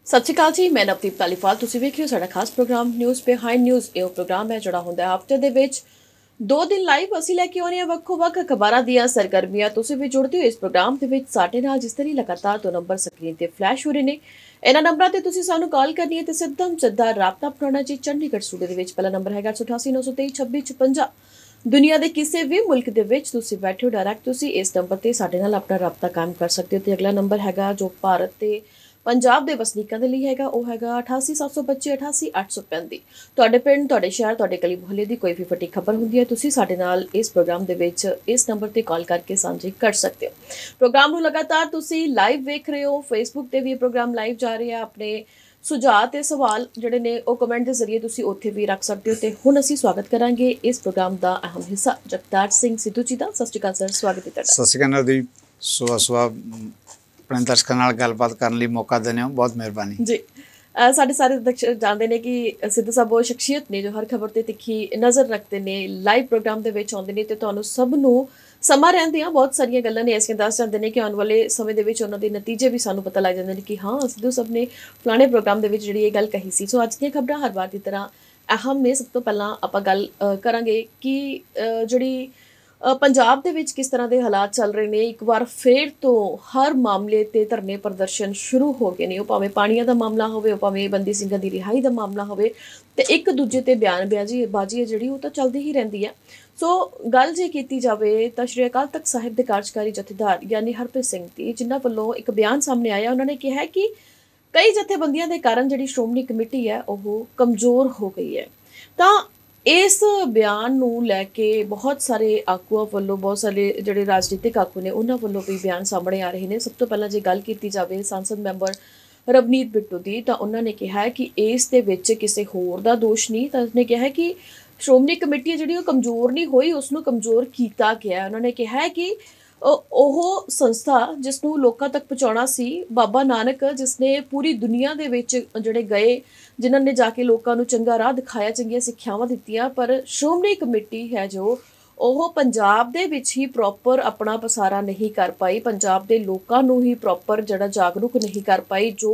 सत श्री अकाल जी, मैं नवदीप तालीवाल। तुसीं वेख रहे हो साडा खास प्रोग्राम न्यूज़ बिहाइंड न्यूज़। ਇਹ प्रोग्राम है ਜਿਹੜਾ ਹੁੰਦਾ ਹੈ ਹਫਤੇ ਦੇ ਵਿੱਚ 2 दिन ਲਾਈਵ ਅਸੀਂ ਲੈ ਕੇ ਆਉਂਦੇ ਹਾਂ ਵੱਖੋ-ਵੱਖ ਖਬਰਾਂ ਦੀਆਂ ਸਰਗਰਮੀਆਂ। ਤੁਸੀਂ ਵੀ ਜੁੜਦੇ ਹੋ ਇਸ ਪ੍ਰੋਗਰਾਮ ਦੇ ਵਿੱਚ ਸਾਡੇ ਨਾਲ, ਜਿਸ ਤਰ੍ਹਾਂ ਲਗਾਤਾਰ 2 ਨੰਬਰ ਸਕਰੀਨ ਤੇ ਫਲੈਸ਼ ਹੋ ਰਹੇ ਨੇ। ਇਹਨਾਂ ਨੰਬਰਾਂ ਤੇ ਤੁਸੀਂ ਸਾਨੂੰ ਕਾਲ ਕਰਨੀ ਹੈ ਤੇ ਸਿੱਧਾ ਰਾਬਤਾ ਬਣਾਉਣਾ ਜੀ। ਚੰਡੀਗੜ੍ਹ ਸਟੂਡੀਓ ਦੇ ਵਿੱਚ ਪਹਿਲਾ ਨੰਬਰ ਹੈਗਾ 8893232656। दुनिया के किसी भी मुल्क के विच तुसी बैठे हो डायरैक्ट तुसी इस नंबर ते साडे नाल अपना राबता कायम कर सकते हो। ते अगला नंबर हैगा जो भारत ते पंजाब दे वसनीकां दे लई हैगा, वो हैगा 8875 88835। तुहाडे पिंड, तुहाडे शहर, तुहाडे गली मुहल्ले दी कोई भी फटी खबर हुंदी है तुसी साडे नाल इस प्रोग्राम दे विच इस नंबर ते कॉल करके साझी कर सकते हो। प्रोग्राम नूं लगातार तुसी लाइव वेख रहे हो, फेसबुक ते भी प्रोग्राम लाइव जा रहा है। अपने सुझाव ते सवाल जिहड़े ने वो कमेंट के जरिए तुसी उत्थे भी रख सकते हो। तो हुण असीं स्वागत करांगे इस प्रोग्राम का अहम हिस्सा जगतार सिंह सिद्धू जी का। सत श्री अकाल सर, स्वागत है तुहाडा। सत श्री अकाल नवदीप, सुबह अपने दर्शकों नाल गलबात करने लई मौका देने हो, बहुत मेहरबानी जी। साढ़े सारे दर्शक जानते हैं कि सिद्धू साहब वो शख्सियत ने जो हर खबर ते तिखी नज़र रखते हैं, लाइव प्रोग्राम दे विच आउंदे ने ते तुहानूं सब नूं समा रहंदियां बहुत सारियां गल्लां ने ऐसियां दस जांदे ने कि आने वाले समय दे विच उन्हां दे नतीजे भी सानूं पता लग जांदे ने कि हाँ सिद्धू साहब ने फलाणे प्रोग्राम दे विच जिहड़ी ये गल कही सी। सो अज दीयां खबरां हर बार की तरह अहम ने। सब तो पहलां आपां गल करांगे कि जिहड़ी पंजाब दे विच किस तरह के हालात चल रहे हैं। एक बार फिर तो हर मामले ते धरने प्रदर्शन शुरू हो गए हैं। भावें पानिया का मामला होवे, भावें बंदी सिंघां दी रिहाई का मामला होवे, ते एक दूजे ते बयानबाजी है जिहड़ी वो तो चलदी ही रहिंदी है। सो गल जे कीती जावे तां श्री अकाल तख्त साहिब दे कार्यकारी जथेदार यानी हरप्रीत सिंह दी, जिन्हां वल्लों एक बयान सामने आया। उन्होंने कहा कि कई जथेबंदियां दे कारण जिहड़ी श्रोमणी कमेटी है वो कमज़ोर हो गई है। तां इस बयान नूं लैके बहुत सारे आगूआं वल्लों, बहुत सारे जिहड़े राजनीतिक आगू ने उन्हां वल्लों भी बयान सामने आ रहे हैं। सब तो पहला जे गल कीती जावे सांसद मैंबर रवनीत बिट्टू दी, तां उन्हां ने कहा है कि इस दे विच किसी होर दा दोष नहीं। तां उसने कहा है कि श्रोमणी कमेटी जिहड़ी वो कमज़ोर नहीं होई, उसनूं कमज़ोर कीता गया। उन्होंने कहा है कि ਉਹ संस्था जिसनूं लोकां तक पहुँचाउणा सी, बाबा नानक जिसने पूरी दुनिया दे विच जिहड़े गए, जिन्हां ने जाके लोकां नूं चंगा राह दिखाया, चंगियां सिक्ख्यावां दित्तियां, पर श्रोमणी कमेटी है जो ਉਹ पंजाब दे विच ही प्रॉपर अपना पसारा नहीं कर पाई, पंजाब दे लोकां नूं ही प्रॉपर जिहड़ा जागरूक नहीं कर पाई। जो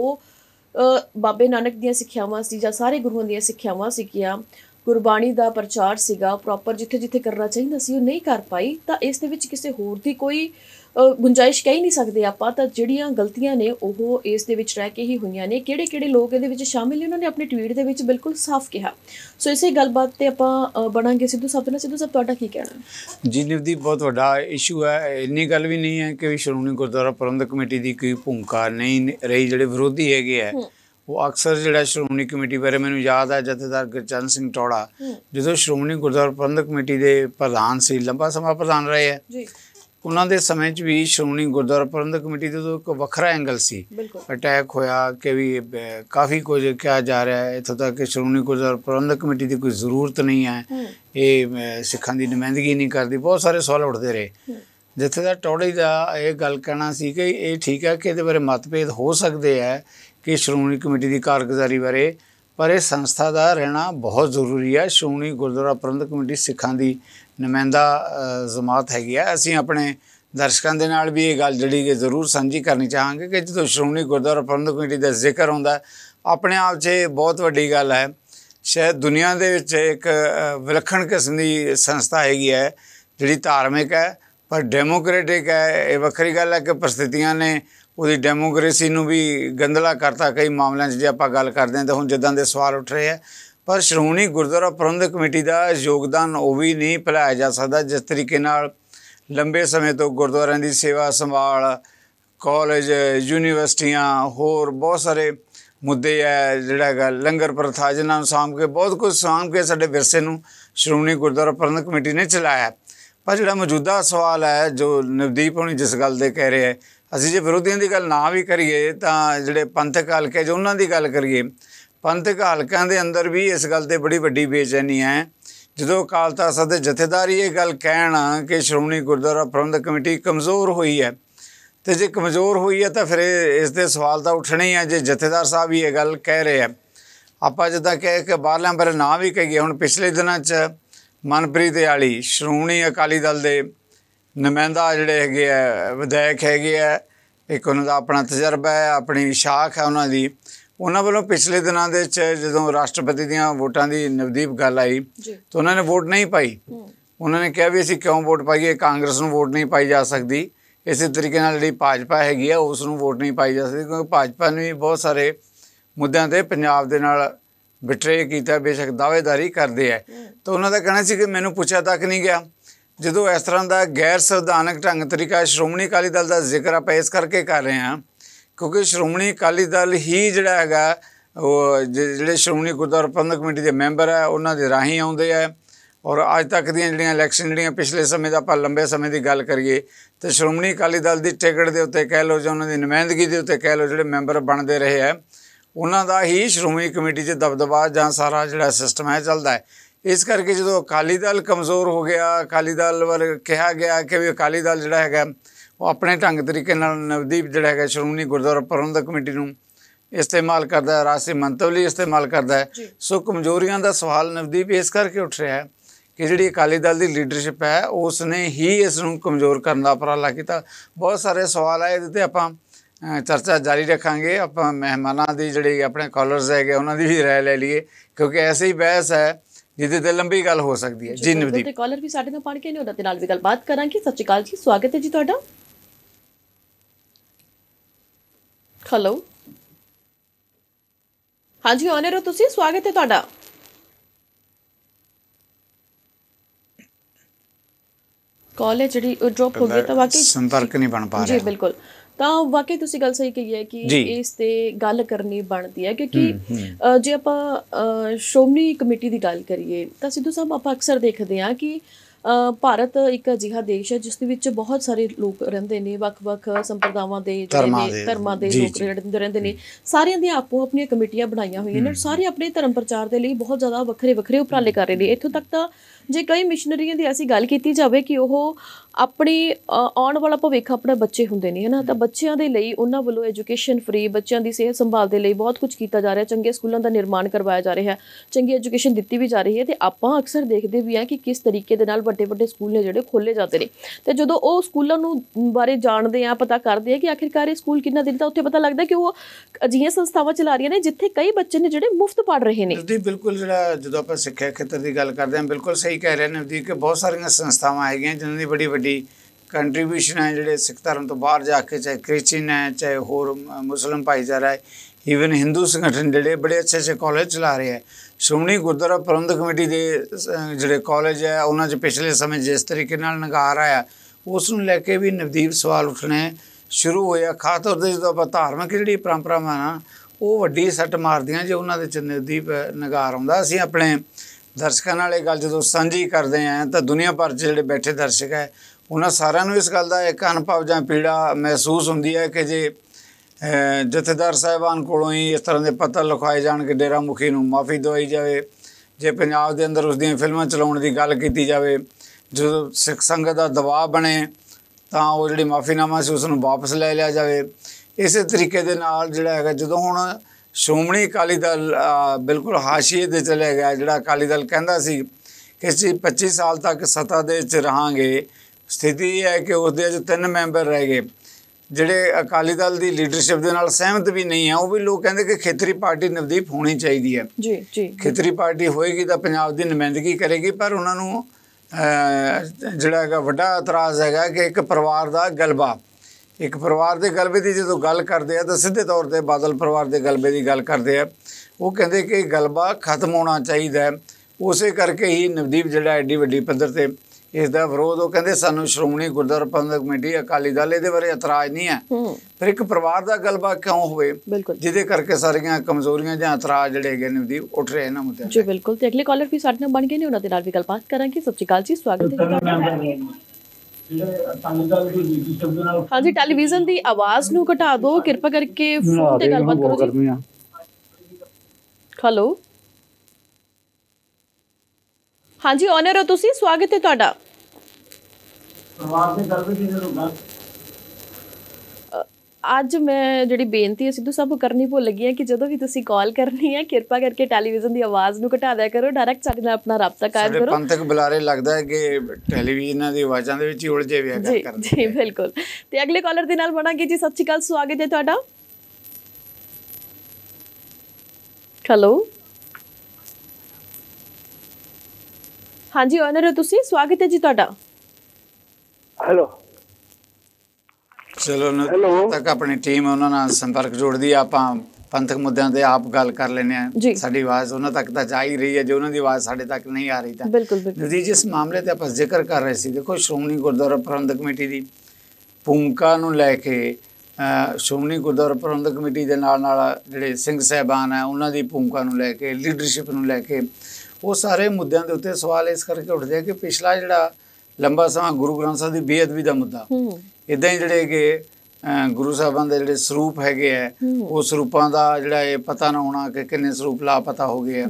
बाबे नानक दीयां सिक्ख्यावां सी जां सारे गुरुआं दीयां सिक्ख्यावां सीगीआं, गुरबाणी का प्रचार सीगा, प्रॉपर जिथे जिथे करना चाहिए सी नहीं कर पाई। तो इस दे विच किसी होर दी कोई गुंजाइश कह ही नहीं सकते आपां। तां जिहड़ियां गलतियां ने वो इस दे विच रह के ही होईयां ने। किहड़े लोग इहदे विच शामिल ने उन्होंने अपने ट्वीट दे विच बिल्कुल साफ कहा। सो इसे गलबात ते आपां बनांगे सिद्धू साहब नाल। सिद्धू साहब तुहाडा की कहना जी? नवदीप, बहुत वड्डा इशू है। इन्नी गल भी नहीं है कि श्रोमणी गुरुद्वारा प्रबंधक कमेटी की कोई भूमिका नहीं रही। जिहड़े विरोधी हैगे है वो अक्सर जिहड़ा श्रोमणी कमेटी बारे मैनूं याद है जथेदार गुरचरण सिंह टौड़ा जो श्रोमणी गुरुद्वारा प्रबंधक कमेटी के प्रधान से लंबा समा प्रधान रहे है, उन्होंने समय भी श्रोमणी गुरुद्वारा प्रबंधक कमेटी का एक वखरा एंगल सी। अटैक होया कि भी काफ़ी कुछ कहा जा रहा है इतों तक कि श्रोमणी गुरुद्वारा प्रबंधक कमेटी की कोई जरूरत नहीं है, ये सिखां की नुमाइंदगी नहीं करती। बहुत सारे सवाल उठते रहे। जथेदार टौड़े का यह गल कहना सी कि ये ठीक है कि ये बारे मतभेद हो सकते हैं कि श्रोमणी कमेटी की कारगुजारी बारे, पर यह संस्था का रहना बहुत जरूरी है। श्रोमणी गुरुद्वारा प्रबंधक कमेटी सिखां की नुमाइंदा जमात हैगी है। असीं अपने दर्शकों के नाल भी ये गल जिहड़ी कि जरूर साझी करनी चाहांगे कि जो श्रोमणी गुरुद्वारा प्रबंधक कमेटी का जिक्र होंदा अपने आप च बहुत वड्डी गल है। शायद दुनिया दे विच एक विलखण किस्म की संस्था हैगी है जिहड़ी धार्मिक है पर डेमोक्रेटिक है। ये वक्री गल है कि परिस्थितियां ने ਉਹਦੀ ਡੈਮੋਕ੍ਰੇਸੀ ਨੂੰ ਵੀ ਗੰਦਲਾ ਕਰਤਾ ਕਈ ਮਾਮਲਿਆਂ 'ਚ। ਜੇ ਆਪਾਂ ਗੱਲ ਕਰਦੇ ਹਾਂ ਤਾਂ ਹੁਣ ਜਿੱਦਾਂ ਦੇ ਸਵਾਲ ਉੱਠ ਰਹੇ ਹੈ, ਪਰ ਸ਼੍ਰੋਮਣੀ ਗੁਰਦੁਆਰਾ ਪ੍ਰਬੰਧਕ ਕਮੇਟੀ ਦਾ ਯੋਗਦਾਨ ਉਹ ਵੀ ਨਹੀਂ ਭੁਲਾਇਆ ਜਾ ਸਕਦਾ ਜਿਸ ਤਰੀਕੇ ਨਾਲ ਲੰਬੇ ਸਮੇਂ ਤੋਂ ਗੁਰਦੁਆਰਿਆਂ ਦੀ ਸੇਵਾ ਸੰਭਾਲ, ਕਾਲਜ, ਯੂਨੀਵਰਸਿਟੀਆਂ, ਹੋਰ ਬਹੁਤ ਸਾਰੇ ਮੁੱਦੇ ਹੈ, ਜਿਹੜਾ ਹੈਗਾ ਲੰਗਰ ਪ੍ਰਥਾ, ਜਿਨ੍ਹਾਂ ਨੂੰ ਸਾਂਭ ਕੇ ਬਹੁਤ ਕੁਝ ਸਾਂਭ ਕੇ ਸਾਡੇ ਵਿਰਸੇ ਨੂੰ ਸ਼੍ਰੋਮਣੀ ਗੁਰਦੁਆਰਾ ਪ੍ਰਬੰਧਕ ਕਮੇਟੀ ਨੇ ਚਲਾਇਆ। ਪਰ ਜਿਹੜਾ ਮੌਜੂਦਾ ਸਵਾਲ ਹੈ ਜੋ ਨਵਦੀਪ ਹੋਣੀ ਜਿਸ ਗੱਲ ਦੇ ਕਹਿ ਰਹੇ ਹੈ, ਅਸੀਂ ਜੇ ਵਿਰੋਧੀਆਂ ਦੀ ਗੱਲ ਨਾ ਵੀ ਕਰੀਏ ਤਾਂ ਜਿਹੜੇ ਪੰਥਕ ਹਲਕੇ ਜੋ ਉਹਨਾਂ ਦੀ ਗੱਲ ਕਰੀਏ, ਪੰਥਕ ਹਲਕਿਆਂ ਦੇ ਅੰਦਰ ਵੀ ਇਸ ਗੱਲ 'ਤੇ ਬੜੀ ਵੱਡੀ ਬੇਚੈਨੀ ਹੈ। ਜਦੋਂ ਅਕਾਲ ਤਖ਼ਤ ਸਾਹਿਬ ਦੇ ਜਥੇਦਾਰ ਇਹ ਗੱਲ ਕਹਿਣ ਕਿ ਸ਼੍ਰੋਮਣੀ ਗੁਰਦੁਆਰਾ ਪ੍ਰਬੰਧਕ ਕਮੇਟੀ ਕਮਜ਼ੋਰ ਹੋਈ ਹੈ, ਅਤੇ ਜੇ ਕਮਜ਼ੋਰ ਹੋਈ ਹੈ ਤਾਂ ਫਿਰ ਇਸ ਦੇ ਸਵਾਲ ਤਾਂ ਉੱਠਣੇ ਹੀ ਹੈ। ਜੇ ਜਥੇਦਾਰ ਸਾਹਿਬ ਹੀ ਇਹ ਗੱਲ ਕਹਿ ਰਹੇ ਹੈ, ਆਪਾਂ ਜਿੱਦਾਂ ਕਹਿ ਕੇ ਬਾਹਰਲਿਆਂ ਬਾਰੇ ਨਾ ਵੀ ਕਹੀਏ, ਹੁਣ ਪਿਛਲੇ ਦਿਨਾਂ 'ਚ ਮਨਪ੍ਰੀਤ ਆਲੀ ਸ਼੍ਰੋਮਣੀ ਅਕਾਲੀ ਦਲ ਦੇ ਨੁਮਾਇੰਦਾ ਜਿਹੜੇ ਹੈਗੇ ਆ, ਵਿਧਾਇਕ ਹੈਗੇ ਆ, ਇੱਕ ਉਹਨਾਂ ਦਾ ਆਪਣਾ ਤਜਰਬਾ ਹੈ, ਆਪਣੀ ਸ਼ਾਖ ਹੈ ਉਹਨਾਂ ਦੀ, ਉਹਨਾਂ ਵੱਲੋਂ ਪਿਛਲੇ ਦਿਨਾਂ ਦੇ ਵਿੱਚ ਜਦੋਂ ਰਾਸ਼ਟਰਪਤੀ ਦੀਆਂ ਵੋਟਾਂ ਦੀ ਨਵਦੀਪ ਗੱਲ ਆਈ ਤਾਂ ਉਹਨਾਂ ਨੇ ਵੋਟ ਨਹੀਂ ਪਾਈ। ਉਹਨਾਂ ਨੇ ਕਿਹਾ ਵੀ ਅਸੀਂ ਕਿਉਂ ਵੋਟ ਪਾਈਏ, ਕਾਂਗਰਸ ਨੂੰ ਵੋਟ ਨਹੀਂ ਪਾਈ ਜਾ ਸਕਦੀ, ਇਸੇ ਤਰੀਕੇ ਨਾਲ ਜਿਹੜੀ ਭਾਜਪਾ ਹੈਗੀ ਆ ਉਸ ਨੂੰ ਵੋਟ ਨਹੀਂ ਪਾਈ ਜਾ ਸਕਦੀ, ਕਿਉਂਕਿ ਭਾਜਪਾ ਨੇ ਵੀ ਬਹੁਤ ਸਾਰੇ ਮੁੱਦਿਆਂ 'ਤੇ ਪੰਜਾਬ ਦੇ ਨਾਲ ਬਿਟਰੇ ਕੀਤਾ, ਬੇਸ਼ੱਕ ਦਾਅਵੇਦਾਰੀ ਕਰਦੇ ਹੈ। ਤਾਂ ਉਹਨਾਂ ਦਾ ਕਹਿਣਾ ਸੀ ਕਿ ਮੈਨੂੰ ਪੁੱਛਿਆ ਤੱਕ ਨਹੀਂ ਗਿਆ। ਜਦੋਂ ਇਸ ਤਰ੍ਹਾਂ ਦਾ ਗੈਰ ਸੰਵਿਧਾਨਕ ਢੰਗ ਤਰੀਕਾ ਸ਼੍ਰੋਮਣੀ ਅਕਾਲੀ ਦਲ ਦਾ ਜ਼ਿਕਰ ਆਪਾਂ ਇਸ ਕਰਕੇ ਕਰ ਰਹੇ ਹਾਂ ਕਿਉਂਕਿ ਸ਼੍ਰੋਮਣੀ ਅਕਾਲੀ ਦਲ ਹੀ ਜਿਹੜਾ ਹੈਗਾ ਉਹ ਜਿਹੜੇ ਸ਼੍ਰੋਮਣੀ ਗੁਰਦੁਆਰਾ ਪ੍ਰਬੰਧਕ ਕਮੇਟੀ ਦੇ ਮੈਂਬਰ ਹੈ ਉਹਨਾਂ ਦੇ ਰਾਹੀਂ ਆਉਂਦੇ ਹੈ। ਔਰ ਅੱਜ ਤੱਕ ਦੀਆਂ ਜਿਹੜੀਆਂ ਇਲੈਕਸ਼ਨ ਜਿਹੜੀਆਂ ਪਿਛਲੇ ਸਮੇਂ ਦਾ ਆਪਾਂ ਲੰਬੇ ਸਮੇਂ ਦੀ ਗੱਲ ਕਰੀਏ ਤਾਂ ਸ਼੍ਰੋਮਣੀ ਅਕਾਲੀ ਦਲ ਦੀ ਟਿਕਟ ਦੇ ਉੱਤੇ ਕਹਿ ਲਓ ਜਾਂ ਉਹਨਾਂ ਦੀ ਨੁਮਾਇੰਦਗੀ ਦੇ ਉੱਤੇ ਕਹਿ ਲਓ ਜਿਹੜੇ ਮੈਂਬਰ ਬਣਦੇ ਰਹੇ ਹੈ ਉਹਨਾਂ ਦਾ ਹੀ ਸ਼੍ਰੋਮਣੀ ਕਮੇਟੀ 'ਚ ਦਬਦਬਾ ਜਾਂ ਸਾਰਾ ਜਿਹੜਾ ਸਿਸਟਮ ਹੈ ਚੱਲਦਾ ਹੈ। ਇਸ ਕਰਕੇ ਜਦੋਂ ਅਕਾਲੀ ਦਲ ਕਮਜ਼ੋਰ ਹੋ ਗਿਆ, ਅਕਾਲੀ ਦਲ ਵੱਲ ਕਿਹਾ ਗਿਆ ਕਿ ਵੀ ਅਕਾਲੀ ਦਲ ਜਿਹੜਾ ਹੈਗਾ ਉਹ ਆਪਣੇ ਢੰਗ ਤਰੀਕੇ ਨਾਲ ਨਵਦੀਪ ਜਿਹੜਾ ਹੈਗਾ ਸ਼੍ਰੋਮਣੀ ਗੁਰਦੁਆਰਾ ਪ੍ਰਬੰਧਕ ਕਮੇਟੀ ਨੂੰ ਇਸਤੇਮਾਲ ਕਰਦਾ ਹੈ, ਰਾਜਸੀ ਮੰਤਵ ਲਈ ਇਸਤੇਮਾਲ ਕਰਦਾ ਹੈ। ਸੋ ਕਮਜ਼ੋਰੀਆਂ ਦਾ ਸਵਾਲ ਨਵਦੀਪ ਇਸ ਕਰਕੇ ਉੱਠ ਰਿਹਾ ਹੈ ਕਿ ਜਿਹੜੀ ਅਕਾਲੀ ਦਲ ਦੀ ਲੀਡਰਸ਼ਿਪ ਹੈ ਉਸ ਨੇ ਹੀ ਇਸ ਨੂੰ ਕਮਜ਼ੋਰ ਕਰਨ ਦਾ ਉਪਰਾਲਾ ਕੀਤਾ। ਬਹੁਤ ਸਾਰੇ ਸਵਾਲ ਆਏ ਇਹਦੇ 'ਤੇ ਆਪਾਂ ਚਰਚਾ ਜਾਰੀ ਰੱਖਾਂਗੇ। ਆਪਾਂ ਮਹਿਮਾਨਾਂ ਦੀ ਜਿਹੜੀ ਆਪਣੇ ਕਾਲਰਸ ਹੈਗੇ ਉਹਨਾਂ ਦੀ ਵੀ ਰਾਏ ਲੈ ਲਈਏ ਕਿਉਂਕਿ ਐਸੀ ਬਹਿਸ ਹੈ ਜਿਹਦੇ 'ਤੇ ਲੰਬੀ ਗੱਲ ਹੋ ਸਕਦੀ ਹੈ। ਜੀ ਨਵਦੀਪ, ਕਾਲਰ ਵੀ ਸਾਡੇ ਨਾਲ ਪੜ ਕੇ ਨੇ, ਉਹਨਾਂ ਦੇ ਨਾਲ ਵੀ ਗੱਲਬਾਤ ਕਰਾਂਗੇ। ਸਤਿ ਸ਼੍ਰੀ ਅਕਾਲ ਜੀ, ਸਵਾਗਤ ਹੈ ਜੀ ਤੁਹਾਡਾ। ਹੈਲੋ, ਹਾਂਜੀ ਆਨਰ ਹੋ ਤੁਸੀਂ, ਸਵਾਗਤ ਹੈ ਤੁਹਾਡਾ। ਕਾਲ ਹੈ ਜਿਹੜੀ ਡ੍ਰੌਪ ਹੋ ਗਈ ਤਾਂ ਵਾਕਈ ਸੰਪਰਕ ਨਹੀਂ ਬਣ ਪਾ ਰਿਹਾ। ਜੀ ਬਿਲਕੁਲ, ਤਾਂ ਵਾਕਈ ਤੁਸੀਂ ਗੱਲ ਸਹੀ ਕਹੀ ਹੈ ਕਿ ਇਸ ਤੇ ਗੱਲ ਕਰਨੀ ਬਣਦੀ ਹੈ ਕਿਉਂਕਿ ਜੇ ਆਪਾਂ ਸ਼੍ਰੋਮਣੀ ਕਮੇਟੀ ਦੀ ਗੱਲ ਕਰੀਏ ਤਾਂ ਸਿੱਧੂ ਸਾਹਿਬ ਆਪਾਂ ਅਕਸਰ ਦੇਖਦੇ ਹਾਂ ਕਿ ਭਾਰਤ ਇੱਕ ਅਜਿਹਾ ਦੇਸ਼ ਹੈ ਜਿਸ ਦੇ ਵਿੱਚ ਬਹੁਤ ਸਾਰੇ ਲੋਕ ਰਹਿੰਦੇ ਨੇ, ਵੱਖ-ਵੱਖ ਸੰਪਰਦਾਵਾਂ ਦੇ ਧਰਮਾਂ ਦੇ ਲੋਕ ਰਹਿੰਦੇ ਨੇ। ਸਾਰਿਆਂ ਦੀਆਂ ਆਪੋ ਆਪਣੀਆਂ ਕਮੇਟੀਆਂ ਬਣਾਈਆਂ ਹੋਈਆਂ ਨੇ, ਸਾਰੇ ਆਪਣੇ ਧਰਮ ਪ੍ਰਚਾਰ ਦੇ ਲਈ ਬਹੁਤ ਜ਼ਿਆਦਾ ਵੱਖਰੇ ਉਪਰਾਲੇ ਕਰ ਰਹੇ ਨੇ। ਇੱਥੋਂ ਤੱਕ ਤਾਂ ਜੇ ਕਈ ਮਿਸ਼ਨਰੀਆਂ ਦੀ ਐਸੀ ਗੱਲ ਕੀਤੀ ਜਾਵੇ ਕਿ ਉਹ ਆਪਣੀ ਆਉਣ ਵਾਲਾ ਭਵਿੱਖ ਆਪਣੇ ਬੱਚੇ ਹੁੰਦੇ ਨੇ, ਹੈ ਨਾ, ਤਾਂ ਬੱਚਿਆਂ ਦੇ ਲਈ ਉਹਨਾਂ ਵੱਲੋਂ ਐਜੂਕੇਸ਼ਨ ਫ੍ਰੀ, ਬੱਚਿਆਂ ਦੀ ਸਿਹਤ ਸੰਭਾਲ ਦੇ ਲਈ ਬਹੁਤ ਕੁਝ ਕੀਤਾ ਜਾ ਰਿਹਾ, ਚੰਗੇ ਸਕੂਲਾਂ ਦਾ ਨਿਰਮਾਣ ਕਰਵਾਇਆ ਜਾ ਰਿਹਾ, ਚੰਗੀ ਐਜੂਕੇਸ਼ਨ ਦਿੱਤੀ ਵੀ ਜਾ ਰਹੀ ਹੈ। ਅਤੇ ਆਪਾਂ ਅਕਸਰ ਦੇਖਦੇ ਵੀ ਹਾਂ ਕਿ ਕਿਸ ਤਰੀਕੇ ਦੇ ਨਾਲ ਵੱਡੇ ਸਕੂਲ ਨੇ ਜਿਹੜੇ ਖੋਲ੍ਹੇ ਜਾਂਦੇ ਨੇ, ਅਤੇ ਜਦੋਂ ਉਹ ਸਕੂਲਾਂ ਨੂੰ ਬਾਰੇ ਜਾਣਦੇ ਆ, ਪਤਾ ਕਰਦੇ ਆ ਕਿ ਆਖਿਰਕਾਰ ਇਹ ਸਕੂਲ ਕਿੰਨਾ ਦਿਨ, ਤਾਂ ਉੱਥੇ ਪਤਾ ਲੱਗਦਾ ਕਿ ਉਹ ਅਜਿਹੀਆਂ ਸੰਸਥਾਵਾਂ ਚਲਾ ਰਹੀਆਂ ਨੇ ਜਿੱਥੇ ਕਈ ਬੱਚੇ ਨੇ ਜਿਹੜੇ ਮੁਫਤ ਪੜ੍ਹ ਰਹੇ ਨੇ। ਜੀ ਬਿਲਕੁਲ, ਜਿਹੜਾ ਜਦੋਂ ਆਪਾਂ ਸਿੱਖਿਆ ਖੇਤਰ ਦੀ ਗੱਲ ਕਰਦੇ ਹਾਂ ਬਿਲਕੁਲ ਸਹੀ ਕਹਿ ਰਹੇ ਨੇ ਕਿ ਬਹੁਤ ਸਾਰੀਆਂ ਸੰਸਥਾਵਾਂ ਹੈਗੀਆਂ ਜਿਨ੍ਹਾਂ ਦੀ ਵੱਡੀ ਕੰਟਰੀਬਿਊਸ਼ਨ ਹੈ, ਜਿਹੜੇ ਸਿੱਖ ਧਰਮ ਤੋਂ ਬਾਹਰ ਜਾ ਕੇ, ਚਾਹੇ ਕ੍ਰਿਸਚਨ ਹੈ, ਚਾਹੇ ਹੋਰ ਮੁਸਲਿਮ ਭਾਈਚਾਰਾ ਹੈ, ਈਵਨ ਹਿੰਦੂ ਸੰਗਠਨ ਜਿਹੜੇ ਬੜੇ ਅੱਛੇ ਕਾਲਜ ਚਲਾ ਰਹੇ ਹੈ। ਸ਼੍ਰੋਮਣੀ ਗੁਰਦੁਆਰਾ ਪ੍ਰਬੰਧਕ ਕਮੇਟੀ ਦੇ ਜਿਹੜੇ ਕਾਲਜ ਹੈ ਉਹਨਾਂ 'ਚ ਪਿਛਲੇ ਸਮੇਂ ਜਿਸ ਤਰੀਕੇ ਨਾਲ ਨਗਾਰ ਆਇਆ ਉਸ ਨੂੰ ਲੈ ਕੇ ਵੀ ਨਵਦੀਪ ਸਵਾਲ ਉੱਠਣੇ ਸ਼ੁਰੂ ਹੋਇਆ। ਖਾਸ ਤੌਰ 'ਤੇ ਜਦੋਂ ਆਪਾਂ ਧਾਰਮਿਕ ਜਿਹੜੀ ਪਰੰਪਰਾਵਾਂ ਨਾ ਉਹ ਵੱਡੀ ਸੱਟ ਮਾਰਦੀਆਂ ਜੇ ਉਹਨਾਂ ਦੇ 'ਚ ਨਵਦੀਪ ਨਗਾਰ ਆਉਂਦਾ। ਅਸੀਂ ਆਪਣੇ ਦਰਸ਼ਕਾਂ ਨਾਲ ਇਹ ਗੱਲ ਜਦੋਂ ਸਾਂਝੀ ਕਰਦੇ ਹਾਂ ਤਾਂ ਦੁਨੀਆ ਭਰ 'ਚ ਜਿਹੜੇ ਬੈਠੇ ਦਰਸ਼ਕ ਹੈ ਉਹਨਾਂ ਸਾਰਿਆਂ ਨੂੰ ਇਸ ਗੱਲ ਦਾ ਇੱਕ ਅਨੁਭਵ ਜਾਂ ਪੀੜਾ ਮਹਿਸੂਸ ਹੁੰਦੀ ਹੈ ਕਿ ਜੇ ਜਥੇਦਾਰ ਸਾਹਿਬਾਨ ਕੋਲੋਂ ਹੀ ਇਸ ਤਰ੍ਹਾਂ ਦੇ ਪੱਤਰ ਲਿਖਵਾਏ ਜਾਣ ਕਿ ਡੇਰਾ ਮੁਖੀ ਨੂੰ ਮਾਫੀ ਦਵਾਈ ਜਾਵੇ, ਜੇ ਪੰਜਾਬ ਦੇ ਅੰਦਰ ਉਸ ਦੀਆਂ ਫਿਲਮਾਂ ਚਲਾਉਣ ਦੀ ਗੱਲ ਕੀਤੀ ਜਾਵੇ, ਜਦੋਂ ਸਿੱਖ ਸੰਗਤ ਦਾ ਦਬਾਅ ਬਣੇ ਤਾਂ ਉਹ ਜਿਹੜੀ ਮਾਫੀਨਾਮਾ ਸੀ ਉਸ ਨੂੰ ਵਾਪਸ ਲੈ ਲਿਆ ਜਾਵੇ। ਇਸੇ ਤਰੀਕੇ ਦੇ ਨਾਲ ਜਿਹੜਾ ਹੈਗਾ ਜਦੋਂ ਹੁਣ ਸ਼੍ਰੋਮਣੀ ਅਕਾਲੀ ਦਲ ਬਿਲਕੁਲ ਹਾਸ਼ੀਏ 'ਤੇ ਚਲੇ ਗਿਆ, ਜਿਹੜਾ ਅਕਾਲੀ ਦਲ ਕਹਿੰਦਾ ਸੀ ਕਿ ਅਸੀਂ 25 ਸਾਲ ਤੱਕ ਸੱਤਾ ਦੇ ਵਿੱਚ ਰਹਾਂਗੇ, ਸਥਿਤੀ ਇਹ ਹੈ ਕਿ ਉਸਦੇ 'ਚ 3 ਮੈਂਬਰ ਰਹਿ ਗਏ ਜਿਹੜੇ ਅਕਾਲੀ ਦਲ ਦੀ ਲੀਡਰਸ਼ਿਪ ਦੇ ਨਾਲ ਸਹਿਮਤ ਵੀ ਨਹੀਂ ਹੈ। ਉਹ ਵੀ ਲੋਕ ਕਹਿੰਦੇ ਕਿ ਖੇਤਰੀ ਪਾਰਟੀ ਨਵਦੀਪ ਹੋਣੀ ਚਾਹੀਦੀ ਹੈ। ਜੀ ਖੇਤਰੀ ਪਾਰਟੀ ਹੋਏਗੀ ਤਾਂ ਪੰਜਾਬ ਦੀ ਨੁਮਾਇੰਦਗੀ ਕਰੇਗੀ, ਪਰ ਉਹਨਾਂ ਨੂੰ ਜਿਹੜਾ ਹੈਗਾ ਵੱਡਾ ਇਤਰਾਜ਼ ਹੈਗਾ ਕਿ ਇੱਕ ਪਰਿਵਾਰ ਦਾ ਗਲਬਾ, ਇੱਕ ਪਰਿਵਾਰ ਦੇ ਗਲਬੇ ਦੀ ਜਦੋਂ ਗੱਲ ਕਰਦੇ ਆ ਤਾਂ ਸਿੱਧੇ ਤੌਰ 'ਤੇ ਬਾਦਲ ਪਰਿਵਾਰ ਦੇ ਗਲਬੇ ਦੀ ਗੱਲ ਕਰਦੇ ਆ। ਉਹ ਕਹਿੰਦੇ ਕਿ ਗਲਬਾ ਖਤਮ ਹੋਣਾ ਚਾਹੀਦਾ। ਉਸੇ ਕਰਕੇ ਹੀ ਨਵਦੀਪ ਜਿਹੜਾ ਐਡੀ ਵੱਡੀ ਪੱਧਰ 'ਤੇ ਇਸ ਦਾ ਵਿਰੋਧ, ਉਹ ਕਹਿੰਦੇ ਸਾਨੂੰ ਸ਼੍ਰੋਮਣੀ ਗੁਰਦੁਆਰਾ ਪ੍ਰਬੰਧਕ ਕਮੇਟੀ ਅਕਾਲੀ ਦਲ ਇਹਦੇ ਬਾਰੇ ਇਤਰਾਜ਼ ਨਹੀਂ ਹੈ, ਪਰ ਇੱਕ ਪਰਿਵਾਰ ਦਾ ਗਲਬਾ ਕਿਉਂ ਹੋਵੇ ਜਿਹਦੇ ਕਰਕੇ ਸਾਰੀਆਂ ਕਮਜ਼ੋਰੀਆਂ ਜਾਂ ਇਤਰਾਜ਼ ਜਿਹੜੇ ਹੈਗੇ ਨਵਦੀਪ ਉੱਠ ਰਹੇ ਇਹਨਾਂ ਮੁੱਦਿਆਂ। ਜੀ ਬਿਲਕੁਲ, ਤੇ ਅਗਲੇ ਕਾਲਰ ਵੀ ਸਾਡੇ ਨਾਲ ਬਣ ਗਏ ਨੇ, ਉਹਨਾਂ ਦੇ ਨਾਲ ਵੀ ਗੱਲਬਾਤ ਕਰਾਂਗੇ। ਸਤਿ ਸ਼੍ਰੀ ਅਕਾਲ ਜੀ, ਸਵਾਗਤ ਹੈ ਤੁਹਾਡਾ। ਹਾਂਜੀ, ਟੈਲੀਵਿਜ਼ਨ ਦੀ ਆਵਾਜ਼ ਨੂੰ ਘਟਾ ਦਿਓ ਕਿਰਪਾ ਕਰਕੇ, ਫੋਨ ਤੇ ਗੱਲਬਾਤ ਕਰੋ ਜੀ। ਹੈਲੋ, ਹਾਂਜੀ ਆਨਰ ਹੋ ਤੁਸੀਂ, ਸਵਾਗਤ ਹੈ ਤੁਹਾਡਾ। ਅੱਜ ਮੈਂ ਜਿਹੜੀ ਬੇਨਤੀ ਹੈ ਸਿੱਧੂ ਸਾਹਿਬ ਕਰਨੀ ਭੁੱਲ ਗਈ ਹੈ ਕਿ ਜਦੋਂ ਵੀ ਤੁਸੀਂ ਕਾਲ ਕਰਨੀ ਹੈ ਕਿਰਪਾ ਕਰਕੇ ਟੈਲੀਵਿਜ਼ਨ ਦੀ ਆਵਾਜ਼ ਨੂੰ ਘਟਾ ਦਿਆ ਕਰੋ, ਡਾਇਰੈਕਟ ਸਾਡੇ ਨਾਲ ਆਪਣਾ ਰਾਬਤਾ ਕਾਇਮ ਕਰੋ। ਪੰਥਕ ਬੁਲਾਰੇ ਲੱਗਦਾ ਹੈ ਕਿ ਟੈਲੀਵਿਜ਼ਨਾਂ ਦੀ ਆਵਾਜ਼ਾਂ ਦੇ ਵਿੱਚ ਹੀ ਉਲਝੇ ਹੋਏ ਆ। ਜੀ ਬਿਲਕੁਲ, ਤੇ ਅਗਲੇ ਕਾਲਰ ਦੇ ਨਾਲ ਬਣਾਂਗੇ ਜੀ। ਸਤਿ ਸ਼੍ਰੀ ਅਕਾਲ, ਸਵਾਗਤ ਹੈ ਤੁਹਾਡਾ। हेलो हाँ जी ऑनर हो तुसी स्वागत है जी ਤੁਹਾਡਾ हेलो ਚਲੋ ਉਹਨਾਂ ਹੈਲੋ। ਤੱਕ ਆਪਣੀ ਟੀਮ ਉਹਨਾਂ ਨਾਲ ਸੰਪਰਕ ਜੋੜਦੀ ਆ, ਆਪਾਂ ਪੰਥਕ ਮੁੱਦਿਆਂ ਤੇ ਆਪ ਗੱਲ ਕਰ ਲੈਂਦੇ ਜੀ। ਆ। ਸਾਡੀ ਆਵਾਜ਼ ਉਹਨਾਂ ਤੱਕ ਤਾਂ ਜਾ ਹੀ ਰਹੀ ਹੈ, ਜੇ ਉਹਨਾਂ ਦੀ ਆਵਾਜ਼ ਸਾਡੇ ਤੱਕ ਨਹੀਂ ਆ ਰਹੀ ਤਾਂ ਬਿਲਕੁਲ ਬਿਲਕੁਲ ਜੀ ਜਿਸ ਮਾਮਲੇ ਤੇ ਆਪਾਂ ਜ਼ਿਕਰ ਕਰ ਰਹੇ ਸੀ, ਦੇਖੋ ਸ਼੍ਰੋਮਣੀ ਗੁਰਦੁਆਰਾ ਪ੍ਰਬੰਧਕ ਕਮੇਟੀ ਦੀ ਭੂਮਿਕਾ ਨੂੰ ਲੈ ਕੇ ਸ਼੍ਰੋਮਣੀ ਗੁਰਦੁਆਰਾ ਪ੍ਰਬੰਧਕ ਕਮੇਟੀ ਦੇ ਨਾਲ ਨਾਲ ਜਿਹੜੇ ਸਿੰਘ ਸਾਹਿਬਾਨ ਹੈ ਉਹਨਾਂ ਦੀ ਭੂਮਿਕਾ ਨੂੰ ਲੈ ਕੇ, ਲੀਡਰਸ਼ਿਪ ਨੂੰ ਲੈ ਕੇ, ਉਹ ਸਾਰੇ ਮੁੱਦਿਆਂ ਦੇ ਉੱਤੇ ਸਵਾਲ ਇਸ ਕਰਕੇ ਉੱਠਦੇ ਆ ਕਿ ਪਿਛਲਾ ਜਿਹੜਾ ਲੰਬਾ ਸਮਾਂ ਗੁਰੂ ਗ੍ਰੰਥ ਸਾਹਿਬ ਦੀ ਬੇਅਦਬੀ ਦਾ ਮੁੱਦਾ, ਇੱਦਾਂ ਹੀ ਜਿਹੜੇ ਕਿ ਗੁਰੂ ਸਾਹਿਬਾਂ ਦੇ ਜਿਹੜੇ ਸਰੂਪ ਹੈਗੇ ਆ, ਉਹ ਸਰੂਪਾਂ ਦਾ ਜਿਹੜਾ ਇਹ ਪਤਾ ਨਾ ਹੋਣਾ ਕਿ ਕਿੰਨੇ ਸਰੂਪ ਲਾਪਤਾ ਹੋ ਗਏ ਆ,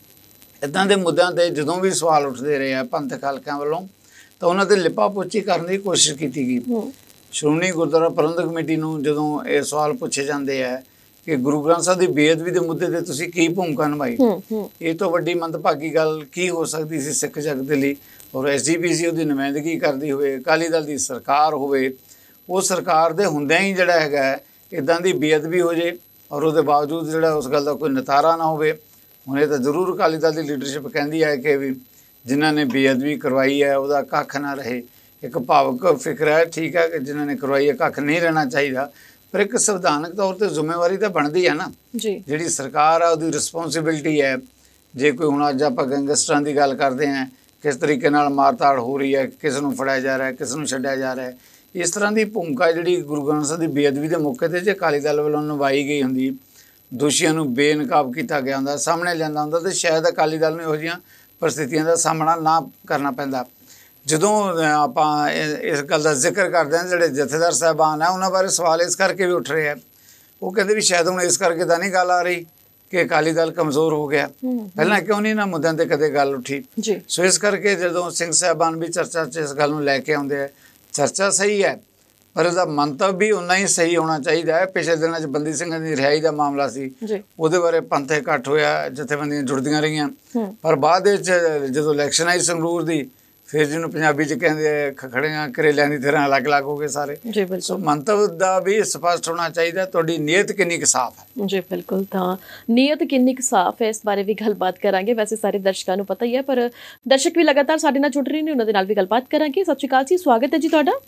ਇੱਦਾਂ ਦੇ ਮੁੱਦਿਆਂ ਤੇ ਜਦੋਂ ਵੀ ਸਵਾਲ ਉੱਠਦੇ ਰਹੇ ਆ ਪੰਥਕ ਹਲਕਿਆਂ ਵੱਲੋਂ, ਤਾਂ ਉਹਨਾਂ ਤੇ ਲਿਪਾ ਪੋਚੀ ਕਰਨ ਦੀ ਕੋਸ਼ਿਸ਼ ਕੀਤੀ ਗਈ। ਸ਼੍ਰੋਮਣੀ ਗੁਰਦੁਆਰਾ ਪ੍ਰਬੰਧਕ ਕਮੇਟੀ ਨੂੰ ਜਦੋਂ ਇਹ ਸਵਾਲ ਪੁੱਛੇ ਜਾਂਦੇ ਆ ਕਿ ਗੁਰੂ ਗ੍ਰੰਥ ਸਾਹਿਬ ਦੀ ਬੇਅਦਬੀ ਦੇ ਮੁੱਦੇ ਤੇ ਤੁਸੀਂ ਕੀ ਭੂਮਿਕਾ ਨਿਭਾਈ, ਇਹ ਤੋਂ ਵੱਡੀ ਮੰਦਭਾਗੀ ਗੱਲ ਕੀ ਹੋ ਸਕਦੀ ਸੀ ਸਿੱਖ ਜਗਤ ਦੇ ਲਈ। ਔਰ SGPC ਉਹਦੀ ਨੁਮਾਇੰਦਗੀ ਕਰਦੀ ਹੋਵੇ, ਅਕਾਲੀ ਦਲ ਦੀ ਸਰਕਾਰ ਹੋਵੇ, ਉਹ ਸਰਕਾਰ ਦੇ ਹੁੰਦਿਆਂ ਹੀ ਜਿਹੜਾ ਹੈਗਾ ਇੱਦਾਂ ਦੀ ਬੇਅਦਬੀ ਹੋ ਜੇ ਔਰ ਉਹਦੇ ਬਾਵਜੂਦ ਜਿਹੜਾ ਉਸ ਗੱਲ ਦਾ ਕੋਈ ਨਿਤਾਰਾ ਨਾ ਹੋਵੇ। ਹੁਣ ਇਹ ਤਾਂ ਜ਼ਰੂਰ ਅਕਾਲੀ ਦਲ ਦੀ ਲੀਡਰਸ਼ਿਪ ਕਹਿੰਦੀ ਹੈ ਕਿ ਵੀ ਜਿਨ੍ਹਾਂ ਨੇ ਬੇਅਦਬੀ ਕਰਵਾਈ ਹੈ ਉਹਦਾ ਕੱਖ ਨਾ ਰਹੇ। ਇੱਕ ਭਾਵਕ ਫਿਕਰ ਹੈ, ਠੀਕ ਹੈ ਕਿ ਜਿਨ੍ਹਾਂ ਨੇ ਕਰਵਾਈ ਹੈ ਕੱਖ ਨਹੀਂ ਰਹਿਣਾ ਚਾਹੀਦਾ, ਪਰ ਇੱਕ ਸੰਵਿਧਾਨਕ ਤੌਰ ਤੇ ਜ਼ਿੰਮੇਵਾਰੀ ਤਾਂ ਬਣਦੀ ਹੈ ਨਾ ਜਿਹੜੀ ਸਰਕਾਰ ਆ ਉਹਦੀ ਰਿਸਪੌਂਸਿਬਿਲਟੀ ਹੈ। ਜੇ ਕੋਈ ਹੁਣ ਅੱਜ ਆਪਾਂ ਗੈਂਗਸਟਰਾਂ ਦੀ ਗੱਲ ਕਰਦੇ ਹਾਂ, ਕਿਸ ਤਰੀਕੇ ਨਾਲ ਮਾਰਤਾੜ ਹੋ ਰਹੀ ਹੈ, ਕਿਸ ਨੂੰ ਫੜਿਆ ਜਾ ਰਿਹਾ, ਕਿਸ ਨੂੰ ਛੱਡਿਆ ਜਾ ਰਿਹਾ, ਇਸ ਤਰ੍ਹਾਂ ਦੀ ਭੂਮਿਕਾ ਜਿਹੜੀ ਗੁਰੂ ਗ੍ਰੰਥ ਸਾਹਿਬ ਦੀ ਬੇਅਦਬੀ ਦੇ ਮੌਕੇ 'ਤੇ ਜੇ ਅਕਾਲੀ ਦਲ ਵੱਲੋਂ ਨਿਭਾਈ ਗਈ ਹੁੰਦੀ, ਦੋਸ਼ੀਆਂ ਨੂੰ ਬੇਨਕਾਬ ਕੀਤਾ ਗਿਆ ਹੁੰਦਾ, ਸਾਹਮਣੇ ਲਿਆਂਦਾ ਹੁੰਦਾ, ਤਾਂ ਸ਼ਾਇਦ ਅਕਾਲੀ ਦਲ ਨੂੰ ਇਹੋ ਜਿਹੀਆਂ ਪ੍ਰਸਥਿਤੀਆਂ ਦਾ ਸਾਹਮਣਾ ਨਾ ਕਰਨਾ ਪੈਂਦਾ। ਜਦੋਂ ਆਪਾਂ ਇਸ ਗੱਲ ਦਾ ਜ਼ਿਕਰ ਕਰਦੇ ਹਾਂ, ਜਿਹੜੇ ਜਥੇਦਾਰ ਸਾਹਿਬਾਨ ਆ ਉਹਨਾਂ ਬਾਰੇ ਸਵਾਲ ਇਸ ਕਰਕੇ ਵੀ ਉੱਠ ਰਹੇ ਆ, ਉਹ ਕਹਿੰਦੇ ਵੀ ਸ਼ਾਇਦ ਹੁਣ ਇਸ ਕਰਕੇ ਤਾਂ ਨਹੀਂ ਗੱਲ ਆ ਰਹੀ ਕਿ ਅਕਾਲੀ ਦਲ ਕਮਜ਼ੋਰ ਹੋ ਗਿਆ, ਪਹਿਲਾਂ ਕਿਉਂ ਨਹੀਂ ਇਹਨਾਂ ਮੁੱਦਿਆਂ 'ਤੇ ਕਦੇ ਗੱਲ ਉੱਠੀ। ਸੋ ਇਸ ਕਰਕੇ ਜਦੋਂ ਸਿੰਘ ਸਾਹਿਬਾਨ ਵੀ ਚਰਚਾ 'ਚ ਇਸ ਗੱਲ ਨੂੰ ਲੈ ਕੇ ਆਉਂਦੇ ਆ, ਚਰਚਾ ਸਹੀ ਹੈ ਪਰ ਉਹਦਾ ਮੰਤਵ ਵੀ ਉਨਾ ਹੀ ਸਹੀ ਹੋਣਾ ਚਾਹੀਦਾ ਹੈ। ਪਿਛਲੇ ਦਿਨਾਂ 'ਚ ਬੰਦੀ ਸਿੰਘਾਂ ਦੀ ਰਿਹਾਈ ਦਾ ਮਾਮਲਾ ਸੀ, ਉਹਦੇ ਬਾਰੇ ਪੰਥ ਇਕੱਠ ਹੋਇਆ, ਜਥੇਬੰਦੀਆਂ ਜੁੜਦੀਆਂ ਰਹੀਆਂ, ਪਰ ਬਾਅਦ ਵਿੱਚ ਜਦੋਂ ਇਲੈਕਸ਼ਨ ਆਈ ਸੰਗਰੂਰ ਦੀ, ਫਿਰ ਜਿਹਨੂੰ ਪੰਜਾਬੀ 'ਚ ਕਹਿੰਦੇ ਖੜੀਆਂ ਕਰੇਲਿਆਂ ਦੀ ਤਰ੍ਹਾਂ ਅਲੱਗ-ਅਲੱਗ ਹੋ ਗਏ ਸਾਰੇ। ਸੋ ਮੰਤਵ ਦਾ ਵੀ ਸਪਸ਼ਟ ਹੋਣਾ ਚਾਹੀਦਾ, ਤੁਹਾਡੀ ਨੀਅਤ ਕਿੰਨੀ ਕੁ ਸਾਫ਼ ਹੈ। ਜੀ ਬਿਲਕੁਲ, ਤਾਂ ਨੀਅਤ ਕਿੰਨੀ ਕੁ ਸਾਫ਼ ਹੈ ਇਸ ਬਾਰੇ ਵੀ ਗੱਲਬਾਤ ਕਰਾਂਗੇ। ਵੈਸੇ ਸਾਰੇ ਦਰਸ਼ਕਾਂ ਨੂੰ ਪਤਾ ਹੀ ਹੈ, ਪਰ ਦਰਸ਼ਕ ਵੀ ਲਗਾਤਾਰ ਸਾਡੇ ਨਾਲ ਜੁੜ ਰਹੇ ਨੇ, ਉਹਨਾਂ ਦੇ ਨਾਲ ਵੀ ਗੱਲਬਾਤ ਕਰਾਂਗੇ। ਸਤਿ ਸ਼੍ਰੀ ਅਕਾਲ ਜੀ, ਸਵਾਗਤ ਹੈ ਜੀ ਤੁਹਾਡਾ।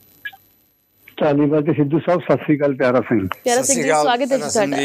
ਧੰਨਵਾਦ ਜੀ ਸਿੱਧੂ ਸਾਹਿਬ, ਸਤਿ ਸ੍ਰੀ ਅਕਾਲ। ਪਿਆਰਾ ਸਿੰਘ ਜੀ ਸਵਾਗਤ ਹੈ ਜੀ ਤੁਹਾਡਾ।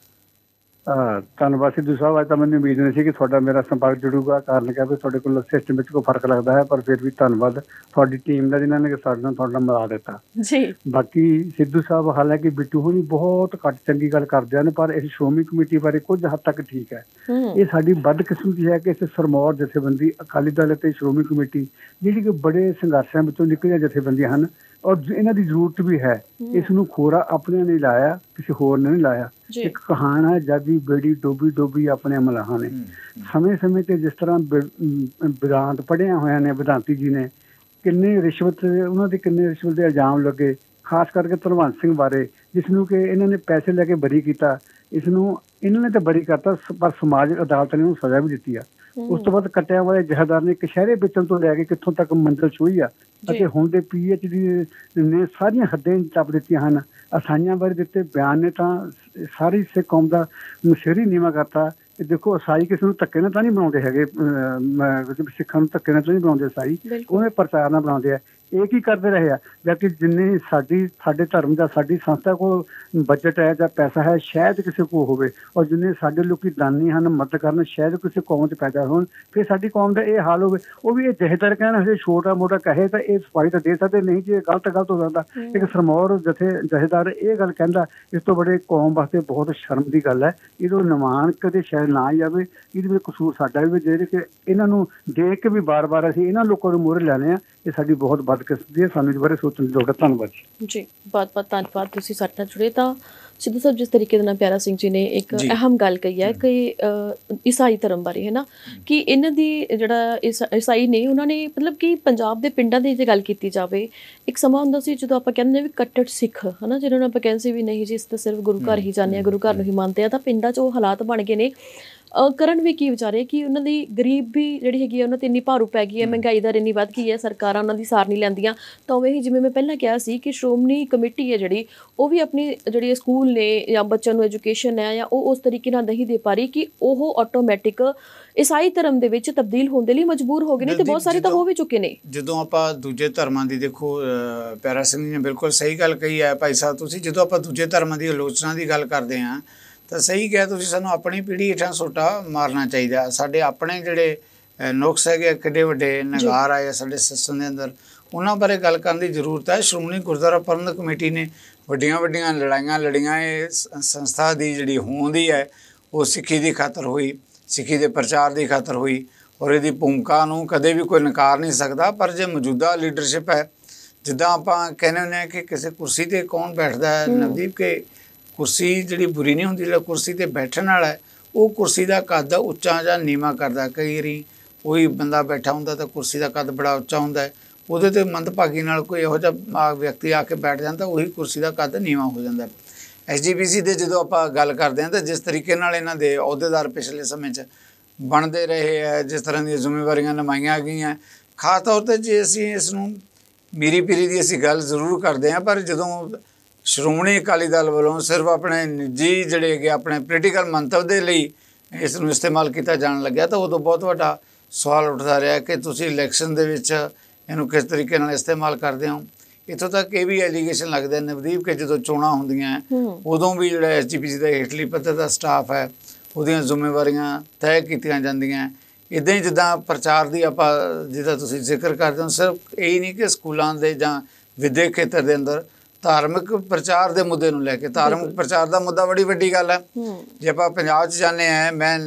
ਧੰਨਵਾਦ ਸਿੱਧੂ ਸਾਹਿਬ। ਅੱਜ ਤਾਂ ਮੈਨੂੰ ਉਮੀਦ ਨਹੀਂ ਸੀ ਕਿ ਤੁਹਾਡਾ ਮੇਰਾ ਸੰਪਰਕ ਜੁੜੂਗਾ, ਕਾਰਨ ਕਿਹਾ ਵੀ ਤੁਹਾਡੇ ਕੋਲ ਸਿਸਟਮ ਵਿੱਚ ਕੋਈ ਫਰਕ ਲੱਗਦਾ ਹੈ, ਪਰ ਫਿਰ ਵੀ ਧੰਨਵਾਦ ਤੁਹਾਡੀ ਟੀਮ ਦਾ ਜਿਨ੍ਹਾਂ ਨੇ ਸਾਡੇ ਨਾਲ ਤੁਹਾਡਾ ਮਿਲਾ ਦਿੱਤਾ ਜੀ। ਬਾਕੀ ਸਿੱਧੂ ਸਾਹਿਬ ਹਾਲਾਂਕਿ ਬਿੱਟੂ ਹੋਣੀ ਬਹੁਤ ਘੱਟ ਚੰਗੀ ਗੱਲ ਕਰਦੇ ਹਨ, ਪਰ ਇਸ ਸ਼੍ਰੋਮਣੀ ਕਮੇਟੀ ਬਾਰੇ ਕੁਝ ਹੱਦ ਤੱਕ ਠੀਕ ਹੈ। ਇਹ ਸਾਡੀ ਬਦਕਿਸਮਤੀ ਹੈ ਕਿ ਇਸ ਸਰਮੌਰ ਜਥੇਬੰਦੀ ਅਕਾਲੀ ਦਲ ਅਤੇ ਸ਼੍ਰੋਮਣੀ ਕਮੇਟੀ ਜਿਹੜੀ ਕਿ ਬੜੇ ਸੰਘਰਸ਼ਾਂ ਵਿੱਚੋਂ ਨਿਕਲੀਆਂ ਜਥੇਬੰਦੀਆਂ ਹਨ ਔਰ ਇਹਨਾਂ ਦੀ ਜ਼ਰੂਰਤ ਵੀ ਹੈ, ਇਸ ਨੂੰ ਖੋਰਾ ਆਪਣਿਆਂ ਨੇ ਲਾਇਆ, ਕਿਸੇ ਹੋਰ ਨੇ ਨਹੀਂ ਲਾਇਆ। ਇੱਕ ਕਹਾਣ ਹੈ, ਜਾਗੀ ਬੇੜੀ ਡੋਬੀ ਡੋਬੀ ਆਪਣੇ ਮਲਾਹਾਂ ਨੇ। ਸਮੇਂ-ਸਮੇਂ ਤੇ ਜਿਸ ਤਰ੍ਹਾਂ ਵਿਦਾਂਤ ਪੜ੍ਹਿਆ ਹੋਇਆ ਨੇ, ਵਿਦਾਂਤੀ ਜੀ ਨੇ ਕਿੰਨੇ ਰਿਸ਼ਵਤ, ਉਹਨਾਂ ਦੇ ਕਿੰਨੇ ਰਿਸ਼ਵਤ ਦੇ ਇਲਜ਼ਾਮ ਲੱਗੇ, ਖਾਸ ਕਰਕੇ ਧਰਵੰਤ ਸਿੰਘ ਬਾਰੇ, ਜਿਸ ਨੂੰ ਕਿ ਇਹਨਾਂ ਨੇ ਪੈਸੇ ਲੈ ਕੇ ਬਰੀ ਕੀਤਾ। ਇਸ ਨੂੰ ਇਹਨਾਂ ਨੇ ਤਾਂ ਬਰੀ ਕਰਤਾ, ਪਰ ਸਮਾਜ ਅਦਾਲਤ ਨੇ ਉਹਨੂੰ ਸਜ਼ਾ ਵੀ ਦਿੱਤੀ ਆ। ਉਸ ਤੋਂ ਬਾਅਦ ਕੱਟਿਆਂ ਵਾਲੇ ਜਥੇਦਾਰ ਨੇ ਕਸ਼ਹਿਰੇ ਵੇਚਣ ਤੋਂ ਲੈ ਕੇ ਕਿੱਥੋਂ ਤੱਕ ਮੰਜ਼ਿਲ ਛੂਹੀ ਆ, ਅਤੇ ਹੁਣ ਦੇ PhD ਨੇ ਸਾਰੀਆਂ ਹੱਦਾਂ ਟੱਪ ਦਿੱਤੀਆਂ ਹਨ। ਅਸਾਈਆਂ ਬਾਰੇ ਦਿੱਤੇ ਬਿਆਨ ਨੇ ਤਾਂ ਸਾਰੀ ਸਿੱਖ ਕੌਮ ਦਾ ਮਸ਼ਹੂਰੀ ਨੀਵਾਂ ਕਰਤਾ। ਦੇਖੋ ਈਸਾਈ ਕਿਸੇ ਨੂੰ ਧੱਕੇ ਨਾਲ ਤਾਂ ਨਹੀਂ ਬਣਾਉਂਦੇ ਹੈਗੇ, ਸਿੱਖਾਂ ਨੂੰ ਧੱਕੇ ਨਾਲ ਤਾਂ ਨਹੀਂ ਬਣਾਉਂਦੇ ਈਸਾਈ, ਉਹਨੇ ਪ੍ਰਚਾਰ ਨਾਲ ਬਣਾਉਂਦੇ ਆ। ਇਹ ਕੀ ਕਰਦੇ ਰਹੇ ਆ, ਜਦਕਿ ਜਿੰਨੀ ਸਾਡੇ ਧਰਮ ਦਾ, ਸਾਡੀ ਸੰਸਥਾ ਕੋਲ ਬਜਟ ਹੈ ਜਾਂ ਪੈਸਾ ਹੈ, ਸ਼ਾਇਦ ਕਿਸੇ ਕੋਲ ਹੋਵੇ, ਔਰ ਜਿੰਨੇ ਸਾਡੇ ਲੋਕੀ ਦਾਨੀ ਹਨ, ਮਦਦ ਕਰਨ, ਸ਼ਾਇਦ ਕਿਸੇ ਕੌਮ 'ਚ ਪੈਦਾ ਹੋਣ, ਫਿਰ ਸਾਡੀ ਕੌਮ ਦਾ ਇਹ ਹਾਲ ਹੋਵੇ। ਉਹ ਵੀ ਇਹ ਜਥੇਦਾਰ ਕਹਿਣ ਹਜੇ ਛੋਟਾ ਮੋਟਾ ਕਹੇ ਤਾਂ ਇਹ ਸਫਾਈ ਤਾਂ ਦੇ ਸਕਦੇ ਨਹੀਂ, ਜੇ ਗਲਤ ਹੋ ਜਾਂਦਾ। ਇੱਕ ਸਰਮੌਰ ਜਥੇਦਾਰ ਇਹ ਗੱਲ ਕਹਿੰਦਾ, ਇਸ ਤੋਂ ਬੜੇ ਕੌਮ ਵਾਸਤੇ ਬਹੁਤ ਸ਼ਰਮ ਦੀ ਗੱਲ ਹੈ। ਇਹਦੋਂ ਨਿਮਾਣ ਕਦੇ ਸ਼ਾਇਦ ਨਾ ਹੀ ਜਾਵੇ, ਇਹਦੇ ਵਿੱਚ ਕਸੂਰ ਸਾਡਾ ਵੀ, ਜਿਹੜੇ ਕਿ ਇਹਨਾਂ ਨੂੰ ਦੇਖ ਕੇ ਵੀ ਬਾਰ-ਬਾਰ ਅਸੀਂ ਇਹਨਾਂ ਲੋਕਾਂ ਨੂੰ ਮੂਹਰੇ ਲੈਣੇ ਆ। ਇਹ ਸਾਡੀ ਬਹੁਤ ਬਦਕਿਸਮਤੀ ਹੈ, ਸਾਨੂੰ ਇਸ ਬਾਰੇ ਸੋਚਣ ਦੀ ਲੋੜ ਹੈ। ਧੰਨਵਾਦ ਜੀ, ਬਹੁਤ-ਬਹੁਤ ਧੰਨਵਾਦ ਤੁਸੀਂ ਸਾਡੇ ਨਾਲ ਜੁੜੇ। ਤਾਂ ਸਿੱਧੂ ਸਾਹਿਬ, ਜਿਸ ਤਰੀਕੇ ਦੇ ਨਾਲ ਪਿਆਰਾ ਸਿੰਘ ਜੀ ਨੇ ਇੱਕ ਅਹਿਮ ਗੱਲ ਕਹੀ ਹੈ ਕਿ ਈਸਾਈ ਧਰਮ ਬਾਰੇ, ਹੈ ਨਾ, ਕਿ ਇਹਨਾਂ ਦੀ ਜਿਹੜਾ ਈਸਾਈ ਨੇ, ਉਹਨਾਂ ਨੇ ਮਤਲਬ ਕਿ ਪੰਜਾਬ ਦੇ ਪਿੰਡਾਂ ਦੀ ਜੇ ਗੱਲ ਕੀਤੀ ਜਾਵੇ, ਇੱਕ ਸਮਾਂ ਹੁੰਦਾ ਸੀ ਜਦੋਂ ਆਪਾਂ ਕਹਿੰਦੇ ਵੀ ਕੱਟੜ ਸਿੱਖ, ਹੈ ਨਾ, ਜਿਹਨਾਂ ਨੂੰ ਆਪਾਂ ਕਹਿੰਦੇ ਸੀ ਵੀ ਨਹੀਂ ਜੀ ਇਸ ਤਾਂ ਸਿਰਫ ਗੁਰੂ ਘਰ ਹੀ ਜਾਂਦੇ ਆ, ਗੁਰੂ ਘਰ ਨੂੰ ਹੀ ਮੰਨਦੇ ਆ, ਤਾਂ ਪਿੰਡਾਂ 'ਚ ਉਹ ਹਾਲਾਤ ਬਣ ਗਏ ਨੇ। ਕਰਨ ਵੀ ਕੀ ਵਿਚਾਰੇ ਕਿ ਉਹਨਾਂ ਦੀ ਗਰੀਬ ਵੀ ਜਿਹੜੀ ਹੈਗੀ ਆ ਉਹਨਾਂ 'ਤੇ ਇੰਨੀ ਭਾਰੂ ਪੈ ਗਈ ਹੈ, ਮਹਿੰਗਾਈ ਦਰ ਇੰਨੀ ਵੱਧ ਗਈ ਹੈ, ਸਰਕਾਰਾਂ ਉਹਨਾਂ ਦੀ ਸਾਰ ਨਹੀਂ ਲੈਂਦੀਆਂ। ਤਾਂ ਉਵੇਂ ਹੀ ਜਿਵੇਂ ਮੈਂ ਪਹਿਲਾਂ ਕਿਹਾ ਸੀ ਕਿ ਸ਼੍ਰੋਮਣੀ ਕਮੇਟੀ ਹੈ ਜਿਹੜੀ, ਉਹ ਵੀ ਆਪਣੀ ਜਿਹੜੀ ਸਕੂਲ ਨੇ ਜਾਂ ਬੱਚਿਆਂ ਨੂੰ ਐਜੂਕੇਸ਼ਨ ਹੈ ਜਾਂ ਉਹ ਉਸ ਤਰੀਕੇ ਨਾਲ ਨਹੀਂ ਦੇ ਪਾ ਰਹੀ ਕਿ ਉਹ ਆਟੋਮੈਟਿਕ ਈਸਾਈ ਧਰਮ ਦੇ ਵਿੱਚ ਤਬਦੀਲ ਹੋਣ ਦੇ ਲਈ ਮਜਬੂਰ ਹੋ ਗਏ ਨੇ, ਤੇ ਬਹੁਤ ਸਾਰੇ ਤਾਂ ਹੋ ਵੀ ਚੁੱਕੇ ਨੇ। ਜਦੋਂ ਆਪਾਂ ਦੂਜੇ ਧਰਮਾਂ ਦੀ ਦੇਖੋ, ਪਿਆਰਾ ਸਿੰਘ ਜੀ ਨੇ ਬਿਲਕੁਲ ਸਹੀ ਗੱਲ ਕਹੀ ਹੈ ਭਾਈ ਸਾਹਿਬ ਤੁਸੀਂ, ਜਦੋਂ ਆਪਾਂ ਦੂਜੇ ਧਰਮਾਂ ਦੀ ਆਲੋਚਨਾ ਦੀ ਗੱਲ ਕਰਦੇ ਹਾਂ ਤਾਂ ਸਹੀ ਕਿਹਾ ਤੁਸੀਂ, ਸਾਨੂੰ ਆਪਣੀ ਪੀੜ੍ਹੀ ਹੇਠਾਂ ਸੋਟਾ ਮਾਰਨਾ ਚਾਹੀਦਾ। ਸਾਡੇ ਆਪਣੇ ਜਿਹੜੇ ਨੁਕਸ ਹੈਗੇ ਕਿੱਡੇ ਵੱਡੇ ਨਗਾਰ ਆਏ ਸਾਡੇ ਸਿਸਟਮ ਦੇ ਅੰਦਰ, ਉਹਨਾਂ ਬਾਰੇ ਗੱਲ ਕਰਨ ਦੀ ਜ਼ਰੂਰਤ ਹੈ। ਸ਼੍ਰੋਮਣੀ ਗੁਰਦੁਆਰਾ ਪ੍ਰਬੰਧਕ ਕਮੇਟੀ ਨੇ ਵੱਡੀਆਂ ਵੱਡੀਆਂ ਲੜਾਈਆਂ ਲੜੀਆਂ। ਇਹ ਸੰਸਥਾ ਦੀ ਜਿਹੜੀ ਹੋਂਦ ਹੀ ਹੈ ਉਹ ਸਿੱਖੀ ਦੀ ਖਾਤਰ ਹੋਈ, ਸਿੱਖੀ ਦੇ ਪ੍ਰਚਾਰ ਦੀ ਖਾਤਰ ਹੋਈ, ਔਰ ਇਹਦੀ ਭੂਮਿਕਾ ਨੂੰ ਕਦੇ ਵੀ ਕੋਈ ਨਕਾਰ ਨਹੀਂ ਸਕਦਾ। ਪਰ ਜੇ ਮੌਜੂਦਾ ਲੀਡਰਸ਼ਿਪ ਹੈ, ਜਿੱਦਾਂ ਆਪਾਂ ਕਹਿੰਦੇ ਹੁੰਦੇ ਹਾਂ ਕਿ ਕਿਸੇ ਕੁਰਸੀ 'ਤੇ ਕੌਣ ਬੈਠਦਾ ਹੈ ਨਵਦੀਪ, ਕਿ ਕੁਰਸੀ ਜਿਹੜੀ ਬੁਰੀ ਨਹੀਂ ਹੁੰਦੀ, ਜਿਹੜਾ ਕੁਰਸੀ 'ਤੇ ਬੈਠਣ ਵਾਲਾ ਹੈ ਉਹ ਕੁਰਸੀ ਦਾ ਕੱਦ ਉੱਚਾ ਜਾਂ ਨੀਵਾਂ ਕਰਦਾ। ਕਈ ਵਾਰੀ ਕੋਈ ਬੰਦਾ ਬੈਠਾ ਹੁੰਦਾ ਤਾਂ ਕੁਰਸੀ ਦਾ ਕੱਦ ਬੜਾ ਉੱਚਾ ਹੁੰਦਾ ਹੈ, ਉਹਦੇ 'ਤੇ ਮੰਦਭਾਗੀ ਨਾਲ ਕੋਈ ਇਹੋ ਜਿਹਾ ਵਿਅਕਤੀ ਆ ਕੇ ਬੈਠ ਜਾਂਦਾ, ਉਹੀ ਕੁਰਸੀ ਦਾ ਕੱਦ ਨੀਵਾਂ ਹੋ ਜਾਂਦਾ। SGPC ਦੇ ਜਦੋਂ ਆਪਾਂ ਗੱਲ ਕਰਦੇ ਹਾਂ ਤਾਂ ਜਿਸ ਤਰੀਕੇ ਨਾਲ ਇਹਨਾਂ ਦੇ ਅਹੁਦੇਦਾਰ ਪਿਛਲੇ ਸਮੇਂ 'ਚ ਬਣਦੇ ਰਹੇ ਹੈ, ਜਿਸ ਤਰ੍ਹਾਂ ਦੀਆਂ ਜ਼ਿੰਮੇਵਾਰੀਆਂ ਨਿਭਾਈਆਂ ਗਈਆਂ, ਖਾਸ ਤੌਰ 'ਤੇ ਜੇ ਅਸੀਂ ਇਸ ਨੂੰ ਮੀਰੀ ਪੀਰੀ ਦੀ ਅਸੀਂ ਗੱਲ ਜ਼ਰੂਰ ਕਰਦੇ ਹਾਂ, ਪਰ ਜਦੋਂ ਸ਼੍ਰੋਮਣੀ ਅਕਾਲੀ ਦਲ ਵੱਲੋਂ ਸਿਰਫ ਆਪਣੇ ਨਿੱਜੀ ਜਿਹੜੇ ਹੈਗੇ ਆਪਣੇ ਪੋਲੀਟੀਕਲ ਮੰਤਵ ਦੇ ਲਈ ਇਸ ਨੂੰ ਇਸਤੇਮਾਲ ਕੀਤਾ ਜਾਣ ਲੱਗਿਆ, ਤਾਂ ਉਦੋਂ ਬਹੁਤ ਵੱਡਾ ਸਵਾਲ ਉੱਠਦਾ ਰਿਹਾ ਕਿ ਤੁਸੀਂ ਇਲੈਕਸ਼ਨ ਦੇ ਵਿੱਚ ਇਹਨੂੰ ਕਿਸ ਤਰੀਕੇ ਨਾਲ ਇਸਤੇਮਾਲ ਕਰਦੇ ਹੋ। ਇੱਥੋਂ ਤੱਕ ਇਹ ਵੀ ਐਲੀਗੇਸ਼ਨ ਲੱਗਦਾ ਨਵਦੀਪ ਕਿ ਜਦੋਂ ਚੋਣਾਂ ਹੁੰਦੀਆਂ ਉਦੋਂ ਵੀ ਜਿਹੜਾ SGPC ਦਾ ਹੇਠਲੀ ਪੱਧਰ ਦਾ ਸਟਾਫ ਹੈ ਉਹਦੀਆਂ ਜ਼ਿੰਮੇਵਾਰੀਆਂ ਤੈਅ ਕੀਤੀਆਂ ਜਾਂਦੀਆਂ। ਇੱਦਾਂ ਹੀ ਜਿੱਦਾਂ ਪ੍ਰਚਾਰ ਦੀ ਆਪਾਂ ਜਿਹਦਾ ਤੁਸੀਂ ਜ਼ਿਕਰ ਕਰਦੇ ਹੋ, ਸਿਰਫ ਇਹ ਹੀ ਨਹੀਂ ਕਿ ਸਕੂਲਾਂ ਦੇ ਜਾਂ ਵਿਦਿਅਕ ਖੇਤਰ ਦੇ ਅੰਦਰ ਧਾਰਮਿਕ ਪ੍ਰਚਾਰ ਦੇ ਮੁੱਦੇ ਨੂੰ ਲੈ ਕੇ, ਧਾਰਮਿਕ ਪ੍ਰਚਾਰ ਦਾ ਮੁੱਦਾ ਬੜੀ ਵੱਡੀ ਗੱਲ ਹੈ। ਜੇ ਆਪਾਂ ਪੰਜਾਬ 'ਚ ਜਾਂਦੇ ਹਾਂ, ਮੈਂ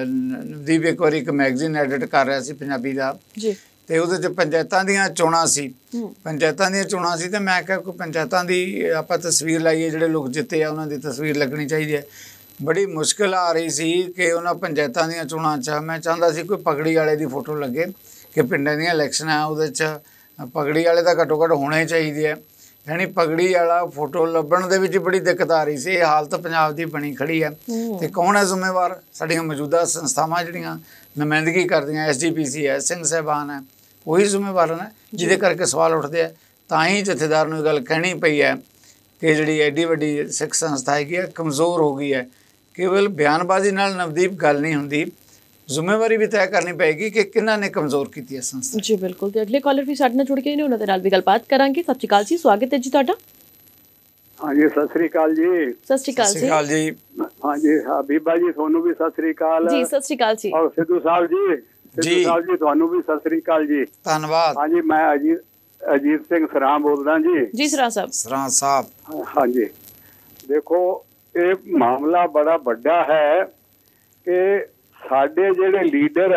ਨਵਦੀਪ ਇੱਕ ਵਾਰੀ ਇੱਕ ਮੈਗਜ਼ੀਨ ਐਡਿਟ ਕਰ ਰਿਹਾ ਸੀ ਪੰਜਾਬੀ ਦਾ, ਅਤੇ ਉਹਦੇ 'ਚ ਪੰਚਾਇਤਾਂ ਦੀਆਂ ਚੋਣਾਂ ਸੀ, ਅਤੇ ਮੈਂ ਕਿਹਾ ਕੋਈ ਪੰਚਾਇਤਾਂ ਦੀ ਆਪਾਂ ਤਸਵੀਰ ਲਾਈਏ, ਜਿਹੜੇ ਲੋਕ ਜਿੱਤੇ ਆ ਉਹਨਾਂ ਦੀ ਤਸਵੀਰ ਲੱਗਣੀ ਚਾਹੀਦੀ ਹੈ। ਬੜੀ ਮੁਸ਼ਕਿਲ ਆ ਰਹੀ ਸੀ ਕਿ ਉਹਨਾਂ ਪੰਚਾਇਤਾਂ ਦੀਆਂ ਚੋਣਾਂ 'ਚ ਮੈਂ ਚਾਹੁੰਦਾ ਸੀ ਕੋਈ ਪਗੜੀ ਵਾਲੇ ਦੀ ਫੋਟੋ ਲੱਗੇ ਕਿ ਪਿੰਡਾਂ ਦੀਆਂ ਇਲੈਕਸ਼ਨ ਆ, ਉਹਦੇ 'ਚ ਪਗੜੀ ਵਾਲੇ ਤਾਂ ਘੱਟੋ ਘੱਟ ਹੋਣੇ ਚਾਹੀਦੇ ਆ। ਯਾਨੀ ਪਗੜੀ ਵਾਲਾ ਫੋਟੋ ਲੱਭਣ ਦੇ ਵਿੱਚ ਬੜੀ ਦਿੱਕਤ ਆ ਰਹੀ ਸੀ। ਇਹ ਹਾਲਤ ਪੰਜਾਬ ਦੀ ਬਣੀ ਖੜੀ ਹੈ, ਅਤੇ ਕੌਣ ਹੈ ਜ਼ਿੰਮੇਵਾਰ? ਸਾਡੀਆਂ ਮੌਜੂਦਾ ਸੰਸਥਾਵਾਂ ਜਿਹੜੀਆਂ ਨੁਮਾਇੰਦਗੀ ਕਰਦੀਆਂ, SGPC ਹੈ, ਸਿੰਘ ਸਾਹਿਬਾਨ ਹੈ, ਉਹੀ ਜ਼ਿੰਮੇਵਾਰ ਨੇ, ਜਿਹਦੇ ਕਰਕੇ ਸਵਾਲ ਉੱਠਦੇ ਆ। ਤਾਂ ਹੀ ਜਥੇਦਾਰ ਨੂੰ ਇਹ ਗੱਲ ਕਹਿਣੀ ਪਈ ਹੈ ਕਿ ਜਿਹੜੀ ਐਡੀ ਵੱਡੀ ਸਿੱਖ ਸੰਸਥਾ ਹੈਗੀ ਹੈ ਕਮਜ਼ੋਰ ਹੋ ਗਈ ਹੈ। ਕੇਵਲ ਬਿਆਨਬਾਜ਼ੀ ਨਾਲ ਨਵਦੀਪ ਗੱਲ ਨਹੀਂ ਹੁੰਦੀ, ਜ਼ਿੰਮੇਵਾਰੀ ਵੀ ਤੈਅ ਕਰਨੀ ਪਏਗੀ ਕਿ ਕਿਹਨਾਂ ਨੇ ਕਮਜ਼ੋਰ ਕੀਤੀ ਹੈ ਸੰਸਥਾ। ਜੀ ਬਿਲਕੁਲ, ਤੇ ਅਗਲੇ ਕਾਲਰ ਵੀ ਸਾਡੇ ਨਾਲ ਜੁੜ ਗਏ ਨੇ, ਉਹਨਾਂ ਦੇ ਨਾਲ ਵੀ ਗੱਲਬਾਤ ਕਰਾਂਗੇ। ਸਤਿ ਸ਼੍ਰੀ ਅਕਾਲ ਜੀ, ਸਵਾਗਤ ਹੈ ਜੀ ਤੁਹਾਡਾ। ਹਾਂਜੀ, ਸਤਿ ਸ਼੍ਰੀ ਅਕਾਲ ਜੀ। ਸਤਿ ਸ਼੍ਰੀ ਅਕਾਲ ਜੀ। ਹਾਂਜੀ ਬੀਬਾ ਜੀ, ਤੁਹਾਨੂੰ ਵੀ ਸਤਿ ਸ਼੍ਰੀ ਅਕਾਲ ਜੀ। ਸਤਿ ਸ਼੍ਰੀ ਅਕਾਲ ਜੀ। ਔਰ ਸਿੱਧੂ ਸਾਹਿਬ ਜੀ ਤੁਹਾਨੂੰ ਵੀ ਸਤਿ ਸ਼੍ਰੀ ਅਕਾਲ ਜੀ। ਧੰਨਵਾਦ। ਹਾਂਜੀ, ਮੈਂ ਅਜੀਤ ਸਿੰਘ ਸਰਾਂ ਬੋਲਦਾ ਜੀ। ਸਰਾਂ ਸਾਹਿਬ। ਹਾਂਜੀ, ਦੇਖੋ ਇਹ ਮਾਮਲਾ ਬੜਾ ਵੱਡਾ ਹੈ ਕਿ ਸਾਡੇ ਜਿਹੜੇ ਲੀਡਰ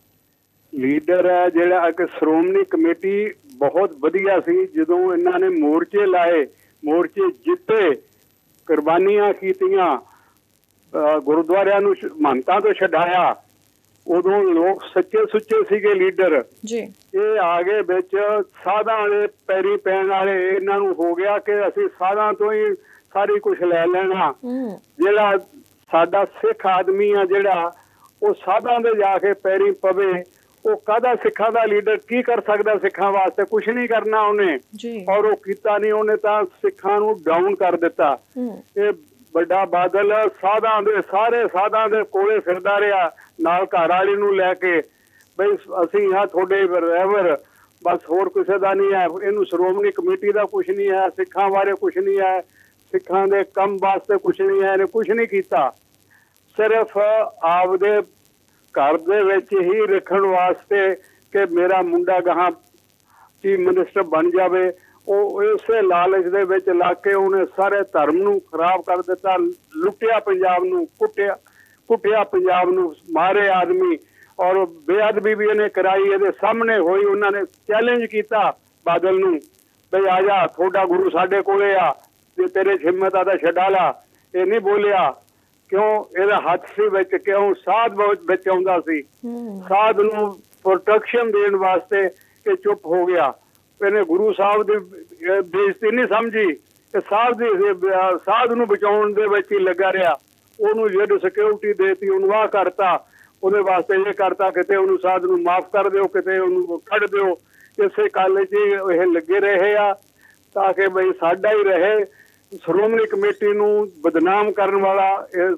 ਹੈ ਜਿਹੜਾ ਇੱਕ ਸ਼੍ਰੋਮਣੀ ਕਮੇਟੀ ਬਹੁਤ ਵਧੀਆ ਸੀ। ਜਦੋਂ ਇਹਨਾਂ ਨੇ ਮੋਰਚੇ ਲਾਏ, ਮੋਰਚੇ ਜਿੱਤੇ, ਕੁਰਬਾਨੀਆਂ ਕੀਤੀਆਂ, ਗੁਰਦੁਆਰਿਆਂ ਨੂੰ ਮਹੰਤਾਂ ਤੋਂ ਛਡਾਇਆ, ਉਦੋਂ ਲੋਕ ਸੱਚੇ ਸੁੱਚੇ ਸੀਗੇ ਲੀਡਰ ਜੀ। ਇਹ ਆਗੇ ਵਿੱਚ ਸਾਧਾਂ ਵਾਲੇ ਪੈਰੀ ਪੈਣ ਵਾਲੇ, ਇਹਨਾਂ ਨੂੰ ਹੋ ਗਿਆ ਕਿ ਅਸੀਂ ਸਾਧਾਂ ਤੋਂ ਹੀ ਸਾਰੀ ਕੁਛ ਲੈ ਲੈਣਾ। ਜਿਹੜਾ ਸਾਡਾ ਸਿੱਖ ਆਦਮੀ ਆ ਜਿਹੜਾ ਉਹ ਸਾਧਾਂ ਦੇ ਜਾ ਕੇ ਪੈਰੀ ਪਵੇ, ਉਹ ਕਾਹਦਾ ਸਿੱਖਾਂ ਦਾ ਲੀਡਰ ਕੀ ਕਰ ਸਕਦਾ? ਸਿੱਖਾਂ ਵਾਸਤੇ ਕੁਛ ਨਹੀਂ ਕਰਨਾ ਉਹਨੇ, ਔਰ ਉਹ ਕੀਤਾ ਨਹੀਂ। ਉਹਨੇ ਤਾਂ ਸਿੱਖਾਂ ਨੂੰ ਡਾਊਨ ਕਰ ਦਿੱਤਾ। ਇਹ ਵੱਡਾ ਬਾਦਲ ਸਾਧਾਂ ਦੇ ਸਾਰੇ ਸਾਧਾਂ ਦੇ ਕੋਲੇ ਫਿਰਦਾ ਰਿਹਾ, ਨਾਲ ਘਰ ਵਾਲੀ ਨੂੰ ਲੈ ਕੇ, ਬਈ ਅਸੀਂ ਹਾਂ ਤੁਹਾਡੇ ਰਹਿਵਰ, ਬਸ ਹੋਰ ਕਿਸੇ ਦਾ ਨਹੀਂ ਹੈ। ਇਹਨੂੰ ਸ਼੍ਰੋਮਣੀ ਕਮੇਟੀ ਦਾ ਕੁਛ ਨਹੀਂ ਹੈ, ਸਿੱਖਾਂ ਬਾਰੇ ਕੁਛ ਨਹੀਂ ਹੈ, ਸਿੱਖਾਂ ਦੇ ਕੰਮ ਵਾਸਤੇ ਕੁਛ ਨਹੀਂ ਹੈ। ਇਹਨੇ ਕੁਛ ਨਹੀਂ ਕੀਤਾ, ਸਿਰਫ ਆਪਦੇ ਘਰ ਦੇ ਵਿੱਚ ਹੀ ਰੱਖਣ ਵਾਸਤੇ ਕਿ ਮੇਰਾ ਮੁੰਡਾ ਗਾਹਾਂ ਚੀਫ ਮਿਨਿਸਟਰ ਬਣ ਜਾਵੇ। ਉਹ ਇਸੇ ਲਾਲਚ ਦੇ ਵਿੱਚ ਲਾ ਕੇ ਉਹਨੇ ਸਾਰੇ ਧਰਮ ਨੂੰ ਖਰਾਬ ਕਰ ਦਿੱਤਾ, ਲੁੱਟਿਆ ਪੰਜਾਬ ਨੂੰ, ਕੁੱਟਿਆ ਪੰਜਾਬ ਨੂੰ, ਮਾਰੇ ਆਦਮੀ, ਔਰ ਬੇਅਦਬੀ ਵੀ ਇਹਨੇ ਕਰਾਈ। ਇਹਦੇ ਸਾਹਮਣੇ ਹੋਈ। ਉਹਨਾਂ ਨੇ ਚੈਲੰਜ ਕੀਤਾ ਬਾਦਲ ਨੂੰ, ਬਈ ਆ ਜਾ, ਤੁਹਾਡਾ ਗੁਰੂ ਸਾਡੇ ਕੋਲੇ ਆ, ਜੇ ਤੇਰੇ ਹਿੰਮਤ ਆ ਤਾਂ ਛਡਾ ਲਾ। ਇਹ ਨਹੀਂ ਬੋਲਿਆ, ਕਿਉਂ? ਇਹਦਾ ਹੱਥ ਸੀ ਵਿੱਚ, ਕਿਉਂ? ਸਾਧ ਵਿੱਚ ਆਉਂਦਾ ਸੀ, ਸਾਧ ਨੂੰ ਪ੍ਰੋਟੈਕਸ਼ਨ ਦੇਣ ਵਾਸਤੇ ਕਿ ਚੁੱਪ ਹੋ ਗਿਆ। ਇਹਨੇ ਗੁਰੂ ਸਾਹਿਬ ਦੀ ਬੇਇੱਜ਼ਤੀ ਨਹੀਂ ਸਮਝੀ, ਤੇ ਸਾਧ ਨੂੰ ਬਚਾਉਣ ਦੇ ਵਿੱਚ ਹੀ ਲੱਗਾ ਰਿਹਾ। ਉਹਨੂੰ ਜਿਹੜੀ ਸਿਕਿਉਰਿਟੀ ਦੇਤੀ, ਉਹਨੂੰ ਆਹ ਕਰਤਾ, ਉਹਦੇ ਵਾਸਤੇ ਇਹ ਕਰਤਾ, ਕਿਤੇ ਉਹਨੂੰ ਸਾਧ ਨੂੰ ਮਾਫ ਕਰ ਦਿਓ, ਕਿਤੇ ਉਹਨੂੰ ਕੱਢ ਦਿਓ। ਇਸੇ ਗੱਲ 'ਚ ਇਹ ਲੱਗੇ ਰਹੇ ਆ ਤਾਂ ਕਿ ਬਈ ਸਾਡਾ ਹੀ ਰਹੇ। ਸ਼੍ਰੋਮਣੀ ਕਮੇਟੀ ਨੂੰ ਬਦਨਾਮ ਕਰਨ ਵਾਲਾ ਇਹ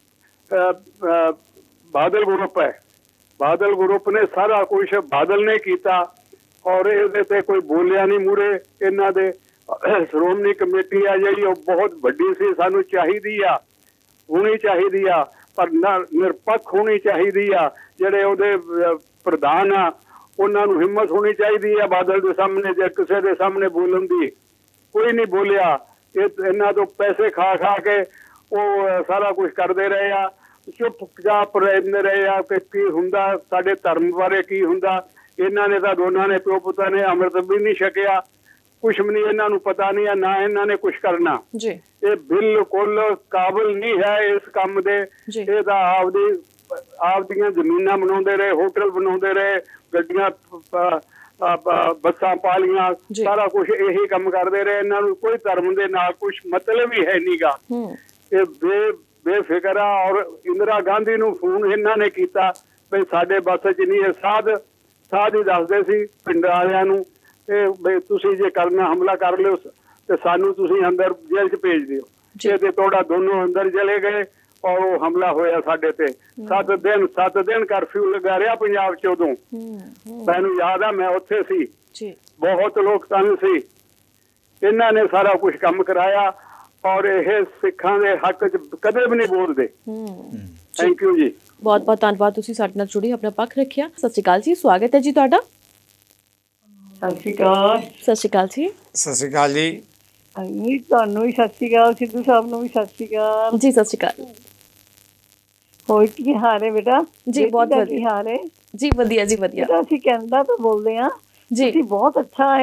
ਬਾਦਲ ਗਰੁੱਪ ਹੈ। ਬਾਦਲ ਗਰੁੱਪ ਨੇ ਸਾਰਾ ਕੁਛ ਬਾਦਲ ਨੇ ਕੀਤਾ ਔਰ ਇਹਦੇ ਤੇ ਕੋਈ ਬੋਲਿਆ ਨਹੀਂ ਮੂਹਰੇ। ਇਹਨਾਂ ਦੇ ਸ਼੍ਰੋਮਣੀ ਕਮੇਟੀ ਆ ਜਿਹੜੀ ਉਹ ਬਹੁਤ ਵੱਡੀ ਸੀ, ਸਾਨੂੰ ਚਾਹੀਦੀ ਆ, ਹੋਣੀ ਚਾਹੀਦੀ ਆ, ਪਰ ਨਿਰਪੱਖ ਹੋਣੀ ਚਾਹੀਦੀ ਆ। ਜਿਹੜੇ ਉਹਦੇ ਪ੍ਰਧਾਨ ਆ ਉਹਨਾਂ ਨੂੰ ਹਿੰਮਤ ਹੋਣੀ ਚਾਹੀਦੀ ਆ ਬਾਦਲ ਦੇ ਸਾਹਮਣੇ ਜੇ ਕਿਸੇ ਦੇ ਸਾਹਮਣੇ ਬੋਲਣ ਦੀ। ਕੋਈ ਨਹੀਂ ਬੋਲਿਆ। ਇਹਨਾਂ ਤੋਂ ਪੈਸੇ ਖਾ ਖਾ ਕੇ ਉਹ ਸਾਰਾ ਕੁਝ ਕਰਦੇ ਰਹੇ ਆ, ਚੁੱਪਚਾਪ ਰਹਿੰਦੇ ਰਹੇ ਆ ਕਿ ਕੀ ਹੁੰਦਾ ਸਾਡੇ ਧਰਮ ਬਾਰੇ, ਕੀ ਹੁੰਦਾ। ਇਹਨਾਂ ਨੇ ਤਾਂ ਦੋਨਾਂ ਨੇ ਪਿਓ ਪੁੱਤਾਂ ਨੇ ਅੰਮ੍ਰਿਤ ਵੀ ਨਹੀਂ ਛਕਿਆ, ਕੁਛ ਵੀ ਨਹੀਂ ਇਹਨਾਂ ਨੂੰ ਪਤਾ ਨਹੀਂ ਆ, ਨਾ ਇਹਨਾਂ ਨੇ ਕੁਛ ਕਰਨਾ। ਇਹ ਬਿਲਕੁਲ ਕਾਬਿਲ ਨਹੀਂ ਹੈ ਇਸ ਕੰਮ ਦੇ। ਇਹ ਤਾਂ ਆਪਦੀਆਂ ਜ਼ਮੀਨਾਂ ਬਣਾਉਂਦੇ ਰਹੇ, ਹੋਟਲ ਬਣਾਉਂਦੇ ਰਹੇ, ਗੱਡੀਆਂ ਬੱਸਾਂ ਪਾਲੀਆਂ, ਸਾਰਾ ਕੁਛ ਇਹੀ ਕੰਮ ਕਰਦੇ ਰਹੇ। ਇਹਨਾਂ ਨੂੰ ਕੋਈ ਧਰਮ ਦੇ ਨਾਲ ਕੁਛ ਮਤਲਬ ਹੀ ਹੈ ਨੀਗਾ। ਇਹ ਬੇਫਿਕਰ ਆ। ਔਰ ਇੰਦਰਾ ਗਾਂਧੀ ਨੂੰ ਫੋਨ ਇਹਨਾਂ ਨੇ ਕੀਤਾ ਬਈ ਸਾਡੇ ਬੱਸ 'ਚ ਨਹੀਂ। ਇਹ ਸਾਧ ਹੀ ਦੱਸਦੇ ਸੀ ਪਿੰਡ ਵਾਲਿਆਂ ਨੂੰ ਇਹ ਬਈ ਤੁਸੀਂ ਜੇ ਕਰਨਾ ਹਮਲਾ ਕਰ ਲਿਓ ਤੇ ਸਾਨੂੰ ਤੁਸੀਂ ਅੰਦਰ ਜੇਲ੍ਹ 'ਚ ਭੇਜ ਦਿਓ। ਇਹ ਤੇ ਤੁਹਾਡਾ ਦੋਨੋਂ ਅੰਦਰ ਚਲੇ ਗਏ ਔਰ ਉਹ ਹਮਲਾ ਹੋਇਆ ਸਾਡੇ ਤੇ। 7 ਦਿਨ ਕਰਫਿਊ ਲਗਾ ਰਿਹਾ ਪੰਜਾਬ 'ਚ। ਉਦੋਂ ਮੈਨੂੰ ਯਾਦ ਆ ਮੈਂ ਉੱਥੇ ਸੀ, ਬਹੁਤ ਲੋਕ ਤੰਗ ਸੀ। ਇਹਨਾਂ ਨੇ ਸਾਰਾ ਕੁਛ ਕੰਮ ਕਰਾਇਆ ਔਰ ਇਹ ਸਿੱਖਾਂ ਦੇ ਹੱਕ 'ਚ ਕਦੇ ਵੀ ਨਹੀਂ ਬੋਲਦੇ। ਥੈਂਕ ਯੂ ਜੀ, ਬਹੁਤ ਬਹੁਤ ਧੰਨਵਾਦ। ਤੁਸੀਂ ਸਾਡੇ ਨਾਲ ਜੁੜੀ, ਆਪਣਾ ਪੱਖ ਰੱਖਿਆ। ਸਤਿ ਸ਼੍ਰੀ ਅਕਾਲ ਜੀ, ਸਵਾਗਤ ਹੈ ਜੀ ਤੁਹਾਡਾ। ਸਤਿ ਸ਼੍ਰੀ ਅਕਾਲ। ਸਤਿ ਸ਼੍ਰੀ ਅਕਾਲ ਜੀ। ਸਤਿ ਸ਼੍ਰੀ ਅਕਾਲ ਜੀ। ਤੁਹਾਨੂੰ ਵੀ ਸਤਿ ਸ਼੍ਰੀ ਅਕਾਲ, ਸਿੱਧੂ ਸਾਹਿਬ ਨੂੰ ਵੀ ਸਤਿ ਸ਼੍ਰੀ ਅਕਾਲ ਜੀ। ਸਤਿ ਸ਼੍ਰੀ ਅਕਾਲ। ਹੋਰ ਕੀ ਹਾਲ ਹੈ ਬੇਟਾ? ਜੀ ਬਹੁਤ ਵਧੀਆ। ਕੀ ਹਾਲ ਹੈ ਜੀ? ਵਧੀਆ ਜੀ ਵਧੀਆ। ਅਸੀਂ ਕੈਨੇਡਾ ਤੋਂ ਬੋਲਦੇ ਹਾਂ ਜੀ। ਬਹੁਤ ਅੱਛਾ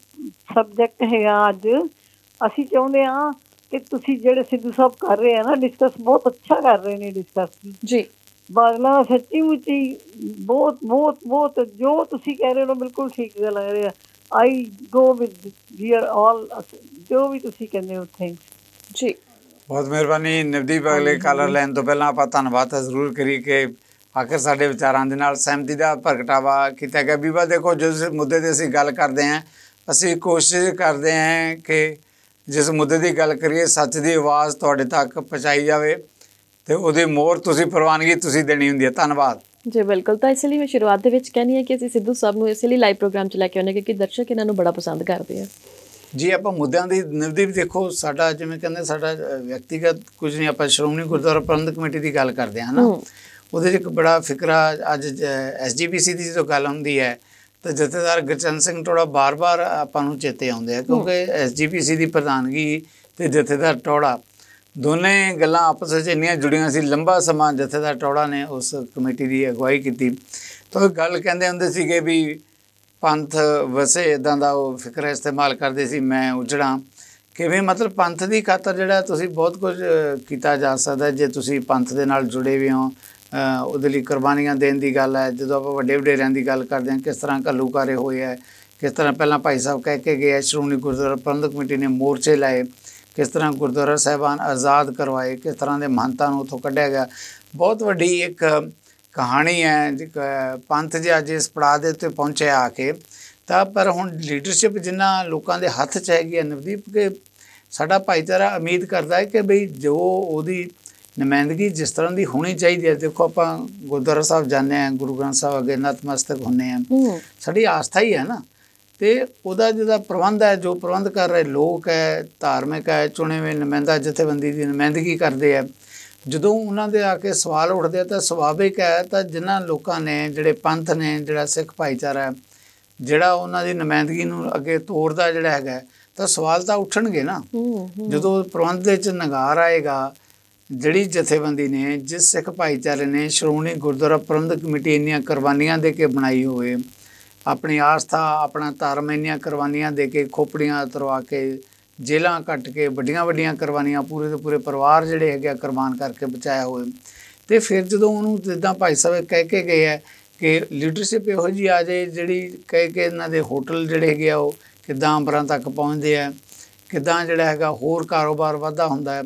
ਸਬਜੈਕਟ ਹੈਗਾ ਅੱਜ। ਅਸੀਂ ਚਾਹੁੰਦੇ ਹਾਂ ਕਿ ਤੁਸੀਂ ਜਿਹੜੇ ਸਿੱਧੂ ਸਾਹਿਬ ਕਰ ਰਹੇ ਆ ਨਾ ਡਿਸਕਸ, ਬਹੁਤ ਅੱਛਾ ਕਰ ਰਹੇ ਨੇ ਡਿਸਕਸ ਜੀ। ਬਾਦਲਾਂ ਸੱਚੀ ਮੁੱਚੀ ਬਹੁਤ ਬਹੁਤ ਬਹੁਤ ਜੋ ਤੁਸੀਂ ਕਹਿ ਰਹੇ ਹੋ ਬਿਲਕੁਲ ਠੀਕ ਗੱਲ ਲੱਗ ਰਿਹਾ। ਆਈ ਗੋ ਵਿਦ ਵੀਅਰ ਆਲ, ਜੋ ਵੀ ਤੁਸੀਂ ਕਹਿੰਦੇ ਹੋ। ਥੈਂਕਸ ਜੀ, ਬਹੁਤ ਮਿਹਰਬਾਨੀ। ਨਵਦੀਪ, ਅਗਲੇ ਕਾਲਰ ਲੈਣ ਤੋਂ ਪਹਿਲਾਂ ਆਪਾਂ ਧੰਨਵਾਦ ਤਾਂ ਜ਼ਰੂਰ ਕਰੀਏ ਕਿ ਆਖਿਰ ਸਾਡੇ ਵਿਚਾਰਾਂ ਦੇ ਨਾਲ ਸਹਿਮਤੀ ਦਾ ਪ੍ਰਗਟਾਵਾ ਕੀਤਾ ਗਿਆ। ਬੀਬਾ ਦੇਖੋ, ਜਿਸ ਮੁੱਦੇ 'ਤੇ ਅਸੀਂ ਗੱਲ ਕਰਦੇ ਹਾਂ, ਅਸੀਂ ਕੋਸ਼ਿਸ਼ ਕਰਦੇ ਹਾਂ ਕਿ ਜਿਸ ਮੁੱਦੇ ਦੀ ਗੱਲ ਕਰੀਏ ਸੱਚ ਦੀ ਆਵਾਜ਼ ਤੁਹਾਡੇ ਤੱਕ ਪਹੁੰਚਾਈ ਜਾਵੇ ਤੇ ਉਹਦੀ ਮੋਹਰ ਤੁਸੀਂ ਪ੍ਰਵਾਨਗੀ ਤੁਸੀਂ ਦੇਣੀ ਹੁੰਦੀ ਹੈ। ਧੰਨਵਾਦ ਜੀ। ਬਿਲਕੁਲ। ਤਾਂ ਇਸ ਲਈ ਮੈਂ ਸ਼ੁਰੂਆਤ ਦੇ ਵਿੱਚ ਕਹਿੰਦੀ ਹਾਂ ਕਿ ਅਸੀਂ ਸਿੱਧੂ ਸਾਹਿਬ ਨੂੰ ਇਸ ਲਈ ਲਾਈਵ ਪ੍ਰੋਗਰਾਮ 'ਚ ਲੈ ਕੇ ਆਉਂਦੇ ਕਿਉਂਕਿ ਦਰਸ਼ਕ ਇਹਨਾਂ ਨੂੰ ਬੜਾ ਪਸੰਦ ਕਰਦੇ ਆ ਜੀ। ਆਪਾਂ ਮੁੱਦਿਆਂ ਦੀ ਨਵਦੀਪ ਦੇਖੋ, ਸਾਡਾ ਜਿਵੇਂ ਕਹਿੰਦੇ ਸਾਡਾ ਵਿਅਕਤੀਗਤ ਕੁਝ ਨਹੀਂ, ਆਪਾਂ ਸ਼੍ਰੋਮਣੀ ਗੁਰਦੁਆਰਾ ਪ੍ਰਬੰਧਕ ਕਮੇਟੀ ਦੀ ਗੱਲ ਕਰਦੇ ਹਾਂ ਨਾ, ਉਹਦੇ 'ਚ ਇੱਕ ਬੜਾ ਫਿਕਰਾ ਅੱਜ SGPC ਦੀ ਜਦੋਂ ਗੱਲ ਹੁੰਦੀ ਹੈ ਤਾਂ ਜਥੇਦਾਰ ਗੁਰਚਰਨ ਸਿੰਘ ਟੌਹੜਾ ਬਾਰ-ਬਾਰ ਆਪਾਂ ਨੂੰ ਚੇਤੇ ਆਉਂਦੇ ਆ ਕਿਉਂਕਿ SGPC ਦੀ ਪ੍ਰਧਾਨਗੀ ਤੇ ਜਥੇਦਾਰ ਟੌਹੜਾ ਦੋਨੇ ਗੱਲਾਂ ਆਪਸ ਵਿੱਚ ਇੰਨੀਆਂ ਜੁੜੀਆਂ ਸੀ। ਲੰਬਾ ਸਮਾਂ ਜਥੇਦਾਰ ਟੌਹੜਾ ਨੇ ਉਸ ਕਮੇਟੀ ਦੀ ਅਗਵਾਈ ਕੀਤੀ ਤਾਂ ਗੱਲ ਕਹਿੰਦੇ ਹੁੰਦੇ ਸੀਗੇ ਵੀ ਪੰਥ ਵਸੇ, ਇੱਦਾਂ ਦਾ ਉਹ ਫਿਕਰ ਇਸਤੇਮਾਲ ਕਰਦੇ ਸੀ। ਮੈਂ ਉਜੜਾਂ ਕਿਵੇਂ, ਮਤਲਬ ਪੰਥ ਦੀ ਖਾਤਰ ਜਿਹੜਾ ਤੁਸੀਂ ਬਹੁਤ ਕੁਝ ਕੀਤਾ ਜਾ ਸਕਦਾ ਜੇ ਤੁਸੀਂ ਪੰਥ ਦੇ ਨਾਲ ਜੁੜੇ ਵੀ ਹੋ। ਉਹਦੇ ਲਈ ਕੁਰਬਾਨੀਆਂ ਦੇਣ ਦੀ ਗੱਲ ਹੈ। ਜਦੋਂ ਆਪਾਂ ਵੱਡੇ ਵਡੇਰਿਆਂ ਦੀ ਗੱਲ ਕਰਦੇ ਹਾਂ, ਕਿਸ ਤਰ੍ਹਾਂ ਘੱਲੂਘਾਰੇ ਹੋਏ ਹੈ, ਕਿਸ ਤਰ੍ਹਾਂ ਪਹਿਲਾਂ ਭਾਈ ਸਾਹਿਬ ਕਹਿ ਕੇ ਗਏ ਸ਼੍ਰੋਮਣੀ ਗੁਰਦੁਆਰਾ ਪ੍ਰਬੰਧਕ ਕਮੇਟੀ ਨੇ ਮੋਰਚੇ ਲਾਏ, ਕਿਸ ਤਰ੍ਹਾਂ ਗੁਰਦੁਆਰਾ ਸਾਹਿਬਾਨ ਆਜ਼ਾਦ ਕਰਵਾਏ, ਕਿਸ ਤਰ੍ਹਾਂ ਦੇ ਮਹੰਤਾਂ ਨੂੰ ਉੱਥੋਂ ਕੱਢਿਆ ਗਿਆ। ਬਹੁਤ ਵੱਡੀ ਇੱਕ ਕਹਾਣੀ ਹੈ। ਪੰਥ ਜੇ ਅੱਜ ਇਸ ਪੜਾਅ ਦੇ ਉੱਤੇ ਪਹੁੰਚਿਆ ਆ ਕੇ ਤਾਂ ਪਰ ਹੁਣ ਲੀਡਰਸ਼ਿਪ ਜਿੰਨਾ ਲੋਕਾਂ ਦੇ ਹੱਥ 'ਚ ਹੈਗੀ ਹੈ ਨਵਦੀਪ, ਕਿ ਸਾਡਾ ਭਾਈਚਾਰਾ ਉਮੀਦ ਕਰਦਾ ਹੈ ਕਿ ਬਈ ਜੋ ਉਹਦੀ ਨੁਮਾਇੰਦਗੀ ਜਿਸ ਤਰ੍ਹਾਂ ਦੀ ਹੋਣੀ ਚਾਹੀਦੀ ਹੈ। ਦੇਖੋ, ਆਪਾਂ ਗੁਰਦੁਆਰਾ ਸਾਹਿਬ ਜਾਂਦੇ ਹਾਂ, ਗੁਰੂ ਗ੍ਰੰਥ ਸਾਹਿਬ ਅੱਗੇ ਨਤਮਸਤਕ ਹੁੰਦੇ ਹਾਂ, ਸਾਡੀ ਆਸਥਾ ਹੀ ਹੈ ਨਾ। ਅਤੇ ਉਹਦਾ ਜਿਹੜਾ ਪ੍ਰਬੰਧ ਹੈ, ਜੋ ਪ੍ਰਬੰਧ ਕਰ ਰਹੇ ਲੋਕ ਹੈ, ਧਾਰਮਿਕ ਹੈ, ਚੁਣੇ ਹੋਏ ਨੁਮਾਇੰਦਾ ਜਥੇਬੰਦੀ ਦੀ ਨੁਮਾਇੰਦਗੀ ਕਰਦੇ ਹੈ, ਜਦੋਂ ਉਹਨਾਂ ਦੇ ਆ ਕੇ ਸਵਾਲ ਉੱਠਦੇ ਤਾਂ ਸੁਭਾਵਿਕ ਹੈ ਤਾਂ ਜਿਨ੍ਹਾਂ ਲੋਕਾਂ ਨੇ, ਜਿਹੜੇ ਪੰਥ ਨੇ, ਜਿਹੜਾ ਸਿੱਖ ਭਾਈਚਾਰਾ ਜਿਹੜਾ ਉਹਨਾਂ ਦੀ ਨੁਮਾਇੰਦਗੀ ਨੂੰ ਅੱਗੇ ਤੋਰਦਾ ਜਿਹੜਾ ਹੈਗਾ, ਤਾਂ ਸਵਾਲ ਤਾਂ ਉੱਠਣਗੇ ਨਾ। ਜਦੋਂ ਪ੍ਰਬੰਧ ਦੇ ਵਿੱਚ ਨਗਾਰ ਆਏਗਾ, ਜਿਹੜੀ ਜਥੇਬੰਦੀ ਨੇ, ਜਿਸ ਸਿੱਖ ਭਾਈਚਾਰੇ ਨੇ ਸ਼੍ਰੋਮਣੀ ਗੁਰਦੁਆਰਾ ਪ੍ਰਬੰਧਕ ਕਮੇਟੀ ਇੰਨੀਆਂ ਕੁਰਬਾਨੀਆਂ ਦੇ ਕੇ ਬਣਾਈ ਹੋਵੇ, ਆਪਣੀ ਆਸਥਾ, ਆਪਣਾ ਧਰਮ ਇੰਨੀਆਂ ਕੁਰਬਾਨੀਆਂ ਦੇ ਕੇ, ਖੋਪੜੀਆਂ ਉਤਰਵਾ ਕੇ, ਜੇਲ੍ਹਾਂ ਕੱਟ ਕੇ, ਵੱਡੀਆਂ ਵੱਡੀਆਂ ਕੁਰਬਾਨੀਆਂ, ਪੂਰੇ ਦੇ ਪੂਰੇ ਪਰਿਵਾਰ ਜਿਹੜੇ ਹੈਗੇ ਕੁਰਬਾਨ ਕਰਕੇ ਬਚਾਇਆ ਹੋਏ, ਅਤੇ ਫਿਰ ਜਦੋਂ ਉਹਨੂੰ ਜਿੱਦਾਂ ਭਾਈ ਸਾਹਿਬ ਕਹਿ ਕੇ ਗਏ ਹੈ ਕਿ ਲੀਡਰਸ਼ਿਪ ਇਹੋ ਜਿਹੀ ਆ ਜਾਏ ਜਿਹੜੀ ਕਹਿ ਕੇ ਇਹਨਾਂ ਦੇ ਹੋਟਲ ਜਿਹੜੇ ਹੈਗੇ ਆ ਉਹ ਕਿੱਦਾਂ ਅੰਬਰਾਂ ਤੱਕ ਪਹੁੰਚਦੇ ਆ, ਕਿੱਦਾਂ ਜਿਹੜਾ ਹੈਗਾ ਹੋਰ ਕਾਰੋਬਾਰ ਵਾਧਾ ਹੁੰਦਾ ਹੈ।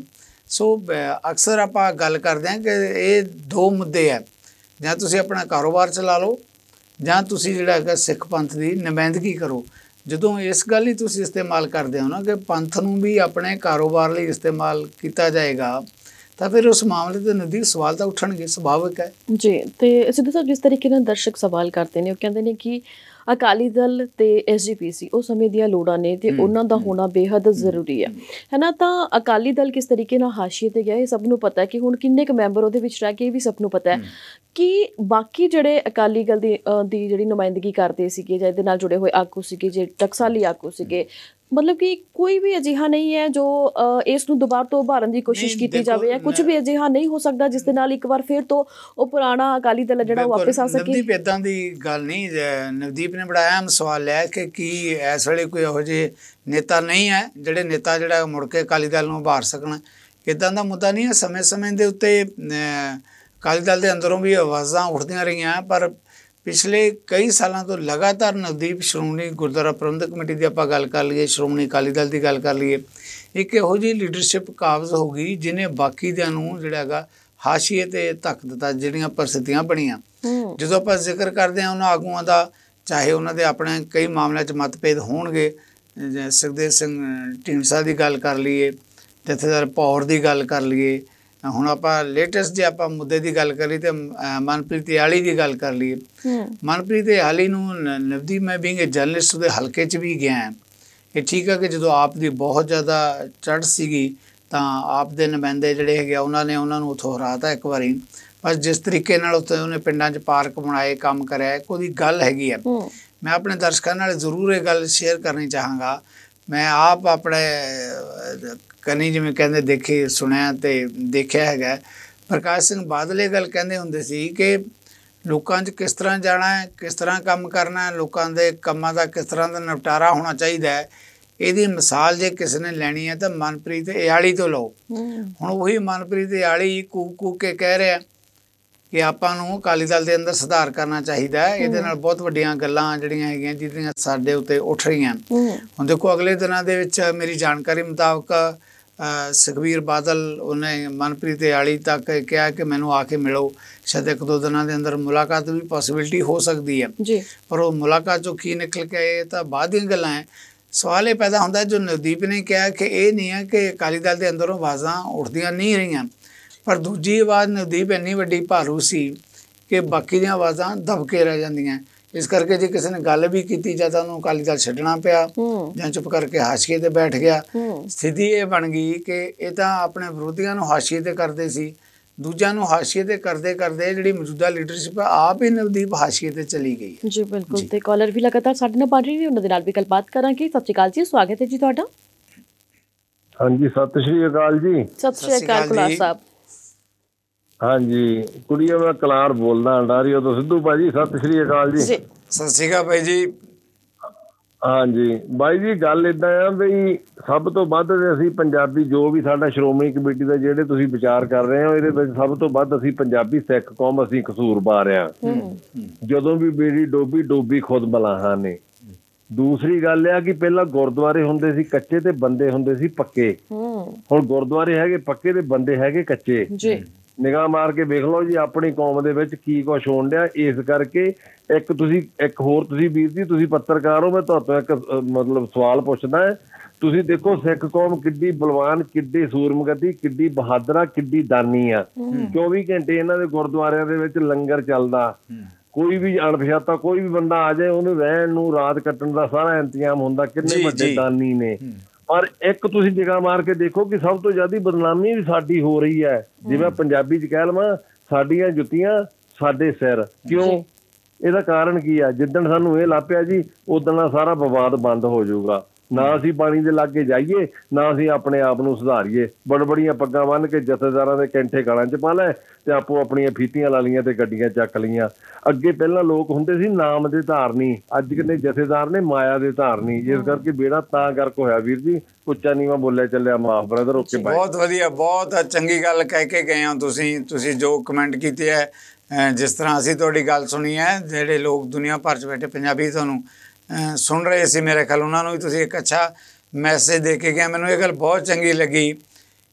ਸੋ ਅਕਸਰ ਆਪਾਂ ਗੱਲ ਕਰਦੇ ਹਾਂ ਕਿ ਇਹ ਦੋ ਮੁੱਦੇ ਹੈ, ਜਾਂ ਤੁਸੀਂ ਆਪਣਾ ਕਾਰੋਬਾਰ ਚਲਾ ਲਓ ਜਾਂ ਤੁਸੀਂ ਜਿਹੜਾ ਹੈਗਾ ਸਿੱਖ ਪੰਥ ਦੀ ਨੁਮਾਇੰਦਗੀ ਕਰੋ। ਜਦੋਂ ਇਸ ਗੱਲ ਹੀ ਤੁਸੀਂ ਇਸਤੇਮਾਲ ਕਰਦੇ ਹੋ ਨਾ ਕਿ ਪੰਥ ਨੂੰ ਵੀ ਆਪਣੇ ਕਾਰੋਬਾਰ ਲਈ ਇਸਤੇਮਾਲ ਕੀਤਾ ਜਾਏਗਾ, ਤਾਂ ਫਿਰ ਉਸ ਮਾਮਲੇ ਦੇ ਨਜ਼ਦੀਕ ਸਵਾਲ ਤਾਂ ਉੱਠਣਗੇ, ਸੁਭਾਵਿਕ ਹੈ ਜੀ। ਤੇ ਸਿੱਧੂ ਸਾਹਿਬ, ਜਿਸ ਤਰੀਕੇ ਨਾਲ ਦਰਸ਼ਕ ਸਵਾਲ ਕਰਦੇ ਨੇ, ਉਹ ਕਹਿੰਦੇ ਨੇ ਕਿ ਅਕਾਲੀ ਦਲ ਤੇ SGPC ਉਹ ਸਮੇਂ ਦੀਆਂ ਲੋੜਾਂ ਨੇ ਤੇ ਉਹਨਾਂ ਦਾ ਹੋਣਾ ਬੇਹੱਦ ਜ਼ਰੂਰੀ ਹੈ ਨਾ। ਤਾਂ ਅਕਾਲੀ ਦਲ ਕਿਸ ਤਰੀਕੇ ਨਾਲ ਹਾਸ਼ੀਏ ਤੇ ਗਿਆ, ਇਹ ਸਭ ਨੂੰ ਪਤਾ ਹੈ ਕਿ ਹੁਣ ਕਿੰਨੇ ਕੁ ਮੈਂਬਰ ਉਹਦੇ ਵਿੱਚ ਰਹਿ ਕੇ ਇਹ ਵੀ ਸਭ ਨੂੰ ਪਤਾ ਹੈ ਕਿ ਬਾਕੀ ਜਿਹੜੇ ਅਕਾਲੀ ਦਲ ਦੀ ਜਿਹੜੀ ਨੁਮਾਇੰਦਗੀ ਕਰਦੇ ਸੀਗੇ ਜਾਂ ਇਹਦੇ ਨਾਲ ਜੁੜੇ ਹੋਏ ਆਗੂ ਸੀਗੇ, ਜੇ ਟਕਸਾਲੀ ਆਗੂ ਸੀਗੇ, ਮਤਲਬ ਕਿ ਕੋਈ ਵੀ ਅਜਿਹਾ ਨਹੀਂ ਹੈ ਜੋ ਇਸ ਨੂੰ ਦੁਬਾਰਾ ਤੋਂ ਉਭਾਰਨ ਦੀ ਕੋਸ਼ਿਸ਼ ਕੀਤੀ ਜਾਵੇ, ਜਾਂ ਕੁਝ ਵੀ ਅਜਿਹਾ ਨਹੀਂ ਹੋ ਸਕਦਾ ਜਿਸ ਦੇ ਨਾਲ ਇੱਕ ਵਾਰ ਫਿਰ ਤੋਂ ਉਹ ਪੁਰਾਣਾ ਅਕਾਲੀ ਦਲ ਜਿਹੜਾ ਉਹ ਵਾਪਸ ਆ ਸਕੇ। ਨਵਦੀਪ ਇੱਦਾਂ ਦੀ ਗੱਲ ਨਹੀਂ। ਨਵਦੀਪ ਨੇ ਬੜਾ ਅਹਿਮ ਸਵਾਲ ਲਿਆ ਕਿ ਕੀ ਇਸ ਵੇਲੇ ਕੋਈ ਇਹੋ ਜਿਹੇ ਨੇਤਾ ਨਹੀਂ ਹੈ ਜਿਹੜੇ ਨੇਤਾ ਜਿਹੜਾ ਮੁੜ ਕੇ ਅਕਾਲੀ ਦਲ ਨੂੰ ਉਭਾਰ ਸਕਣ। ਇੱਦਾਂ ਦਾ ਮੁੱਦਾ ਨਹੀਂ ਹੈ। ਸਮੇਂ ਦੇ ਉੱਤੇ ਅਕਾਲੀ ਦਲ ਦੇ ਅੰਦਰੋਂ ਵੀ ਆਵਾਜ਼ਾਂ ਉੱਠਦੀਆਂ ਰਹੀਆਂ, ਪਰ ਪਿਛਲੇ ਕਈ ਸਾਲਾਂ ਤੋਂ ਲਗਾਤਾਰ ਨਵਦੀਪ ਸ਼੍ਰੋਮਣੀ ਗੁਰਦੁਆਰਾ ਪ੍ਰਬੰਧਕ ਕਮੇਟੀ ਦੀ ਆਪਾਂ ਗੱਲ ਕਰ ਲਈਏ, ਸ਼੍ਰੋਮਣੀ ਅਕਾਲੀ ਦਲ ਦੀ ਗੱਲ ਕਰ ਲਈਏ, ਇੱਕ ਇਹੋ ਜਿਹੀ ਲੀਡਰਸ਼ਿਪ ਕਾਬਜ਼ ਹੋ ਗਈ ਜਿਹਨੇ ਬਾਕੀ ਦਿਆਂ ਨੂੰ ਜਿਹੜਾ ਹੈਗਾ ਹਾਸ਼ੀਏ ਤੇ ਧੱਕ ਦਿੱਤਾ। ਜਿਹੜੀਆਂ ਪਰਿਸਥਿਤੀਆਂ ਬਣੀਆਂ, ਜਦੋਂ ਆਪਾਂ ਜ਼ਿਕਰ ਕਰਦੇ ਹਾਂ ਉਹਨਾਂ ਆਗੂਆਂ ਦਾ, ਚਾਹੇ ਉਹਨਾਂ ਦੇ ਆਪਣੇ ਕਈ ਮਾਮਲਿਆਂ 'ਚ ਮਤਭੇਦ ਹੋਣਗੇ, ਸੁਖਦੇਵ ਸਿੰਘ ਢੀਂਡਸਾ ਦੀ ਗੱਲ ਕਰ ਲਈਏ, ਜਥੇਦਾਰ ਭੌਰ ਦੀ ਗੱਲ ਕਰ ਲਈਏ, ਹੁਣ ਆਪਾਂ ਲੇਟੈਸਟ ਜੇ ਆਪਾਂ ਮੁੱਦੇ ਦੀ ਗੱਲ ਕਰੀਏ ਤਾਂ ਮਨਪ੍ਰੀਤ ਇਆਲੀ ਦੀ ਗੱਲ ਕਰ ਲਈਏ। ਮਨਪ੍ਰੀਤ ਇਆਲੀ ਨੂੰ ਨਵਦੀਪ, ਮੈਂ ਬੀਇੰਗ ਏ ਜਰਨਲਿਸਟ ਉਹਦੇ ਹਲਕੇ 'ਚ ਵੀ ਗਿਆ। ਇਹ ਠੀਕ ਹੈ ਕਿ ਜਦੋਂ ਆਪ ਦੀ ਬਹੁਤ ਜ਼ਿਆਦਾ ਚੜ੍ਹ ਸੀਗੀ ਤਾਂ ਆਪ ਦੇ ਨੁਮਾਇੰਦੇ ਜਿਹੜੇ ਹੈਗੇ ਉਹਨਾਂ ਨੇ ਉਹਨਾਂ ਨੂੰ ਉੱਥੋਂ ਹਰਾਤਾ ਇੱਕ ਵਾਰੀ, ਪਰ ਜਿਸ ਤਰੀਕੇ ਨਾਲ ਉੱਥੇ ਉਹਨੇ ਪਿੰਡਾਂ 'ਚ ਪਾਰਕ ਬਣਾਏ, ਕੰਮ ਕਰਿਆ, ਉਹਦੀ ਗੱਲ ਹੈਗੀ ਹੈ। ਮੈਂ ਆਪਣੇ ਦਰਸ਼ਕਾਂ ਨਾਲ ਜ਼ਰੂਰ ਇਹ ਗੱਲ ਸ਼ੇਅਰ ਕਰਨੀ ਚਾਹਾਂਗਾ। ਮੈਂ ਆਪ ਆਪਣੇ ਕੰਨੀ ਜਿਵੇਂ ਕਹਿੰਦੇ ਦੇਖੇ, ਸੁਣਿਆ ਤੇ ਦੇਖਿਆ ਹੈਗਾ। ਪ੍ਰਕਾਸ਼ ਸਿੰਘ ਬਾਦਲ ਇਹ ਗੱਲ ਕਹਿੰਦੇ ਹੁੰਦੇ ਸੀ ਕਿ ਲੋਕਾਂ 'ਚ ਕਿਸ ਤਰ੍ਹਾਂ ਜਾਣਾ ਹੈ, ਕਿਸ ਤਰ੍ਹਾਂ ਕੰਮ ਕਰਨਾ ਹੈ, ਲੋਕਾਂ ਦੇ ਕੰਮਾਂ ਦਾ ਕਿਸ ਤਰ੍ਹਾਂ ਦਾ ਨਿਪਟਾਰਾ ਹੋਣਾ ਚਾਹੀਦਾ ਹੈ। ਇਹਦੀ ਮਿਸਾਲ ਜੇ ਕਿਸੇ ਨੇ ਲੈਣੀ ਹੈ ਤਾਂ ਮਨਪ੍ਰੀਤ ਇਆਲੀ ਤੋਂ ਲਓ। ਹੁਣ ਉਹੀ ਮਨਪ੍ਰੀਤ ਇਆਲੀ ਕੂਕ ਕੇ ਕਹਿ ਰਿਹਾ ਕਿ ਆਪਾਂ ਨੂੰ ਅਕਾਲੀ ਦਲ ਦੇ ਅੰਦਰ ਸੁਧਾਰ ਕਰਨਾ ਚਾਹੀਦਾ ਹੈ। ਇਹਦੇ ਨਾਲ ਬਹੁਤ ਵੱਡੀਆਂ ਗੱਲਾਂ ਜਿਹੜੀਆਂ ਹੈਗੀਆਂ ਜਿਹਦੀਆਂ ਸਾਡੇ ਉੱਤੇ ਉੱਠ ਰਹੀਆਂ। ਹੁਣ ਦੇਖੋ ਅਗਲੇ ਦਿਨਾਂ ਦੇ ਵਿੱਚ ਮੇਰੀ ਜਾਣਕਾਰੀ ਮੁਤਾਬਕ ਸੁਖਬੀਰ ਬਾਦਲ ਉਹਨੇ ਮਨਪ੍ਰੀਤ ਇਆਲੀ ਤੱਕ ਕਿਹਾ ਕਿ ਮੈਨੂੰ ਆ ਕੇ ਮਿਲੋ, ਸ਼ਾਇਦ 1-2 ਦਿਨਾਂ ਦੇ ਅੰਦਰ ਮੁਲਾਕਾਤ ਵੀ ਪੋਸੀਬਿਲਿਟੀ ਹੋ ਸਕਦੀ ਹੈ ਜੀ, ਪਰ ਉਹ ਮੁਲਾਕਾਤ 'ਚੋਂ ਕੀ ਨਿਕਲ ਕੇ ਆਏ ਤਾਂ ਬਾਅਦ ਦੀਆਂ ਗੱਲਾਂ ਹੈ। ਸਵਾਲ ਇਹ ਪੈਦਾ ਹੁੰਦਾ ਜੋ ਨਵਦੀਪ ਨੇ ਕਿਹਾ ਕਿ ਇਹ ਨਹੀਂ ਹੈ ਕਿ ਅਕਾਲੀ ਦਲ ਦੇ ਅੰਦਰੋਂ ਆਵਾਜ਼ਾਂ ਉੱਠਦੀਆਂ ਨਹੀਂ ਰਹੀਆਂ, ਪਰ ਦੂਜੀ ਆਵਾਜ਼ ਨਵਦੀਪ ਇੰਨੀ ਵੱਡੀ ਭਾਰੂ ਸੀ ਕਿ ਬਾਕੀ ਦੀਆਂ ਆਵਾਜ਼ਾਂ ਦਬਕੇ ਰਹਿ ਜਾਂਦੀਆਂ। ਇਸ ਕਰਕੇ ਜੇ ਕਿਸੇ ਨੇ ਗੱਲ ਵੀ ਕੀਤੀ ਜਾਂ ਤਾਂ ਉਹਨੂੰ ਅਕਾਲੀ ਦਲ ਛੱਡਣਾ ਪਿਆ ਜਾਂ ਚੁੱਪ ਕਰਕੇ ਹਾਸ਼ੀਏ ਤੇ ਬੈਠ ਗਿਆ। ਸਥਿਤੀ ਇਹ ਬਣ ਗਈ ਕਿ ਇਹ ਤਾਂ ਆਪਣੇ ਵਿਰੋਧੀਆਂ ਨੂੰ ਹਾਸ਼ੀਏ ਤੇ ਕਰਦੇ ਸੀ, ਦੂਜਿਆਂ ਨੂੰ ਹਾਸ਼ੀਏ ਤੇ ਕਰਦੇ ਕਰਦੇ ਜਿਹੜੀ ਮੌਜੂਦਾ ਲੀਡਰਸ਼ਿਪ ਹੈ ਆਪ ਹੀ ਨਵਦੀਪ ਹਾਸ਼ੀਏ ਤੇ ਚਲੀ ਗਈ ਜੀ। ਬਿਲਕੁਲ। ਤੇ ਕਾਲਰ ਵੀ ਲਗਾਤਾਰ ਸਾਡੇ ਨਾਲ ਪੜ ਰਹੇ ਨੇ, ਉਹਨਾਂ ਦੇ ਨਾਲ ਵੀ ਗੱਲਬਾਤ ਕਰਾਂਗੇ। ਸਤਿ ਸ਼੍ਰੀ ਅਕਾਲ ਜੀ, ਸਵਾਗਤ ਹੈ ਜੀ ਤੁਹਾਡਾ। ਹਾਂਜੀ, ਸਤਿ ਸ਼੍ਰੀ ਅਕਾਲ ਜੀ। ਸਤਿ ਸ਼੍ਰੀ ਅਕਾਲ ਕੁਲਾਰ ਸਾਹਿਬ। ਹਾਂਜੀ ਕੁੜੀਆ, ਮੈਂ ਕਲਾਰ ਬੋਲਦਾ ਅੰਡਾਰੀਓ ਤੋਂ। ਸਿੱਧੂ ਭਾਜੀ ਸਤਿ ਸ਼੍ਰੀ ਅਕਾਲ ਜੀ। ਸਤਿ ਸ਼੍ਰੀ ਅਕਾਲ ਭਾਈ ਜੀ। ਹਾਂਜੀ ਬਾਈ ਜੀ, ਗੱਲ ਏਦਾਂ ਆ ਬਈ ਸਭ ਤੋਂ ਵੱਧ ਅਸੀਂ ਪੰਜਾਬੀ, ਜੋ ਵੀ ਸਾਡਾ ਸ਼੍ਰੋਮਣੀ ਕਮੇਟੀ ਦਾ ਜਿਹੜੇ ਤੁਸੀਂ ਵਿਚਾਰ ਕਰ ਰਹੇ ਹੋ, ਇਹਦੇ ਵਿੱਚ ਸਭ ਤੋਂ ਵੱਧ ਅਸੀਂ ਪੰਜਾਬੀ ਸਿੱਖ ਕੌਮ ਅਸੀਂ ਕਸੂਰਵਾਰ ਆ। ਜਦੋਂ ਵੀ ਬੇੜੀ ਡੋਬੀ ਖੁਦ ਮਲਾਹਾਂ ਨੇ। ਦੂਸਰੀ ਗੱਲ ਆ ਕਿ ਪਹਿਲਾਂ ਗੁਰਦੁਆਰੇ ਹੁੰਦੇ ਸੀ ਕੱਚੇ ਤੇ ਬੰਦੇ ਹੁੰਦੇ ਸੀ ਪੱਕੇ। ਹੁਣ ਗੁਰਦੁਆਰੇ ਹੈਗੇ ਪੱਕੇ ਤੇ ਬੰਦੇ ਹੈਗੇ ਕੱਚੇ। ਨਿਗਾਹ ਮਾਰ ਕੇ ਵੇਖ ਲਓ ਜੀ ਆਪਣੀ ਕੌਮ ਦੇ ਵਿੱਚ ਕੀ ਕੁਛ ਹੋਣ ਡਿਆ। ਇਸ ਕਰਕੇ ਇੱਕ ਹੋਰ ਤੁਸੀਂ ਵੀਰ ਜੀ, ਤੁਸੀਂ ਪੱਤਰਕਾਰ ਹੋ, ਮੈਂ ਤੁਹਾਤੋਂ ਇੱਕ ਮਤਲਬ ਸਵਾਲ ਪੁੱਛਦਾ ਹੈ। ਤੁਸੀਂ ਦੇਖੋ ਸਿੱਖ ਕੌਮ ਕਿੱਡੀ ਬਲਵਾਨ, ਕਿੱਡੀ ਸੂਰਮਗਤੀ, ਕਿੱਡੀ ਬਹਾਦਰਾ, ਕਿੱਡੀ ਦਾਨੀ ਆ। 24 ਘੰਟੇ ਇਹਨਾਂ ਦੇ ਗੁਰਦੁਆਰਿਆਂ ਦੇ ਵਿੱਚ ਲੰਗਰ ਚੱਲਦਾ। ਕੋਈ ਵੀ ਅਣਪਛਾਤਾ ਕੋਈ ਵੀ ਬੰਦਾ ਆ ਜਾਏ, ਉਹਨੂੰ ਰਹਿਣ ਨੂੰ, ਰਾਤ ਕੱਟਣ ਦਾ ਸਾਰਾ ਇੰਤਜ਼ਾਮ ਹੁੰਦਾ। ਕਿੰਨੇ ਵੱਡੇ ਦਾਨੀ ਨੇ। ਪਰ ਇੱਕ ਤੁਸੀਂ ਨਿਗਾਹ ਮਾਰ ਕੇ ਦੇਖੋ ਕਿ ਸਭ ਤੋਂ ਜ਼ਿਆਦਾ ਬਦਨਾਮੀ ਵੀ ਸਾਡੀ ਹੋ ਰਹੀ ਹੈ। ਜਿਵੇਂ ਪੰਜਾਬੀ 'ਚ ਕਹਿ ਲਵਾਂ, ਸਾਡੀਆਂ ਜੁੱਤੀਆਂ ਸਾਡੇ ਸਿਰ। ਕਿਉਂ? ਇਹਦਾ ਕਾਰਨ ਕੀ ਆ? ਜਿੱਦਣ ਸਾਨੂੰ ਇਹ ਲੱਭਿਆ ਜੀ, ਉਦਣ ਸਾਰਾ ਵਿਵਾਦ ਬੰਦ ਹੋ ਜਾਊਗਾ। ਨਾ ਅਸੀਂ ਪਾਣੀ ਦੇ ਲਾਗੇ ਜਾਈਏ, ਨਾ ਅਸੀਂ ਆਪਣੇ ਆਪ ਨੂੰ ਸੁਧਾਰੀਏ। ਬੜੀਆਂ ਪੱਗਾਂ ਬੰਨ੍ਹ ਕੇ ਜਥੇਦਾਰਾਂ ਦੇ ਕੈਂਠੇ ਗਲਾਂ 'ਚ ਪਾ ਲੈ ਤੇ ਆਪੋ ਆਪਣੀਆਂ ਫੀਤੀਆਂ ਲਾ ਲਈਆਂ ਤੇ ਗੱਡੀਆਂ ਚੱਕ ਲਈਆਂ। ਅੱਗੇ ਪਹਿਲਾਂ ਲੋਕ ਹੁੰਦੇ ਸੀ ਨਾਮ ਦੇ ਧਾਰਨੀ, ਅੱਜ ਕਿੰਨੇ ਜਥੇਦਾਰ ਨੇ ਮਾਇਆ ਦੇ ਧਾਰਨੀ। ਇਸ ਕਰਕੇ ਬੇੜਾ ਤਾਂ ਗਰਕ ਹੋਇਆ ਵੀਰ ਜੀ। ਉੱਚਾ ਨੀਵਾਂ ਬੋਲਿਆ ਚੱਲਿਆ, ਮਾਫ ਬ੍ਰਦਰ। Okay bye. ਬਹੁਤ ਵਧੀਆ, ਬਹੁਤ ਚੰਗੀ ਗੱਲ ਕਹਿ ਕੇ ਗਏ ਹੋ ਤੁਸੀਂ ਜੋ ਕਮੈਂਟ ਕੀਤੇ ਹੈ, ਜਿਸ ਤਰ੍ਹਾਂ ਅਸੀਂ ਤੁਹਾਡੀ ਗੱਲ ਸੁਣੀ ਹੈ। ਜਿਹੜੇ ਲੋਕ ਦੁਨੀਆ ਭਰ 'ਚ ਬੈਠੇ ਪੰਜਾਬੀ ਤੁਹਾਨੂੰ ਸੁਣ ਰਹੇ ਸੀ, ਮੇਰੇ ਖਿਆਲ ਉਹਨਾਂ ਨੂੰ ਵੀ ਤੁਸੀਂ ਇੱਕ ਅੱਛਾ ਮੈਸੇਜ ਦੇ ਕੇ ਗਏ। ਮੈਨੂੰ ਇਹ ਗੱਲ ਬਹੁਤ ਚੰਗੀ ਲੱਗੀ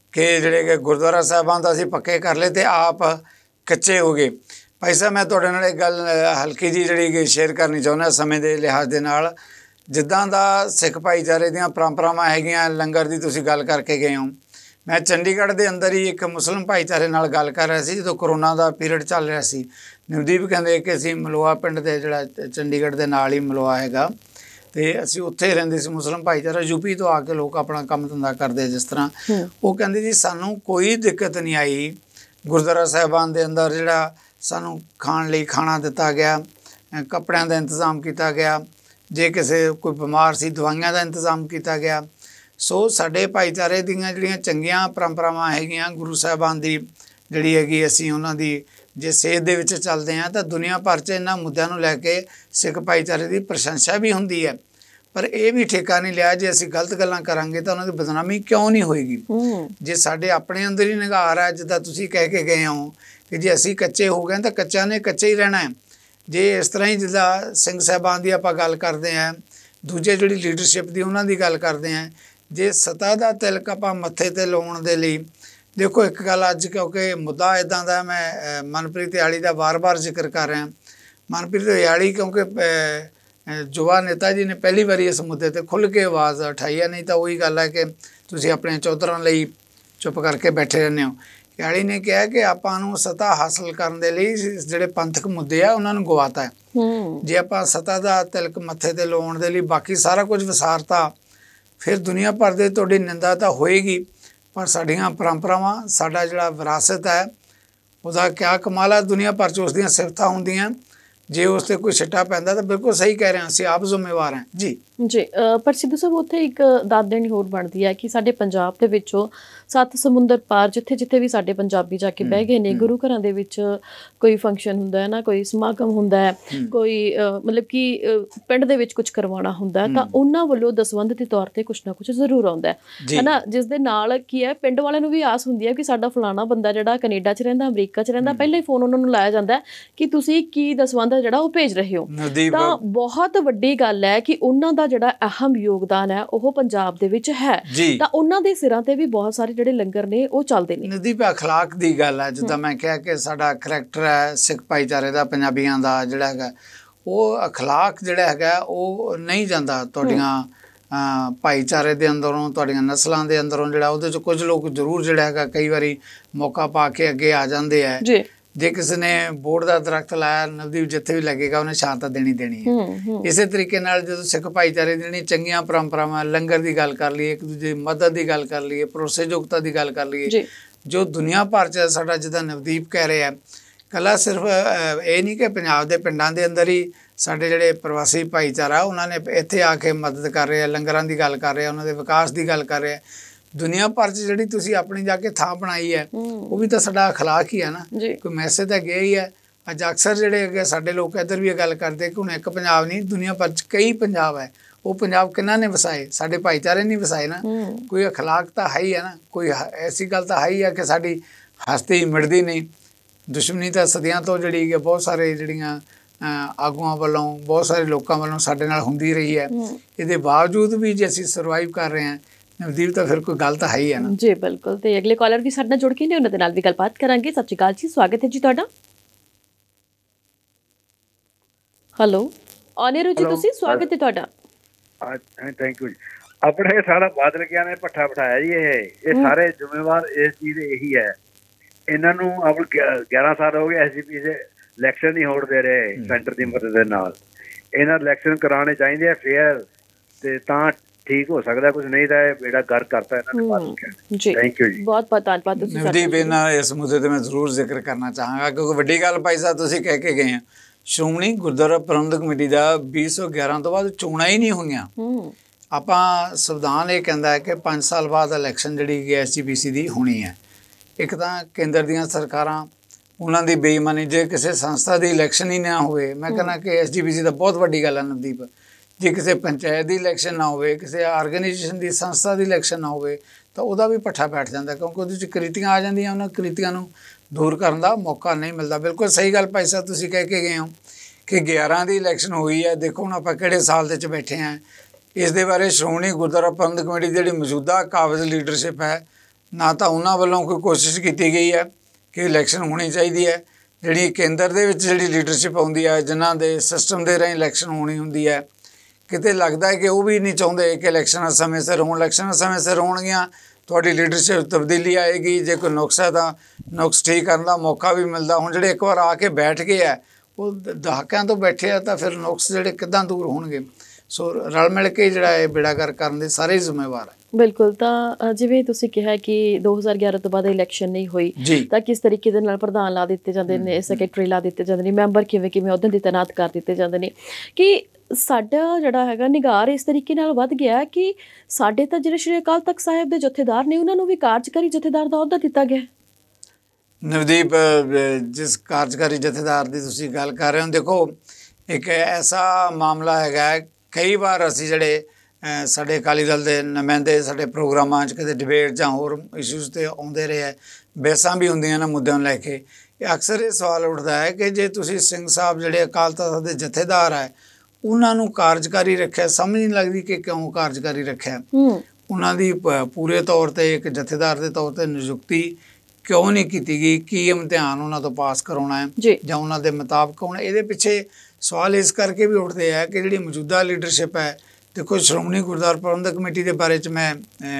कि ਜਿਹੜੇ ਕਿ ਗੁਰਦੁਆਰਾ ਸਾਹਿਬਾਨ ਦਾ ਅਸੀਂ ਪੱਕੇ ਕਰ ਲਏ ਤੇ ਆਪ ਕੱਚੇ ਹੋ ਗਏ। ਭਾਈ ਸਾਹਿਬ ਮੈਂ ਤੁਹਾਡੇ ਨਾਲ ਇੱਕ ਗੱਲ ਹਲਕੀ ਜਿਹੀ ਜਿਹੜੀ ਕਿ ਸ਼ੇਅਰ ਕਰਨੀ ਚਾਹੁੰਦਾ ਸਮੇਂ ਦੇ ਲਿਹਾਜ਼ ਦੇ ਨਾਲ। ਜਿੱਦਾਂ ਦਾ ਸਿੱਖ ਭਾਈਚਾਰੇ ਦੀਆਂ ਪਰੰਪਰਾਵਾਂ ਹੈਗੀਆਂ, ਲੰਗਰ ਦੀ ਤੁਸੀਂ ਗੱਲ ਕਰਕੇ ਗਏ ਹੋ। ਮੈਂ ਚੰਡੀਗੜ੍ਹ ਦੇ ਅੰਦਰ ਹੀ ਇੱਕ ਮੁਸਲਿਮ ਭਾਈਚਾਰੇ ਨਾਲ ਗੱਲ ਕਰ ਰਿਹਾ ਸੀ ਜਦੋਂ ਕਰੋਨਾ ਦਾ ਪੀਰੀਅਡ ਚੱਲ ਰਿਹਾ ਸੀ। ਨਵਦੀਪ ਕਹਿੰਦੇ ਕਿ ਅਸੀਂ ਮਲੋਆ ਪਿੰਡ ਦੇ ਜਿਹੜਾ ਚੰਡੀਗੜ੍ਹ ਦੇ ਨਾਲ ਹੀ ਮਲੋਆ ਹੈਗਾ ਤੇ ਅਸੀਂ ਉੱਥੇ ਰਹਿੰਦੇ ਸੀ। ਮੁਸਲਿਮ ਭਾਈਚਾਰਾ ਯੂਪੀ ਤੋਂ ਆ ਕੇ ਲੋਕ ਆਪਣਾ ਕੰਮ ਧੰਦਾ ਕਰਦੇ ਜਿਸ ਤਰ੍ਹਾਂ। ਉਹ ਕਹਿੰਦੇ ਜੀ ਸਾਨੂੰ ਕੋਈ ਦਿੱਕਤ ਨਹੀਂ ਆਈ। ਗੁਰਦੁਆਰਾ ਸਾਹਿਬਾਨ ਦੇ ਅੰਦਰ ਜਿਹੜਾ ਸਾਨੂੰ ਖਾਣ ਲਈ ਖਾਣਾ ਦਿੱਤਾ ਗਿਆ, ਕੱਪੜਿਆਂ ਦਾ ਇੰਤਜ਼ਾਮ ਕੀਤਾ ਗਿਆ, ਜੇ ਕਿਸੇ ਕੋਈ ਬਿਮਾਰ ਸੀ ਦਵਾਈਆਂ ਦਾ ਇੰਤਜ਼ਾਮ ਕੀਤਾ ਗਿਆ। ਸੋ ਸਾਡੇ ਭਾਈਚਾਰੇ ਦੀਆਂ ਜਿਹੜੀਆਂ ਚੰਗੀਆਂ ਪਰੰਪਰਾਵਾਂ ਹੈਗੀਆਂ, ਗੁਰੂ ਸਾਹਿਬਾਨ ਦੀ ਜਿਹੜੀ ਹੈਗੀ, ਅਸੀਂ ਉਹਨਾਂ ਦੀ ਜੇ ਸੇਧ ਦੇ ਵਿੱਚ ਚੱਲਦੇ ਹਾਂ ਤਾਂ ਦੁਨੀਆ ਭਰ 'ਚ ਇਹਨਾਂ ਮੁੱਦਿਆਂ ਨੂੰ ਲੈ ਕੇ ਸਿੱਖ ਭਾਈਚਾਰੇ ਦੀ ਪ੍ਰਸ਼ੰਸਾ ਵੀ ਹੁੰਦੀ ਹੈ। ਪਰ ਇਹ ਵੀ ਠੇਕਾ ਨਹੀਂ ਲਿਆ ਜੇ ਅਸੀਂ ਗਲਤ ਗੱਲਾਂ ਕਰਾਂਗੇ ਤਾਂ ਉਹਨਾਂ ਦੀ ਬਦਨਾਮੀ ਕਿਉਂ ਨਹੀਂ ਹੋਏਗੀ। ਜੇ ਸਾਡੇ ਆਪਣੇ ਅੰਦਰ ਹੀ ਨਿਗਾਰ ਹੈ, ਜਿੱਦਾਂ ਤੁਸੀਂ ਕਹਿ ਕੇ ਗਏ ਹੋ ਕਿ ਜੇ ਅਸੀਂ ਕੱਚੇ ਹੋ ਗਏ ਤਾਂ ਕੱਚਿਆਂ ਨੇ ਕੱਚੇ ਹੀ ਰਹਿਣਾ ਹੈ। ਜੇ ਇਸ ਤਰ੍ਹਾਂ ਹੀ ਜਿੱਦਾਂ ਸਿੰਘ ਸਾਹਿਬਾਨ ਦੀ ਆਪਾਂ ਗੱਲ ਕਰਦੇ ਹਾਂ, ਦੂਜੇ ਜਿਹੜੀ ਲੀਡਰਸ਼ਿਪ ਦੀ ਉਹਨਾਂ ਦੀ ਗੱਲ ਕਰਦੇ ਹਾਂ, ਜੇ ਸਤਾ ਦਾ ਤਿਲਕ ਆਪਾਂ ਮੱਥੇ 'ਤੇ ਲਾਉਣ ਦੇ ਲਈ ਦੇਖੋ ਇੱਕ ਗੱਲ ਅੱਜ ਕਿਉਂਕਿ ਮੁੱਦਾ ਇੱਦਾਂ ਦਾ, ਮੈਂ ਮਨਪ੍ਰੀਤ ਇਆਲੀ ਦਾ ਵਾਰ-ਵਾਰ ਜ਼ਿਕਰ ਕਰ ਰਿਹਾ। ਮਨਪ੍ਰੀਤ ਇਆਲੀ ਕਿਉਂਕਿ ਯੁਵਾ ਨੇਤਾ ਜੀ ਨੇ ਪਹਿਲੀ ਵਾਰੀ ਇਸ ਮੁੱਦੇ 'ਤੇ ਖੁੱਲ੍ਹ ਕੇ ਆਵਾਜ਼ ਉਠਾਈ ਹੈ। ਨਹੀਂ ਤਾਂ ਉਹੀ ਗੱਲ ਹੈ ਕਿ ਤੁਸੀਂ ਆਪਣੇ ਚੌਧਰਾਂ ਲਈ ਚੁੱਪ ਕਰਕੇ ਬੈਠੇ ਰਹਿੰਦੇ ਹੋ। ਇਆਲੀ ਨੇ ਕਿਹਾ ਕਿ ਆਪਾਂ ਨੂੰ ਸਤਾ ਹਾਸਲ ਕਰਨ ਦੇ ਲਈ ਜਿਹੜੇ ਪੰਥਕ ਮੁੱਦੇ ਆ ਉਹਨਾਂ ਨੂੰ ਗਵਾਤਾ ਹੈ। ਜੇ ਆਪਾਂ ਸਤਾ ਦਾ ਤਿਲਕ ਮੱਥੇ 'ਤੇ ਲਾਉਣ ਦੇ ਲਈ ਬਾਕੀ ਸਾਰਾ ਕੁਝ ਵਿਸਾਰਤਾ ਫਿਰ ਦੁਨੀਆ ਭਰ ਦੇ ਤੁਹਾਡੀ ਨਿੰਦਾ ਤਾਂ ਹੋਏਗੀ, ਪਰ ਸਾਡੀਆਂ ਪਰੰਪਰਾਵਾਂ, ਸਾਡਾ ਜਿਹੜਾ ਵਿਰਾਸਤ ਹੈ ਉਹਦਾ ਕਿਆ ਕਮਾਲ ਹੈ। ਦੁਨੀਆ ਭਰ 'ਚ ਉਸ ਦੀਆਂ ਸਿਫਤਾਂ ਹੁੰਦੀਆਂ। ਜੇ ਉਸ 'ਤੇ ਕੋਈ ਸਿੱਟਾ ਪੈਂਦਾ ਤਾਂ ਬਿਲਕੁਲ ਸਹੀ ਕਹਿ ਰਹੇ ਹਾਂ, ਅਸੀਂ ਆਪ ਜ਼ਿੰਮੇਵਾਰ ਹਾਂ ਜੀ। ਪਰ ਸਿੱਧੂ ਸਾਹਿਬ ਉੱਥੇ ਇੱਕ ਦੱਸ ਦੇਣੀ ਹੋਰ ਬਣਦੀ ਹੈ ਕਿ ਸਾਡੇ ਪੰਜਾਬ ਦੇ ਵਿੱਚੋਂ 7 ਸਮੁੰਦਰ ਪਾਰ ਜਿੱਥੇ ਜਿੱਥੇ ਵੀ ਸਾਡੇ ਪੰਜਾਬੀ ਜਾ ਕੇ ਬਹਿ ਗਏ ਨੇ, ਗੁਰੂ ਘਰਾਂ ਦੇ ਵਿੱਚ ਕੋਈ ਫੰਕਸ਼ਨ ਹੁੰਦਾ ਹੈ ਨਾ, ਕੋਈ ਸਮਾਗਮ ਹੁੰਦਾ ਹੈ, ਕੋਈ ਮਤਲਬ ਕਿ ਪਿੰਡ ਦੇ ਵਿੱਚ ਕੁਝ ਕਰਵਾਉਣਾ ਹੁੰਦਾ ਤਾਂ ਉਹਨਾਂ ਵੱਲੋਂ ਦਸਵੰਧ ਦੇ ਤੌਰ 'ਤੇ ਕੁਛ ਨਾ ਕੁਛ ਜ਼ਰੂਰ ਆਉਂਦਾ ਹੈ ਨਾ, ਜਿਸ ਦੇ ਨਾਲ ਕੀ ਹੈ ਪਿੰਡ ਵਾਲਿਆਂ ਨੂੰ ਵੀ ਆਸ ਹੁੰਦੀ ਹੈ ਕਿ ਸਾਡਾ ਫਲਾਣਾ ਬੰਦਾ ਜਿਹੜਾ ਕੈਨੇਡਾ 'ਚ ਰਹਿੰਦਾ, ਅਮਰੀਕਾ 'ਚ ਰਹਿੰਦਾ, ਪਹਿਲਾਂ ਹੀ ਫੋਨ ਉਹਨਾਂ ਨੂੰ ਲਾਇਆ ਜਾਂਦਾ ਕਿ ਤੁਸੀਂ ਕੀ ਦਸਵੰਧ ਜਿਹੜਾ ਉਹ ਭੇਜ ਰਹੇ ਹੋ। ਤਾਂ ਬਹੁਤ ਵੱਡੀ ਗੱਲ ਹੈ ਕਿ ਉਹਨਾਂ ਦਾ ਜਿਹੜਾ ਅਹਿਮ ਯੋਗਦਾਨ ਹੈ ਉਹ ਪੰਜਾਬ ਦੇ ਵਿੱਚ ਹੈ, ਤਾਂ ਉਹਨਾਂ ਦੇ ਸਿਰਾਂ ਤੇ ਵੀ ਬਹੁਤ ਸਾਰੇ ਜਿਹੜੇ ਲੰਗਰ ਨੇ ਉਹ ਚੱਲਦੇ ਨੇ। ਨਦੀਪ ਅਖਲਾਕ ਦੀ ਗੱਲ ਹੈ, ਜਿੱਦਾਂ ਮੈਂ ਕਿਹਾ ਕਿ ਸਾਡਾ ਕਰੈਕਟਰ ਹੈ ਸਿੱਖ ਭਾਈਚਾਰੇ ਦਾ, ਪੰਜਾਬੀਆਂ ਦਾ ਜਿਹੜਾ ਹੈਗਾ ਉਹ ਅਖਲਾਕ ਜਿਹੜਾ ਹੈਗਾ ਉਹ ਨਹੀਂ ਜਾਂਦਾ ਤੁਹਾਡੀਆਂ ਭਾਈਚਾਰੇ ਦੇ ਅੰਦਰੋਂ, ਤੁਹਾਡੀਆਂ ਨਸਲਾਂ ਦੇ ਅੰਦਰੋਂ। ਜਿਹੜਾ ਉਹਦੇ 'ਚ ਕੁਝ ਲੋਕ ਜ਼ਰੂਰ ਜਿਹੜਾ ਹੈਗਾ ਕਈ ਵਾਰੀ ਮੌਕਾ ਪਾ ਕੇ ਅੱਗੇ ਆ ਜਾਂਦੇ ਹੈ। ਜੇ ਕਿਸੇ ਨੇ ਬੋਰਡ ਦਾ ਦਰਖਤ ਲਾਇਆ, ਨਵਦੀਪ ਜਿੱਥੇ ਵੀ ਲੱਗੇਗਾ ਉਹਨੇ ਛਾਂ ਤਾਂ ਦੇਣੀ ਦੇਣੀ ਹੈ। ਇਸੇ ਤਰੀਕੇ ਨਾਲ ਜਦੋਂ ਸਿੱਖ ਭਾਈਚਾਰੇ ਦੀ ਜਿਹੜੀਆਂ ਚੰਗੀਆਂ ਪਰੰਪਰਾਵਾਂ, ਲੰਗਰ ਦੀ ਗੱਲ ਕਰ ਲਈਏ, ਇੱਕ ਦੂਜੇ ਮਦਦ ਦੀ ਗੱਲ ਕਰ ਲਈਏ, ਭਰੋਸੇਯੋਗਤਾ ਦੀ ਗੱਲ ਕਰ ਲਈਏ, ਜੋ ਦੁਨੀਆ ਭਰ 'ਚ ਸਾਡਾ ਜਿੱਦਾਂ ਨਵਦੀਪ ਕਹਿ ਰਿਹਾ, ਇਕੱਲਾ ਸਿਰਫ ਇਹ ਨਹੀਂ ਕਿ ਪੰਜਾਬ ਦੇ ਪਿੰਡਾਂ ਦੇ ਅੰਦਰ ਹੀ ਸਾਡੇ ਜਿਹੜੇ ਪ੍ਰਵਾਸੀ ਭਾਈਚਾਰਾ ਉਹਨਾਂ ਨੇ ਇੱਥੇ ਆ ਕੇ ਮਦਦ ਕਰ ਰਹੇ ਆ, ਲੰਗਰਾਂ ਦੀ ਗੱਲ ਕਰ ਰਹੇ ਆ, ਉਹਨਾਂ ਦੇ ਵਿਕਾਸ ਦੀ ਗੱਲ ਕਰ ਰਹੇ ਆ। ਦੁਨੀਆ ਭਰ 'ਚ ਜਿਹੜੀ ਤੁਸੀਂ ਆਪਣੀ ਜਾ ਕੇ ਥਾਂ ਬਣਾਈ ਹੈ ਉਹ ਵੀ ਤਾਂ ਸਾਡਾ ਅਖਲਾਕ ਹੀ ਹੈ ਨਾ, ਕੋਈ ਮੈਸੇਜ ਤਾਂ ਗਿਆ ਹੀ ਹੈ। ਅੱਜ ਅਕਸਰ ਜਿਹੜੇ ਹੈਗੇ ਸਾਡੇ ਲੋਕ ਇੱਧਰ ਵੀ ਇਹ ਗੱਲ ਕਰਦੇ ਕਿ ਹੁਣ ਇੱਕ ਪੰਜਾਬ ਨਹੀਂ, ਦੁਨੀਆ ਭਰ 'ਚ ਕਈ ਪੰਜਾਬ ਹੈ। ਉਹ ਪੰਜਾਬ ਕਿਹਨਾਂ ਨੇ ਵਸਾਏ? ਸਾਡੇ ਭਾਈਚਾਰੇ ਨਹੀਂ ਵਸਾਏ ਨਾ। ਕੋਈ ਅਖਲਾਕ ਤਾਂ ਹੈ ਹੀ ਹੈ ਨਾ, ਕੋਈ ਐਸੀ ਗੱਲ ਤਾਂ ਹੈ ਹੀ ਹੈ ਕਿ ਸਾਡੀ ਹਸਤੀ ਮਿਟਦੀ ਨਹੀਂ। ਦੁਸ਼ਮਣੀ ਤਾਂ ਸਦੀਆਂ ਤੋਂ ਜਿਹੜੀ ਬਹੁਤ ਸਾਰੇ ਜਿਹੜੀਆਂ ਆਗੂਆਂ ਵੱਲੋਂ, ਬਹੁਤ ਸਾਰੇ ਲੋਕਾਂ ਵੱਲੋਂ ਸਾਡੇ ਨਾਲ ਹੁੰਦੀ ਰਹੀ ਹੈ। ਇਹਦੇ ਬਾਵਜੂਦ ਵੀ ਜੇ ਅਸੀਂ ਸਰਵਾਈਵ ਕਰ ਰਹੇ ਹਾਂ ਨਵਦੀਪ, ਤਾਂ ਫਿਰ ਕੋਈ ਗੱਲ ਤਾਂ ਹੈ ਹੀ ਹੈ ਨਾ ਜੀ। ਬਿਲਕੁਲ। ਤੇ ਅਗਲੇ ਕਾਲਰ ਵੀ ਸਾਡੇ ਨਾਲ ਜੁੜ ਕੇ ਨੇ, ਉਹਨਾਂ ਦੇ ਨਾਲ ਵੀ ਗੱਲਬਾਤ ਕਰਾਂਗੇ। ਸਤਿ ਸ਼੍ਰੀ ਅਕਾਲ ਜੀ, ਸਵਾਗਤ ਹੈ ਜੀ ਤੁਹਾਡਾ। ਹੈਲੋ ਆਨੇਰੂ ਜੀ, ਤੁਸੀਂ ਸਵਾਗਤ ਹੈ ਤੁਹਾਡਾ। ਥੈਂਕ ਯੂ ਜੀ। ਆਪਣੇ ਸਾਰਾ ਬਾਦਲ ਗਿਆ ਨੇ ਪੱਠਾ ਬਿਠਾਇਆ ਜੀ। ਇਹ ਸਾਰੇ ਜ਼ਿੰਮੇਵਾਰ ਇਸ ਚੀਜ਼ ਦੇ ਇਹੀ ਹੈ। ਇਹਨਾਂ ਨੂੰ ਆਪ 11 ਸਾਲ ਹੋ ਗਏ ਐਸਜੀਪੀ ਦੇ ਇਲੈਕਸ਼ਨ ਨਹੀਂ ਹੋਣ ਦੇ ਰਹੇ ਸੈਂਟਰ ਦੀ ਮਦਦ ਦੇ ਨਾਲ। ਇਹਨਾਂ ਇਲੈਕਸ਼ਨ ਕਰਾਉਣੇ ਚਾਹੀਦੇ ਆ ਫੇਅਰ, ਤੇ ਤਾਂ ਠੀਕ ਹੋ ਸਕਦਾ, ਕੁਝ ਨਹੀਂ ਤਾਂ ਬੇੜਾ ਗਰ ਕਰਤਾ ਇਹਨਾਂ ਨੇ। ਜੀ ਥੈਂਕ ਯੂ ਜੀ, ਬਹੁਤ ਬਹੁਤ ਧੰਨਵਾਦ। ਤੁਸੀਂ ਨਵਦੀਪ ਇਹਨਾਂ ਇਸ ਮੁੱਦੇ 'ਤੇ ਮੈਂ ਜ਼ਰੂਰ ਜ਼ਿਕਰ ਕਰਨਾ ਚਾਹਾਂਗਾ ਕਿਉਂਕਿ ਵੱਡੀ ਗੱਲ ਭਾਈ ਸਾਹਿਬ ਤੁਸੀਂ ਕਹਿ ਕੇ ਗਏ ਆ, ਸ਼੍ਰੋਮਣੀ ਗੁਰਦੁਆਰਾ ਪ੍ਰਬੰਧਕ ਕਮੇਟੀ ਦਾ 2011 ਤੋਂ ਬਾਅਦ ਚੋਣਾਂ ਹੀ ਨਹੀਂ ਹੋਈਆਂ। ਆਪਾਂ ਸੰਵਿਧਾਨ ਇਹ ਕਹਿੰਦਾ ਹੈ ਕਿ 5 ਸਾਲ ਬਾਅਦ ਇਲੈਕਸ਼ਨ ਜਿਹੜੀ ਹੈਗੀ ਐਸਜੀਪੀਸੀ ਦੀ ਹੋਣੀ ਹੈ। ਇੱਕ ਤਾਂ ਕੇਂਦਰ ਦੀਆਂ ਸਰਕਾਰਾਂ, ਉਹਨਾਂ ਦੀ ਬੇਈਮਾਨੀ, ਜੇ ਕਿਸੇ ਸੰਸਥਾ ਦੀ ਇਲੈਕਸ਼ਨ ਹੀ ਨਾ ਹੋਵੇ, ਮੈਂ ਕਹਿੰਦਾ ਕਿ ਐਸਜੀਪੀਸੀ ਦਾ ਬਹੁਤ ਵੱਡੀ ਗੱਲ ਹੈ ਨਵਦੀਪ। ਜੇ ਕਿਸੇ ਪੰਚਾਇਤ ਦੀ ਇਲੈਕਸ਼ਨ ਨਾ ਹੋਵੇ, ਕਿਸੇ ਆਰਗੇਨਾਈਜੇਸ਼ਨ ਦੀ, ਸੰਸਥਾ ਦੀ ਇਲੈਕਸ਼ਨ ਨਾ ਹੋਵੇ ਤਾਂ ਉਹਦਾ ਵੀ ਪੱਠਾ ਬੈਠ ਜਾਂਦਾ ਕਿਉਂਕਿ ਉਹਦੇ 'ਚ ਕ੍ਰਿਤੀਆਂ ਆ ਜਾਂਦੀਆਂ, ਉਹਨਾਂ ਕ੍ਰਿਤੀਆਂ ਨੂੰ ਦੂਰ ਕਰਨ ਦਾ ਮੌਕਾ ਨਹੀਂ ਮਿਲਦਾ। ਬਿਲਕੁਲ ਸਹੀ ਗੱਲ ਭਾਈ ਸਾਹਿਬ ਤੁਸੀਂ ਕਹਿ ਕੇ ਗਏ ਹੋ ਕਿ 11 ਦੀ ਇਲੈਕਸ਼ਨ ਹੋਈ ਹੈ। ਦੇਖੋ ਹੁਣ ਆਪਾਂ ਕਿਹੜੇ ਸਾਲ ਦੇ 'ਚ ਬੈਠੇ ਹਾਂ। ਇਸ ਦੇ ਬਾਰੇ ਸ਼੍ਰੋਮਣੀ ਗੁਰਦੁਆਰਾ ਪ੍ਰਬੰਧਕ ਕਮੇਟੀ ਦੀ ਜਿਹੜੀ ਮੌਜੂਦਾ ਕਾਬਜ਼ ਲੀਡਰਸ਼ਿਪ ਹੈ, ਨਾ ਤਾਂ ਉਹਨਾਂ ਵੱਲੋਂ ਕੋਈ ਕੋਸ਼ਿਸ਼ ਕੀਤੀ ਗਈ ਹੈ ਕਿ ਇਲੈਕਸ਼ਨ ਹੋਣੀ ਚਾਹੀਦੀ ਹੈ। ਜਿਹੜੀ ਕੇਂਦਰ ਦੇ ਵਿੱਚ ਜਿਹੜੀ ਲੀਡਰਸ਼ਿਪ ਆਉਂਦੀ ਹੈ, ਜਿਨ੍ਹਾਂ ਦੇ ਸਿਸਟਮ ਦੇ ਰਾਹੀਂ ਇਲੈਕਸ਼ਨ ਹੋਣੀ ਹੁੰਦੀ ਹੈ, ਕਿਤੇ ਲੱਗਦਾ ਹੈ ਕਿ ਉਹ ਵੀ ਨਹੀਂ ਚਾਹੁੰਦੇ ਕਿ ਇਲੈਕਸ਼ਨ ਸਮੇਂ ਸਿਰ ਹੋਣ। ਇਲੈਕਸ਼ਨ ਸਮੇਂ ਸਿਰ ਹੋਣਗੀਆਂ, ਤੁਹਾਡੀ ਲੀਡਰਸ਼ਿਪ ਤਬਦੀਲੀ ਆਏਗੀ। ਜੇ ਕੋਈ ਨੁਕਸ ਹੈ ਤਾਂ ਨੁਕਸ ਠੀਕ ਕਰਨ ਦਾ ਮੌਕਾ ਵੀ ਮਿਲਦਾ। ਹੁਣ ਜਿਹੜੇ ਇੱਕ ਵਾਰ ਆ ਕੇ ਬੈਠ ਗਏ ਆ, ਉਹ ਦਹਾਕਿਆਂ ਤੋਂ ਬੈਠੇ ਆ, ਤਾਂ ਫਿਰ ਨੁਕਸ ਜਿਹੜੇ ਕਿੱਦਾਂ ਦੂਰ ਹੋਣਗੇ। ਸੋ ਰਲ ਮਿਲ ਕੇ ਜਿਹੜਾ ਇਹ ਬੇੜਾਗਰ ਕਰਨ ਦੇ ਸਾਰੇ ਜ਼ਿੰਮੇਵਾਰ ਹੈ। ਬਿਲਕੁਲ। ਤਾਂ ਜਿਵੇਂ ਤੁਸੀਂ ਕਿਹਾ ਕਿ 2011 ਤੋਂ ਬਾਅਦ ਇਲੈਕਸ਼ਨ ਨਹੀਂ ਹੋਈ, ਤਾਂ ਕਿਸ ਤਰੀਕੇ ਦੇ ਨਾਲ ਪ੍ਰਧਾਨ ਲਾ ਦਿੱਤੇ ਜਾਂਦੇ ਨੇ, ਸੈਕਟਰੀ ਲਾ ਦਿੱਤੇ ਜਾਂਦੇ ਨੇ, ਮੈਂਬਰ ਕਿਵੇਂ ਅਹੁਦਿਆਂ ਦੀ ਤੈਨਾਤ ਕਰ ਦਿੱਤੇ ਜਾਂਦੇ ਨੇ, ਕਿ ਸਾਡਾ ਜਿਹੜਾ ਹੈਗਾ ਨਿਗਾਰ ਇਸ ਤਰੀਕੇ ਨਾਲ ਵੱਧ ਗਿਆ ਕਿ ਸਾਡੇ ਤਾਂ ਜਿਹੜੇ ਸ਼੍ਰੀ ਅਕਾਲ ਤਖਤ ਸਾਹਿਬ ਦੇ ਜਥੇਦਾਰ ਨੇ ਉਹਨਾਂ ਨੂੰ ਵੀ ਕਾਰਜਕਾਰੀ ਜਥੇਦਾਰ ਦਾ ਅਹੁਦਾ ਦਿੱਤਾ ਗਿਆ। ਨਵਦੀਪ, ਜਿਸ ਕਾਰਜਕਾਰੀ ਜਥੇਦਾਰ ਦੀ ਤੁਸੀਂ ਗੱਲ ਕਰ ਰਹੇ ਹੋ, ਦੇਖੋ ਇੱਕ ਐਸਾ ਮਾਮਲਾ ਹੈਗਾ, ਕਈ ਵਾਰ ਅਸੀਂ ਜਿਹੜੇ ਸਾਡੇ ਅਕਾਲੀ ਦਲ ਦੇ ਨੁਮਾਇੰਦੇ ਸਾਡੇ ਪ੍ਰੋਗਰਾਮਾਂ 'ਚ ਕਿਤੇ ਡਿਬੇਟ ਜਾਂ ਹੋਰ ਇਸ਼ੂਜ਼ 'ਤੇ ਆਉਂਦੇ ਰਹੇ, ਬਹਿਸਾਂ ਵੀ ਹੁੰਦੀਆਂ ਨੇ ਮੁੱਦਿਆਂ ਨੂੰ ਲੈ ਕੇ, ਅਕਸਰ ਇਹ ਸਵਾਲ ਉੱਠਦਾ ਹੈ ਕਿ ਜੇ ਤੁਸੀਂ ਸਿੰਘ ਸਾਹਿਬ ਜਿਹੜੇ ਅਕਾਲ ਤਖਤ ਦੇ ਜਥੇਦਾਰ ਹੈ, ਉਹਨਾਂ ਨੂੰ ਕਾਰਜਕਾਰੀ ਰੱਖਿਆ, ਸਮਝ ਨਹੀਂ ਲੱਗਦੀ ਕਿ ਕਿਉਂ ਕਾਰਜਕਾਰੀ ਰੱਖਿਆ। ਉਹਨਾਂ ਦੀ ਪੂਰੇ ਤੌਰ 'ਤੇ ਇੱਕ ਜਥੇਦਾਰ ਦੇ ਤੌਰ 'ਤੇ ਨਿਯੁਕਤੀ ਕਿਉਂ ਨਹੀਂ ਕੀਤੀ ਗਈ? ਕੀ ਇਮਤਿਹਾਨ ਉਹਨਾਂ ਤੋਂ ਪਾਸ ਕਰਾਉਣਾ ਹੈ ਜਾਂ ਉਹਨਾਂ ਦੇ ਮੁਤਾਬਕ ਹੋਣਾ? ਇਹਦੇ ਪਿੱਛੇ ਸਵਾਲ ਇਸ ਕਰਕੇ ਵੀ ਉੱਠਦੇ ਆ ਕਿ ਜਿਹੜੀ ਮੌਜੂਦਾ ਲੀਡਰਸ਼ਿਪ ਹੈ, ਦੇਖੋ ਸ਼੍ਰੋਮਣੀ ਗੁਰਦੁਆਰਾ ਪ੍ਰਬੰਧਕ ਕਮੇਟੀ ਦੇ ਬਾਰੇ 'ਚ ਮੈਂ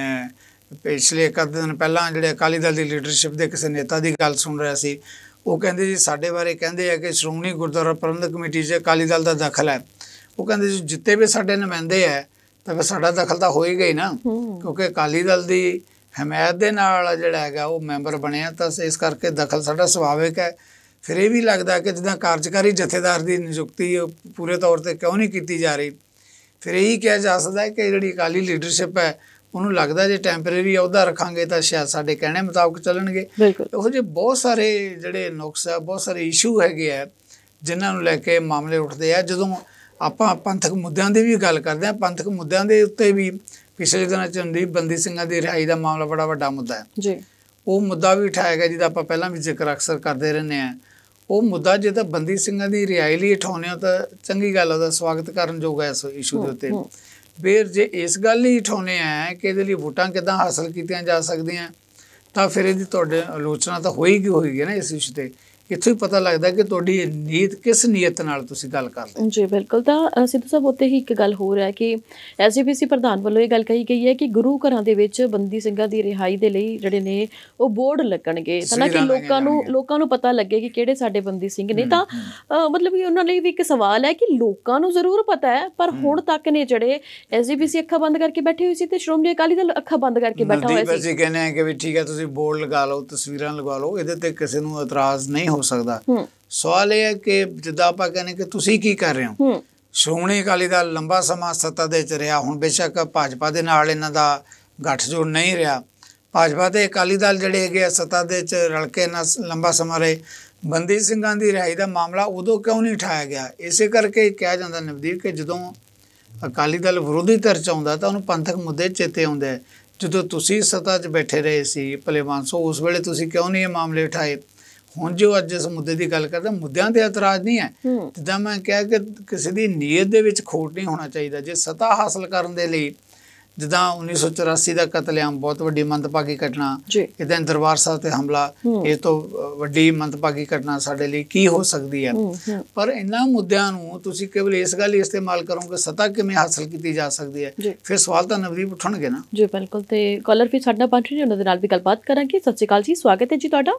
ਪਿਛਲੇ ਇੱਕ ਅੱਧੇ ਦਿਨ ਪਹਿਲਾਂ ਜਿਹੜੇ ਅਕਾਲੀ ਦਲ ਦੀ ਲੀਡਰਸ਼ਿਪ ਦੇ ਕਿਸੇ ਨੇਤਾ ਦੀ ਗੱਲ ਸੁਣ ਰਿਹਾ ਸੀ। ਉਹ ਕਹਿੰਦੇ ਜੀ ਸਾਡੇ ਬਾਰੇ ਕਹਿੰਦੇ ਆ ਕਿ ਸ਼੍ਰੋਮਣੀ ਗੁਰਦੁਆਰਾ ਪ੍ਰਬੰਧਕ ਕਮੇਟੀ 'ਚ ਅਕਾਲੀ ਦਲ ਦਾ ਦਖਲ ਹੈ। ਉਹ ਕਹਿੰਦੇ ਜੀ ਜਿੱਤੇ ਵੀ ਸਾਡੇ ਨੁਮਾਇੰਦੇ ਹੈ ਤਾਂ ਫਿਰ ਸਾਡਾ ਦਖਲ ਤਾਂ ਹੋਏਗਾ ਹੀ ਨਾ, ਕਿਉਂਕਿ ਅਕਾਲੀ ਦਲ ਦੀ ਹਮਾਇਤ ਦੇ ਨਾਲ ਜਿਹੜਾ ਹੈਗਾ ਉਹ ਮੈਂਬਰ ਬਣਿਆ, ਤਾਂ ਇਸ ਕਰਕੇ ਦਖਲ ਸਾਡਾ ਸੁਭਾਵਿਕ ਹੈ। ਫਿਰ ਇਹ ਵੀ ਲੱਗਦਾ ਕਿ ਜਿੱਦਾਂ ਕਾਰਜਕਾਰੀ ਜਥੇਦਾਰ ਦੀ ਨਿਯੁਕਤੀ ਪੂਰੇ ਤੌਰ 'ਤੇ ਕਿਉਂ ਨਹੀਂ ਕੀਤੀ ਜਾ ਰਹੀ। ਫਿਰ ਇਹੀ ਕਿਹਾ ਜਾ ਸਕਦਾ ਹੈ ਕਿ ਜਿਹੜੀ ਅਕਾਲੀ ਲੀਡਰਸ਼ਿਪ ਹੈ ਉਹਨੂੰ ਲੱਗਦਾ ਜੇ ਟੈਂਪਰੇਰੀ ਅਹੁਦਾ ਰੱਖਾਂਗੇ ਤਾਂ ਸ਼ਾਇਦ ਸਾਡੇ ਕਹਿਣੇ ਮੁਤਾਬਕ ਚੱਲਣਗੇ। ਇਹੋ ਜਿਹੇ ਬਹੁਤ ਸਾਰੇ ਜਿਹੜੇ ਨੁਕਸ ਹੈ, ਬਹੁਤ ਸਾਰੇ ਇਸ਼ੂ ਹੈਗੇ ਆ ਜਿਨ੍ਹਾਂ ਨੂੰ ਲੈ ਕੇ ਮਾਮਲੇ ਉੱਠਦੇ ਆ। ਜਦੋਂ ਆਪਾਂ ਪੰਥਕ ਮੁੱਦਿਆਂ ਦੀ ਵੀ ਗੱਲ ਕਰਦੇ ਹਾਂ, ਪੰਥਕ ਮੁੱਦਿਆਂ ਦੇ ਉੱਤੇ ਵੀ ਪਿਛਲੇ ਦਿਨਾਂ 'ਚ ਹੁੰਦੀ ਬੰਦੀ ਸਿੰਘਾਂ ਦੀ ਰਿਹਾਈ ਦਾ ਮਾਮਲਾ ਬੜਾ ਵੱਡਾ ਮੁੱਦਾ ਹੈ ਜੀ। ਉਹ ਮੁੱਦਾ ਵੀ ਉਠਾਇਆ ਗਿਆ ਜਿਹਦਾ ਆਪਾਂ ਪਹਿਲਾਂ ਵੀ ਜ਼ਿਕਰ ਅਕਸਰ ਕਰਦੇ ਰਹਿੰਦੇ ਹਾਂ। ਉਹ ਮੁੱਦਾ ਜੇ ਤਾਂ ਬੰਦੀ ਸਿੰਘਾਂ ਦੀ ਰਿਹਾਈ ਲਈ ਉਠਾਉਂਦੇ ਹੋ ਤਾਂ ਚੰਗੀ ਗੱਲ, ਉਹਦਾ ਸਵਾਗਤ ਕਰਨ ਯੋਗ ਹੈ ਇਸ ਇਸ਼ੂ ਦੇ ਉੱਤੇ। ਫਿਰ ਜੇ ਇਸ ਗੱਲ ਲਈ ਉਠਾਉਂਦੇ ਆ ਕਿ ਇਹਦੇ ਲਈ ਵੋਟਾਂ ਕਿੱਦਾਂ ਹਾਸਲ ਕੀਤੀਆਂ ਜਾ ਸਕਦੀਆਂ, ਤਾਂ ਫਿਰ ਇਹਦੀ ਤੁਹਾਡੇ ਆਲੋਚਨਾ ਤਾਂ ਹੋਏਗੀ ਨਾ ਇਸ ਇਸ਼ੂ 'ਤੇ। ਇੱਥੋਂ ਹੀ ਪਤਾ ਲੱਗਦਾ ਕਿ ਤੁਹਾਡੀ ਨੀਅਤ ਕਿਸ ਨੀਅਤ ਨਾਲ ਤੁਸੀਂ ਗੱਲ ਕਰਦੇ ਜੀ। ਬਿਲਕੁਲ। ਤਾਂ ਸਿੱਧੂ ਸਾਹਿਬ ਉੱਤੇ ਹੀ ਇੱਕ ਗੱਲ ਹੋ ਰਿਹਾ ਕਿ ਐਸਜੀਪੀਸੀ ਪ੍ਰਧਾਨ ਵੱਲੋਂ ਇਹ ਗੱਲ ਕਹੀ ਗਈ ਹੈ ਕਿ ਗੁਰੂ ਘਰਾਂ ਦੇ ਵਿੱਚ ਬੰਦੀ ਸਿੰਘਾਂ ਦੀ ਰਿਹਾਈ ਦੇ ਲਈ ਜਿਹੜੇ ਨੇ ਉਹ ਬੋਰਡ ਲੱਗਣਗੇ, ਤਾਂ ਕਿ ਲੋਕਾਂ ਨੂੰ ਪਤਾ ਲੱਗੇ ਕਿ ਕਿਹੜੇ ਸਾਡੇ ਬੰਦੀ ਸਿੰਘ ਨੇ। ਤਾਂ ਮਤਲਬ ਕਿ ਉਹਨਾਂ ਲਈ ਵੀ ਇੱਕ ਸਵਾਲ ਹੈ ਕਿ ਲੋਕਾਂ ਨੂੰ ਜ਼ਰੂਰ ਪਤਾ ਹੈ, ਪਰ ਹੁਣ ਤੱਕ ਨੇ ਜਿਹੜੇ ਐਸਜੀਪੀਸੀ ਅੱਖਾਂ ਬੰਦ ਕਰਕੇ ਬੈਠੇ ਹੋਏ ਸੀ ਤੇ ਸ਼੍ਰੋਮਣੀ ਅਕਾਲੀ ਦਲ ਅੱਖਾਂ ਬੰਦ ਕਰਕੇ ਬੈਠਾ ਹੋਇਆ ਸੀ। ਅਸੀਂ ਕਹਿੰਦੇ ਹਾਂ ਕਿ ਵੀ ਠੀਕ ਹੈ ਤੁਸੀਂ ਬੋਰਡ ਲਗਾ ਲਓ, ਤਸਵੀਰਾਂ ਲਗਾ ਲਓ, ਇਹਦੇ ਤੇ ਕਿਸੇ ਨੂੰ ਇਤਰਾਜ਼ ਨਹੀਂ ਹੋ ਸਕਦਾ। ਸਵਾਲ ਇਹ ਹੈ ਕਿ ਜਿੱਦਾਂ ਆਪਾਂ ਕਹਿੰਦੇ ਕਿ ਤੁਸੀਂ ਕੀ ਕਰ ਰਹੇ ਹੋ। ਸ਼੍ਰੋਮਣੀ ਅਕਾਲੀ ਦਲ ਲੰਬਾ ਸਮਾਂ ਸੱਤਾ ਦੇ ਵਿੱਚ ਰਿਹਾ, ਹੁਣ ਬੇਸ਼ੱਕ ਭਾਜਪਾ ਦੇ ਨਾਲ ਇਹਨਾਂ ਦਾ ਗੱਠਜੋੜ ਨਹੀਂ ਰਿਹਾ। ਭਾਜਪਾ ਤੇ ਅਕਾਲੀ ਦਲ ਜਿਹੜੇ ਹੈਗੇ ਸੱਤਾ ਦੇ ਵਿੱਚ ਰਲ ਕੇ ਨਾ ਲੰਬਾ ਸਮਾਂ ਰਹੇ। ਬੰਦੀ ਸਿੰਘਾਂ ਦੀ ਰਿਹਾਈ ਦਾ ਮਾਮਲਾ ਉਦੋਂ ਕਿਉਂ ਨਹੀਂ ਉਠਾਇਆ ਗਿਆ? ਇਸੇ ਕਰਕੇ ਕਿਹਾ ਜਾਂਦਾ ਨਵਦੀਪ ਕਿ ਜਦੋਂ ਅਕਾਲੀ ਦਲ ਵਿਰੋਧੀ ਧਿਰ 'ਚ ਆਉਂਦਾ ਤਾਂ ਉਹਨੂੰ ਪੰਥਕ ਮੁੱਦੇ ਚੇਤੇ ਆਉਂਦੇ। ਜਦੋਂ ਤੁਸੀਂ ਸੱਤਾ 'ਚ ਬੈਠੇ ਰਹੇ ਸੀ ਭਲੇਮਾਨਸੋ, ਉਸ ਵੇਲੇ ਤੁਸੀਂ ਕਿਉਂ ਨਹੀਂ ਇਹ ਮਾਮਲੇ ਉਠਾਏ? ਹੁਣ ਜੋ ਅੱਜ ਇਸ ਮੁੱਦੇ ਦੀ ਗੱਲ ਕਰਦਾ, ਮੁੱਦਿਆਂ ਤੇ ਇਤਰਾਜ਼ ਨਹੀਂ ਹੈ। ਜਿੱਦਾਂ ਮੈਂ ਕਿਹਾ ਕਿ ਕਿਸੇ ਦੀ ਨੀਅਤ ਦੇ ਵਿੱਚ ਖੋਟ ਨਹੀਂ ਹੋਣਾ ਚਾਹੀਦਾ। ਜੇ ਸੱਤਾ ਹਾਸਲ ਕਰਨ ਦੇ ਲਈ, ਜਿੱਦਾਂ 1984 ਦਾ ਕਤਲੇਆਮ ਬਹੁਤ ਵੱਡੀ ਮੰਦਭਾਗੀ ਘਟਨਾ, ਇੱਦਾਂ ਦਰਬਾਰ ਸਾਹਿਬ ਤੇ ਹਮਲਾ, ਇਹ ਤੋਂ ਵੱਡੀ ਮੰਦਭਾਗੀ ਘਟਨਾ ਸਾਡੇ ਲਈ ਕੀ ਹੋ ਸਕਦੀ ਹੈ? ਪਰ ਇਹਨਾਂ ਮੁੱਦਿਆਂ ਨੂੰ ਤੁਸੀਂ ਕੇਵਲ ਇਸ ਗੱਲ ਲਈ ਇਸਤੇਮਾਲ ਕਰੋਗੇ ਸੱਤਾ ਕਿਵੇਂ ਹਾਸਲ ਕੀਤੀ ਜਾ ਸਕਦੀ ਹੈ, ਫਿਰ ਸਵਾਲ ਤਾਂ ਨਵਦੀਪ ਉੱਠਣਗੇ ਨਾ। ਜੀ ਬਿਲਕੁਲ। ਤੇ ਕਾਲਰ ਵੀ ਸਾਡਾ ਬੈਠ ਰਹੇ, ਉਹਨਾਂ ਦੇ ਨਾਲ ਵੀ ਗੱਲਬਾਤ ਕਰਾਂਗੇ। ਸਤਿ ਸ਼੍ਰੀ ਅਕਾਲ ਜੀ, ਸਵਾਗਤ ਹੈ ਜੀ ਤੁਹਾਡਾ।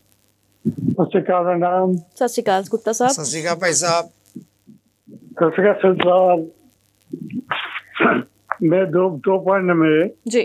ਸਤਿ ਸ਼੍ਰੀ ਅਕਾਲ ਮੈਡਮ। ਸਤਿ ਸ਼੍ਰੀ ਅਕਾਲ ਗੁਪਤਾ ਸਾਹਿਬ। ਸਤਿ ਸ਼੍ਰੀ ਅਕਾਲ ਭਾਈ ਸਾਹਿਬ। ਸਤਿ ਸ਼੍ਰੀ ਅਕਾਲ ਸਾਹਿਬ। मैं दो पॉइंट है मेरे जी।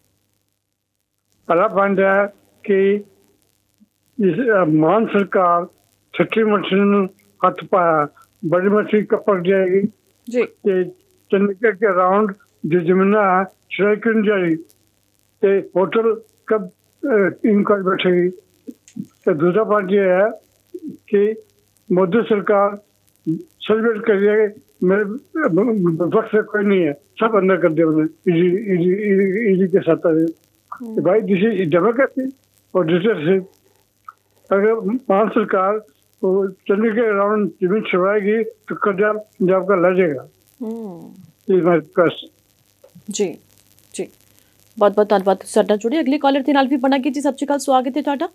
पहला पॉइंट है कि इस मान सरकार छठी मछली हाथ पाया, बड़ी मछली कब पक जाएगी जी। कि चंडीगढ़ के अराउंड जो जमीन है श्रेय क्यों जाएगी, कि होटल कब इनक्वायरी बैठेगी। तो दूसरा पॉइंट ये है कि मोदी सरकार सेलिब्रेट करिए, मेरे वक्त से कोई नहीं है, सब अंदर कर दिया उन्होंने ईडी के साथ। भाई दिस इज डेमोक्रेसी और डिक्टेटरशिप। अगर मान सरकार चंडीगढ़ के अराउंड जमीन छुड़वाएगी तो कर्जा पंजाब का लग जाएगा। जी जी। बहुत बहुत धन्यवाद ਤੁਸੀਂ ਸਾਡੇ ਨਾਲ ਜੁੜੇ। ਅਗਲੇ ਕਾਲਰ ਦੇ ਨਾਲ ਵੀ ਬਣਾਂਗੇ ਜੀ। ਸਤਿ ਸ਼੍ਰੀ ਅਕਾਲ, ਸਵਾਗਤ ਹੈ ਤੁਹਾਡਾ।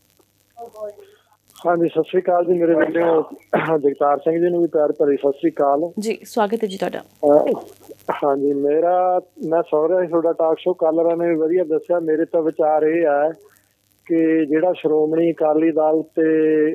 ਹਾਂਜੀ ਸਤਿ ਸ੍ਰੀ ਅਕਾਲ ਜੀ। ਮੇਰੇ ਵੱਲੋਂ ਜਗਤਾਰ ਸਿੰਘ ਜੀ ਨੂੰ ਵੀ ਪਿਆਰ ਭਰੀ ਸਤਿ ਸ੍ਰੀ ਅਕਾਲ ਜੀ। ਸਵਾਗਤ ਹੈ ਜੀ ਤੁਹਾਡਾ। ਹਾਂਜੀ ਮੈਂ ਸੁਣ ਰਿਹਾ ਸੀ ਤੁਹਾਡਾ ਟਾਕ ਸ਼ੋ, ਕਾਲਰਾਂ ਨੇ ਵਧੀਆ ਦੱਸਿਆ। ਮੇਰੇ ਤਾਂ ਵਿਚਾਰ ਇਹ ਹੈ ਕਿ ਜਿਹੜਾ ਸ਼੍ਰੋਮਣੀ ਅਕਾਲੀ ਦਲ ਤੇ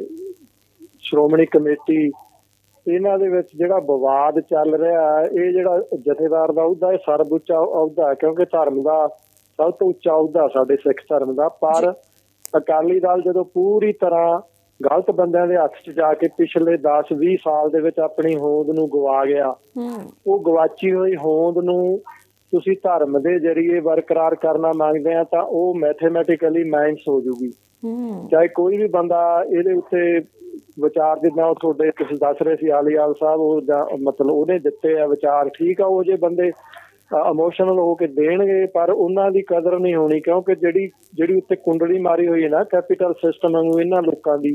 ਸ਼੍ਰੋਮਣੀ ਕਮੇਟੀ ਇਹਨਾਂ ਦੇ ਵਿੱਚ ਜਿਹੜਾ ਵਿਵਾਦ ਚੱਲ ਰਿਹਾ, ਇਹ ਜਿਹੜਾ ਜਥੇਦਾਰ ਦਾ ਅਹੁਦਾ ਇਹ ਸਰਬ ਉੱਚਾ ਅਹੁਦਾ, ਕਿਉਂਕਿ ਧਰਮ ਦਾ ਸਭ ਤੋਂ ਉੱਚਾ ਅਹੁਦਾ ਸਾਡੇ ਸਿੱਖ ਧਰਮ ਦਾ। ਪਰ ਅਕਾਲੀ ਦਲ ਜਦੋਂ ਪੂਰੀ ਤਰ੍ਹਾਂ ਗਲਤ ਬੰਦਿਆਂ ਦੇ ਹੱਥ 'ਚ ਜਾ ਕੇ ਪਿਛਲੇ 10-20 ਸਾਲ ਦੇ ਵਿੱਚ ਆਪਣੀ ਹੋਂਦ ਨੂੰ ਗਵਾ ਗਿਆ, ਉਹ ਗਵਾਚੀ ਹੋਈ ਹੋਂਦ ਨੂੰ ਤੁਸੀਂ ਧਰਮ ਦੇ ਜ਼ਰੀਏ ਬਰਕਰਾਰ ਕਰਨਾ ਮੰਗਦੇ ਆ ਤਾਂ ਉਹ ਮੈਥੇਮੈਟਿਕਲੀ ਮਾਈਨਸ ਹੋ ਜੂਗੀ। ਚਾਹੇ ਕੋਈ ਵੀ ਬੰਦਾ ਇਹਦੇ ਉੱਤੇ ਵਿਚਾਰ, ਜਿੱਦਾਂ ਤੁਹਾਡੇ ਤੁਸੀਂ ਦੱਸ ਰਹੇ ਸੀ ਆਲੀਵਾਲ ਸਾਹਿਬ, ਉਹ ਜਾਂ ਮਤਲਬ ਉਹਨੇ ਦਿੱਤੇ ਆ ਵਿਚਾਰ, ਠੀਕ ਆ, ਉਹ ਜੇ ਬੰਦੇ ਇਮੋਸ਼ਨਲ ਹੋ ਕੇ ਦੇਣਗੇ ਪਰ ਉਹਨਾਂ ਦੀ ਕਦਰ ਨਹੀਂ ਹੋਣੀ, ਕਿਉਂਕਿ ਜਿਹੜੀ ਉੱਤੇ ਕੁੰਡਲੀ ਮਾਰੀ ਹੋਈ ਹੈ ਨਾ ਕੈਪੀਟਲ ਸਿਸਟਮ ਨੂੰ ਇਹਨਾਂ ਲੋਕਾਂ ਦੀ,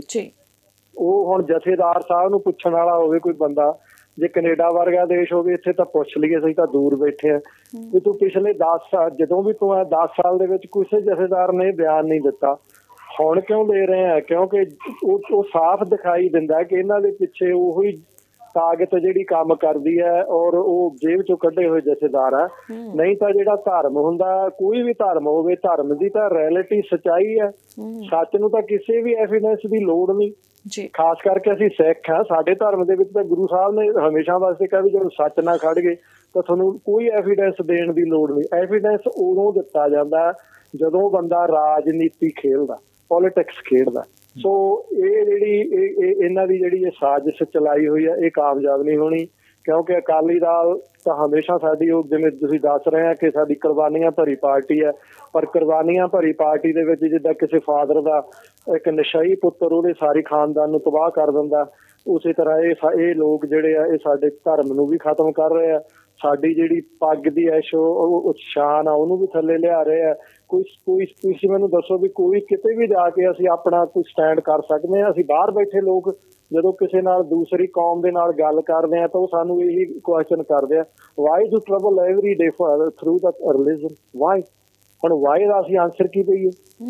ਉਹ ਹੁਣ ਜਥੇਦਾਰ ਸਾਹਿਬ ਨੂੰ ਪੁੱਛਣ ਵਾਲਾ ਹੋਵੇ ਕੋਈ ਬੰਦਾ, ਜੇ ਕੈਨੇਡਾ ਵਰਗਾ ਦੇਸ਼ ਹੋਵੇ ਇੱਥੇ ਤਾਂ ਪੁੱਛ ਲਈਏ, ਅਸੀਂ ਤਾਂ ਦੂਰ ਬੈਠੇ ਆ ਵੀ ਤੂੰ ਪਿਛਲੇ 10 ਸਾਲ ਜਦੋਂ ਵੀ ਤੂੰ 10 ਸਾਲ ਦੇ ਵਿੱਚ ਕਿਸੇ ਜਥੇਦਾਰ ਨੇ ਬਿਆਨ ਨਹੀਂ ਦਿੱਤਾ, ਹੁਣ ਕਿਉਂ ਦੇ ਰਹੇ ਆ? ਕਿਉਂਕਿ ਉਹ ਸਾਫ਼ ਦਿਖਾਈ ਦਿੰਦਾ ਕਿ ਇਹਨਾਂ ਦੇ ਪਿੱਛੇ ਉਹੀ ਤਾਕਤ ਜਿਹੜੀ ਕੰਮ ਕਰਦੀ ਹੈ ਔਰ ਉਹ ਜੇਬ ਚੋਂ ਕੱਢੇ ਹੋਏ ਜਥੇਦਾਰ ਆ। ਨਹੀਂ ਤਾਂ ਜਿਹੜਾ ਧਰਮ ਹੁੰਦਾ, ਕੋਈ ਵੀ ਧਰਮ ਹੋਵੇ, ਧਰਮ ਦੀ ਤਾਂ ਰਿਐਲਿਟੀ ਸੱਚਾਈ ਹੈ, ਸੱਚ ਨੂੰ ਤਾਂ ਕਿਸੇ ਵੀ ਐਵੀਡੈਂਸ ਦੀ ਲੋੜ ਨਹੀਂ। ਖਾਸ ਕਰਕੇ ਅਸੀਂ ਸਿੱਖ ਹਾਂ, ਸਾਡੇ ਧਰਮ ਦੇ ਵਿੱਚ ਤਾਂ ਗੁਰੂ ਸਾਹਿਬ ਨੇ ਹਮੇਸ਼ਾ ਵਾਸਤੇ ਕਿਹਾ ਵੀ ਜਦੋਂ ਸੱਚ ਨਾ ਖੜ ਗਏ ਤਾਂ ਤੁਹਾਨੂੰ ਕੋਈ ਐਵੀਡੈਂਸ ਦੇਣ ਦੀ ਲੋੜ ਨਹੀਂ। ਐਵੀਡੈਂਸ ਉਦੋਂ ਦਿੱਤਾ ਜਾਂਦਾ ਜਦੋਂ ਬੰਦਾ ਰਾਜਨੀਤੀ ਖੇਡਦਾ, ਪੋਲੀਟਿਕਸ ਖੇਡਦਾ। ਸੋ ਇਹ ਜਿਹੜੀ ਇਹਨਾਂ ਦੀ ਜਿਹੜੀ ਇਹ ਸਾਜ਼ਿਸ਼ ਚਲਾਈ ਹੋਈ ਹੈ, ਇਹ ਕਾਮਯਾਬ ਨਹੀਂ ਹੋਣੀ, ਕਿਉਂਕਿ ਅਕਾਲੀ ਦਲ ਤਾਂ ਹਮੇਸ਼ਾ ਸਾਡੀ, ਉਹ ਜਿਵੇਂ ਤੁਸੀਂ ਦੱਸ ਰਹੇ ਆ ਕਿ ਸਾਡੀ ਕੁਰਬਾਨੀਆਂ ਭਰੀ ਪਾਰਟੀ ਹੈ, ਪਰ ਕੁਰਬਾਨੀਆਂ ਭਰੀ ਪਾਰਟੀ ਦੇ ਵਿੱਚ ਜਿੱਦਾਂ ਕਿਸੇ ਫਾਦਰ ਦਾ ਇੱਕ ਨਸ਼ਈ ਪੁੱਤਰ ਉਹਦੇ ਸਾਰੀ ਖਾਨਦਾਨ ਨੂੰ ਤਬਾਹ ਕਰ ਦਿੰਦਾ, ਉਸੇ ਤਰ੍ਹਾਂ ਇਹ ਲੋਕ ਜਿਹੜੇ ਆ ਇਹ ਸਾਡੇ ਧਰਮ ਨੂੰ ਵੀ ਖਤਮ ਕਰ ਰਹੇ ਆ। ਸਾਡੀ ਜਿਹੜੀ ਪੱਗ ਦੀ ਉਹ ਸ਼ਾਨ ਆ ਉਹਨੂੰ ਵੀ ਥੱਲੇ ਲਿਆ ਰਹੇ ਆ। ਤੁਸੀਂ ਮੈਨੂੰ ਦੱਸੋ ਵੀ ਕੋਈ ਕਿਤੇ ਵੀ ਜਾ ਕੇ ਅਸੀਂ ਆਪਣਾ ਕੋਈ ਸਟੈਂਡ ਕਰ ਸਕਦੇ ਹਾਂ? ਅਸੀਂ ਬਾਹਰ ਬੈਠੇ ਲੋਕ ਜਦੋਂ ਕਿਸੇ ਨਾਲ ਦੂਸਰੀ ਕੌਮ ਦੇ ਨਾਲ ਗੱਲ ਕਰਦੇ ਆ ਤਾਂ ਉਹ ਸਾਨੂੰ ਇਹੀ ਕੁਐਸਚਨ ਕਰਦੇ ਆ, why do trouble every day through the religion, why? ਹੁਣ ਵਾਈ ਦਾ ਅਸੀਂ ਆਨਸਰ ਕੀ ਦਈਏ?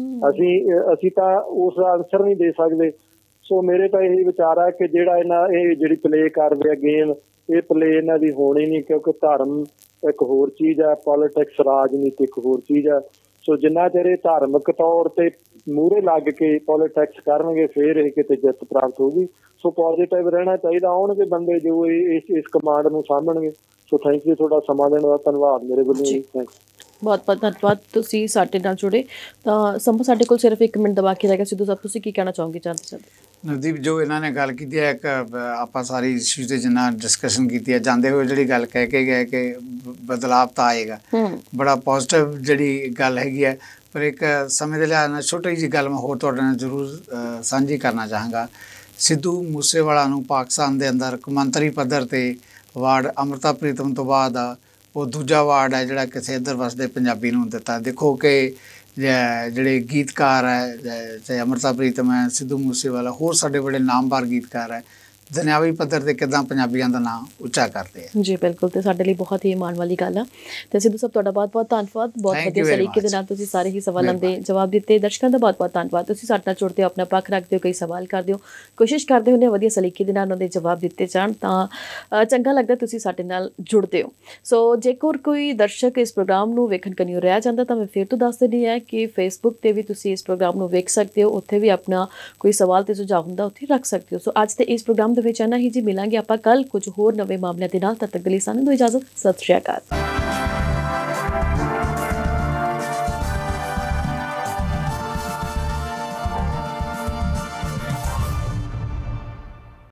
ਅਸੀਂ ਤਾਂ ਉਸ ਦਾ ਆਨਸਰ ਨਹੀਂ ਦੇ ਸਕਦੇ। ਸੋ ਮੇਰੇ ਤਾਂ ਇਹੀ ਵਿਚਾਰ ਹੈ ਕਿ ਇਹ ਜਿਹੜੀ ਪਲੇ ਕਰਦੇ ਆ ਗੇਮ, ਇਹ ਪਲੇ ਇਹਨਾਂ ਦੀ ਹੋਣੀ ਨਹੀਂ, ਕਿਉਂਕਿ ਧਰਮ ਇੱਕ ਹੋਰ ਚੀਜ਼ ਹੈ, ਪੋਲੀਟਿਕਸ ਰਾਜਨੀਤੀ ਇੱਕ ਹੋਰ ਚੀਜ਼ ਹੈ। ਸੋ ਜਿੰਨਾ ਚਿਰ ਇਹ ਧਾਰਮਿਕ ਤੌਰ ਤੇ ਮੂਹਰੇ ਲੱਗ ਕੇ ਪੋਲੀਟਿਕਸ ਕਰਨਗੇ ਫਿਰ ਇਹ ਕਿਤੇ ਜਿੱਤ ਪ੍ਰਾਪਤ ਹੋਊਗੀ। ਸੋ ਪੋਜ਼ੀਟਿਵ ਰਹਿਣਾ ਚਾਹੀਦਾ, ਆਉਣਗੇ ਬੰਦੇ ਜੋ ਇਸ ਕਮਾਂਡ ਨੂੰ ਸਾਂਭਣਗੇ। ਸੋ ਥੈਂਕ ਯੂ, ਤੁਹਾਡਾ ਸਮਾਂ ਦੇਣ ਦਾ ਧੰਨਵਾਦ ਮੇਰੇ ਵੱਲੋਂ। ਥੈਂਕਸ, ਬਹੁਤ ਬਹੁਤ ਧੰਨਵਾਦ, ਤੁਸੀਂ ਸਾਡੇ ਨਾਲ ਜੁੜੇ। ਤਾਂ ਸਮਾਂ ਸਾਡੇ ਕੋਲ ਸਿਰਫ 1 ਮਿੰਟ ਦਾ ਬਾਕੀ ਰਹਿ ਗਿਆ। ਸਿੱਧੂ ਸਾਹਿਬ, ਤੁਸੀਂ ਕੀ ਕਹਿਣਾ ਚਾਹੋਗੇ? ਨਵਦੀਪ, ਜੋ ਇਹਨਾਂ ਨੇ ਗੱਲ ਕੀਤੀ ਹੈ, ਇੱਕ ਆਪਾਂ ਸਾਰੀ ਇਸ਼ੂ 'ਤੇ ਜਿੰਨਾ ਡਿਸਕਸ਼ਨ ਕੀਤੀ ਹੈ, ਜਾਂਦੇ ਹੋਏ ਜਿਹੜੀ ਗੱਲ ਕਹਿ ਕੇ ਗਏ ਕਿ ਬਦਲਾਵ ਤਾਂ ਆਏਗਾ, ਬੜਾ ਪੋਜ਼ੀਟਿਵ ਜਿਹੜੀ ਗੱਲ ਹੈਗੀ ਹੈ। ਪਰ ਇੱਕ ਸਮੇਂ ਦੇ ਲਿਹਾਜ਼ ਨਾਲ ਛੋਟੀ ਜਿਹੀ ਗੱਲ ਮੈਂ ਹੋਰ ਤੁਹਾਡੇ ਨਾਲ ਜ਼ਰੂਰ ਸਾਂਝੀ ਕਰਨਾ ਚਾਹਾਂਗਾ। ਸਿੱਧੂ ਮੂਸੇਵਾਲਾ ਨੂੰ ਪਾਕਿਸਤਾਨ ਦੇ ਅੰਦਰ ਕੌਮਾਂਤਰੀ ਪੱਧਰ 'ਤੇ ਵਾਰਡ ਅੰਮ੍ਰਿਤਾ ਪ੍ਰੀਤਮ ਤੋਂ ਬਾਅਦ ਉਹ ਦੂਜਾ ਵਾਰਡ ਹੈ ਜਿਹੜਾ ਕਿਸੇ ਇੱਧਰ ਵਸਦੇ ਪੰਜਾਬੀ ਨੂੰ ਦਿੱਤਾ। ਦੇਖੋ ਕਿ ਜਿਹੜੇ ਗੀਤਕਾਰ ਹੈ, ਚਾਹੇ ਅੰਮ੍ਰਿਤਾ ਪ੍ਰੀਤਮ ਹੈ, ਸਿੱਧੂ ਮੂਸੇਵਾਲਾ, ਹੋਰ ਸਾਡੇ ਬੜੇ ਨਾਮਵਰ ਗੀਤਕਾਰ ਹੈ, ਦੁਨਿਆਵੀ ਪੱਧਰ 'ਤੇ ਕਿੱਦਾਂ ਪੰਜਾਬੀਆਂ ਦਾ ਨਾਂ ਉੱਚਾ ਕਰਦੇ ਆ। ਜੀ ਬਿਲਕੁਲ, ਤੇ ਸਾਡੇ ਲਈ ਬਹੁਤ ਹੀ ਮਾਣ ਵਾਲੀ ਗੱਲ ਆ। ਤੇ ਸਿੱਧੂ ਸਾਹਿਬ, ਤੁਹਾਡਾ ਬਹੁਤ ਬਹੁਤ ਧੰਨਵਾਦ, ਬਹੁਤ ਵਧੀਆ ਤਰੀਕੇ ਦੇ ਨਾਲ ਤੁਸੀਂ ਸਾਰੇ ਹੀ ਸਵਾਲਾਂ ਦੇ ਜਵਾਬ ਦਿੱਤੇ। ਦਰਸ਼ਕਾਂ ਦਾ ਬਹੁਤ ਬਹੁਤ ਧੰਨਵਾਦ, ਤੁਸੀਂ ਸਾਡੇ ਨਾਲ ਜੁੜਦੇ ਹੋ, ਆਪਣਾ ਪੱਖ ਰੱਖਦੇ ਹੋ, ਕਈ ਸਵਾਲ ਕਰਦੇ ਹੋ, ਕੋਸ਼ਿਸ਼ ਕਰਦੇ ਹੁੰਦੇ ਵਧੀਆ ਸਲੀਕੇ ਦੇ ਨਾਲ ਉਹਨਾਂ ਦੇ ਜਵਾਬ ਦਿੱਤੇ ਜਾਣ, ਤਾਂ ਚੰਗਾ ਲੱਗਦਾ ਤੁਸੀਂ ਸਾਡੇ ਨਾਲ ਜੁੜਦੇ ਹੋ। ਸੋ ਜੇਕਰ ਕੋਈ ਦਰਸ਼ਕ ਇਸ ਪ੍ਰੋਗਰਾਮ ਨੂੰ ਵੇਖਣ ਕਨਿਓ ਰਹਿ ਜਾਂਦਾ ਤਾਂ ਮੈਂ ਫਿਰ ਤੋਂ ਦੱਸ ਦਿੰਦੀ ਹੈ ਕਿ ਫੇਸਬੁੱਕ 'ਤੇ ਵੀ ਤੁਸੀਂ ਇਸ ਪ੍ਰੋਗਰਾਮ ਨੂੰ ਵੇਖ ਸਕਦੇ ਹੋ, ਉੱਥੇ ਵੀ ਆਪਣਾ ਕੋਈ ਸਵਾਲ ਤੇ ਸੁਝਾਅ ਹੁੰਦਾ ਉੱਥੇ ਰੱਖ ਸਕਦੇ ਹੋ। ਸੋ ਅੱਜ ਦੇ ਇਸ ਪ੍ਰੋਗਰਾਮ ਦੇ ਵਿੱਚ ਇੰਨਾ ਹੀ ਜੀ। ਮਿਲਾਂਗੇ ਆਪਾਂ ਕੱਲ ਕੁਝ ਹੋਰ ਨਵੇਂ ਮਾਮਲਿਆਂ ਦੇ ਨਾਲ। ਤਦ ਤੱਕ ਲਈ ਸਾਨੂੰ ਦਿਓ ਇਜਾਜ਼ਤ। ਸਤਿ ਸ਼੍ਰੀ ਅਕਾਲ।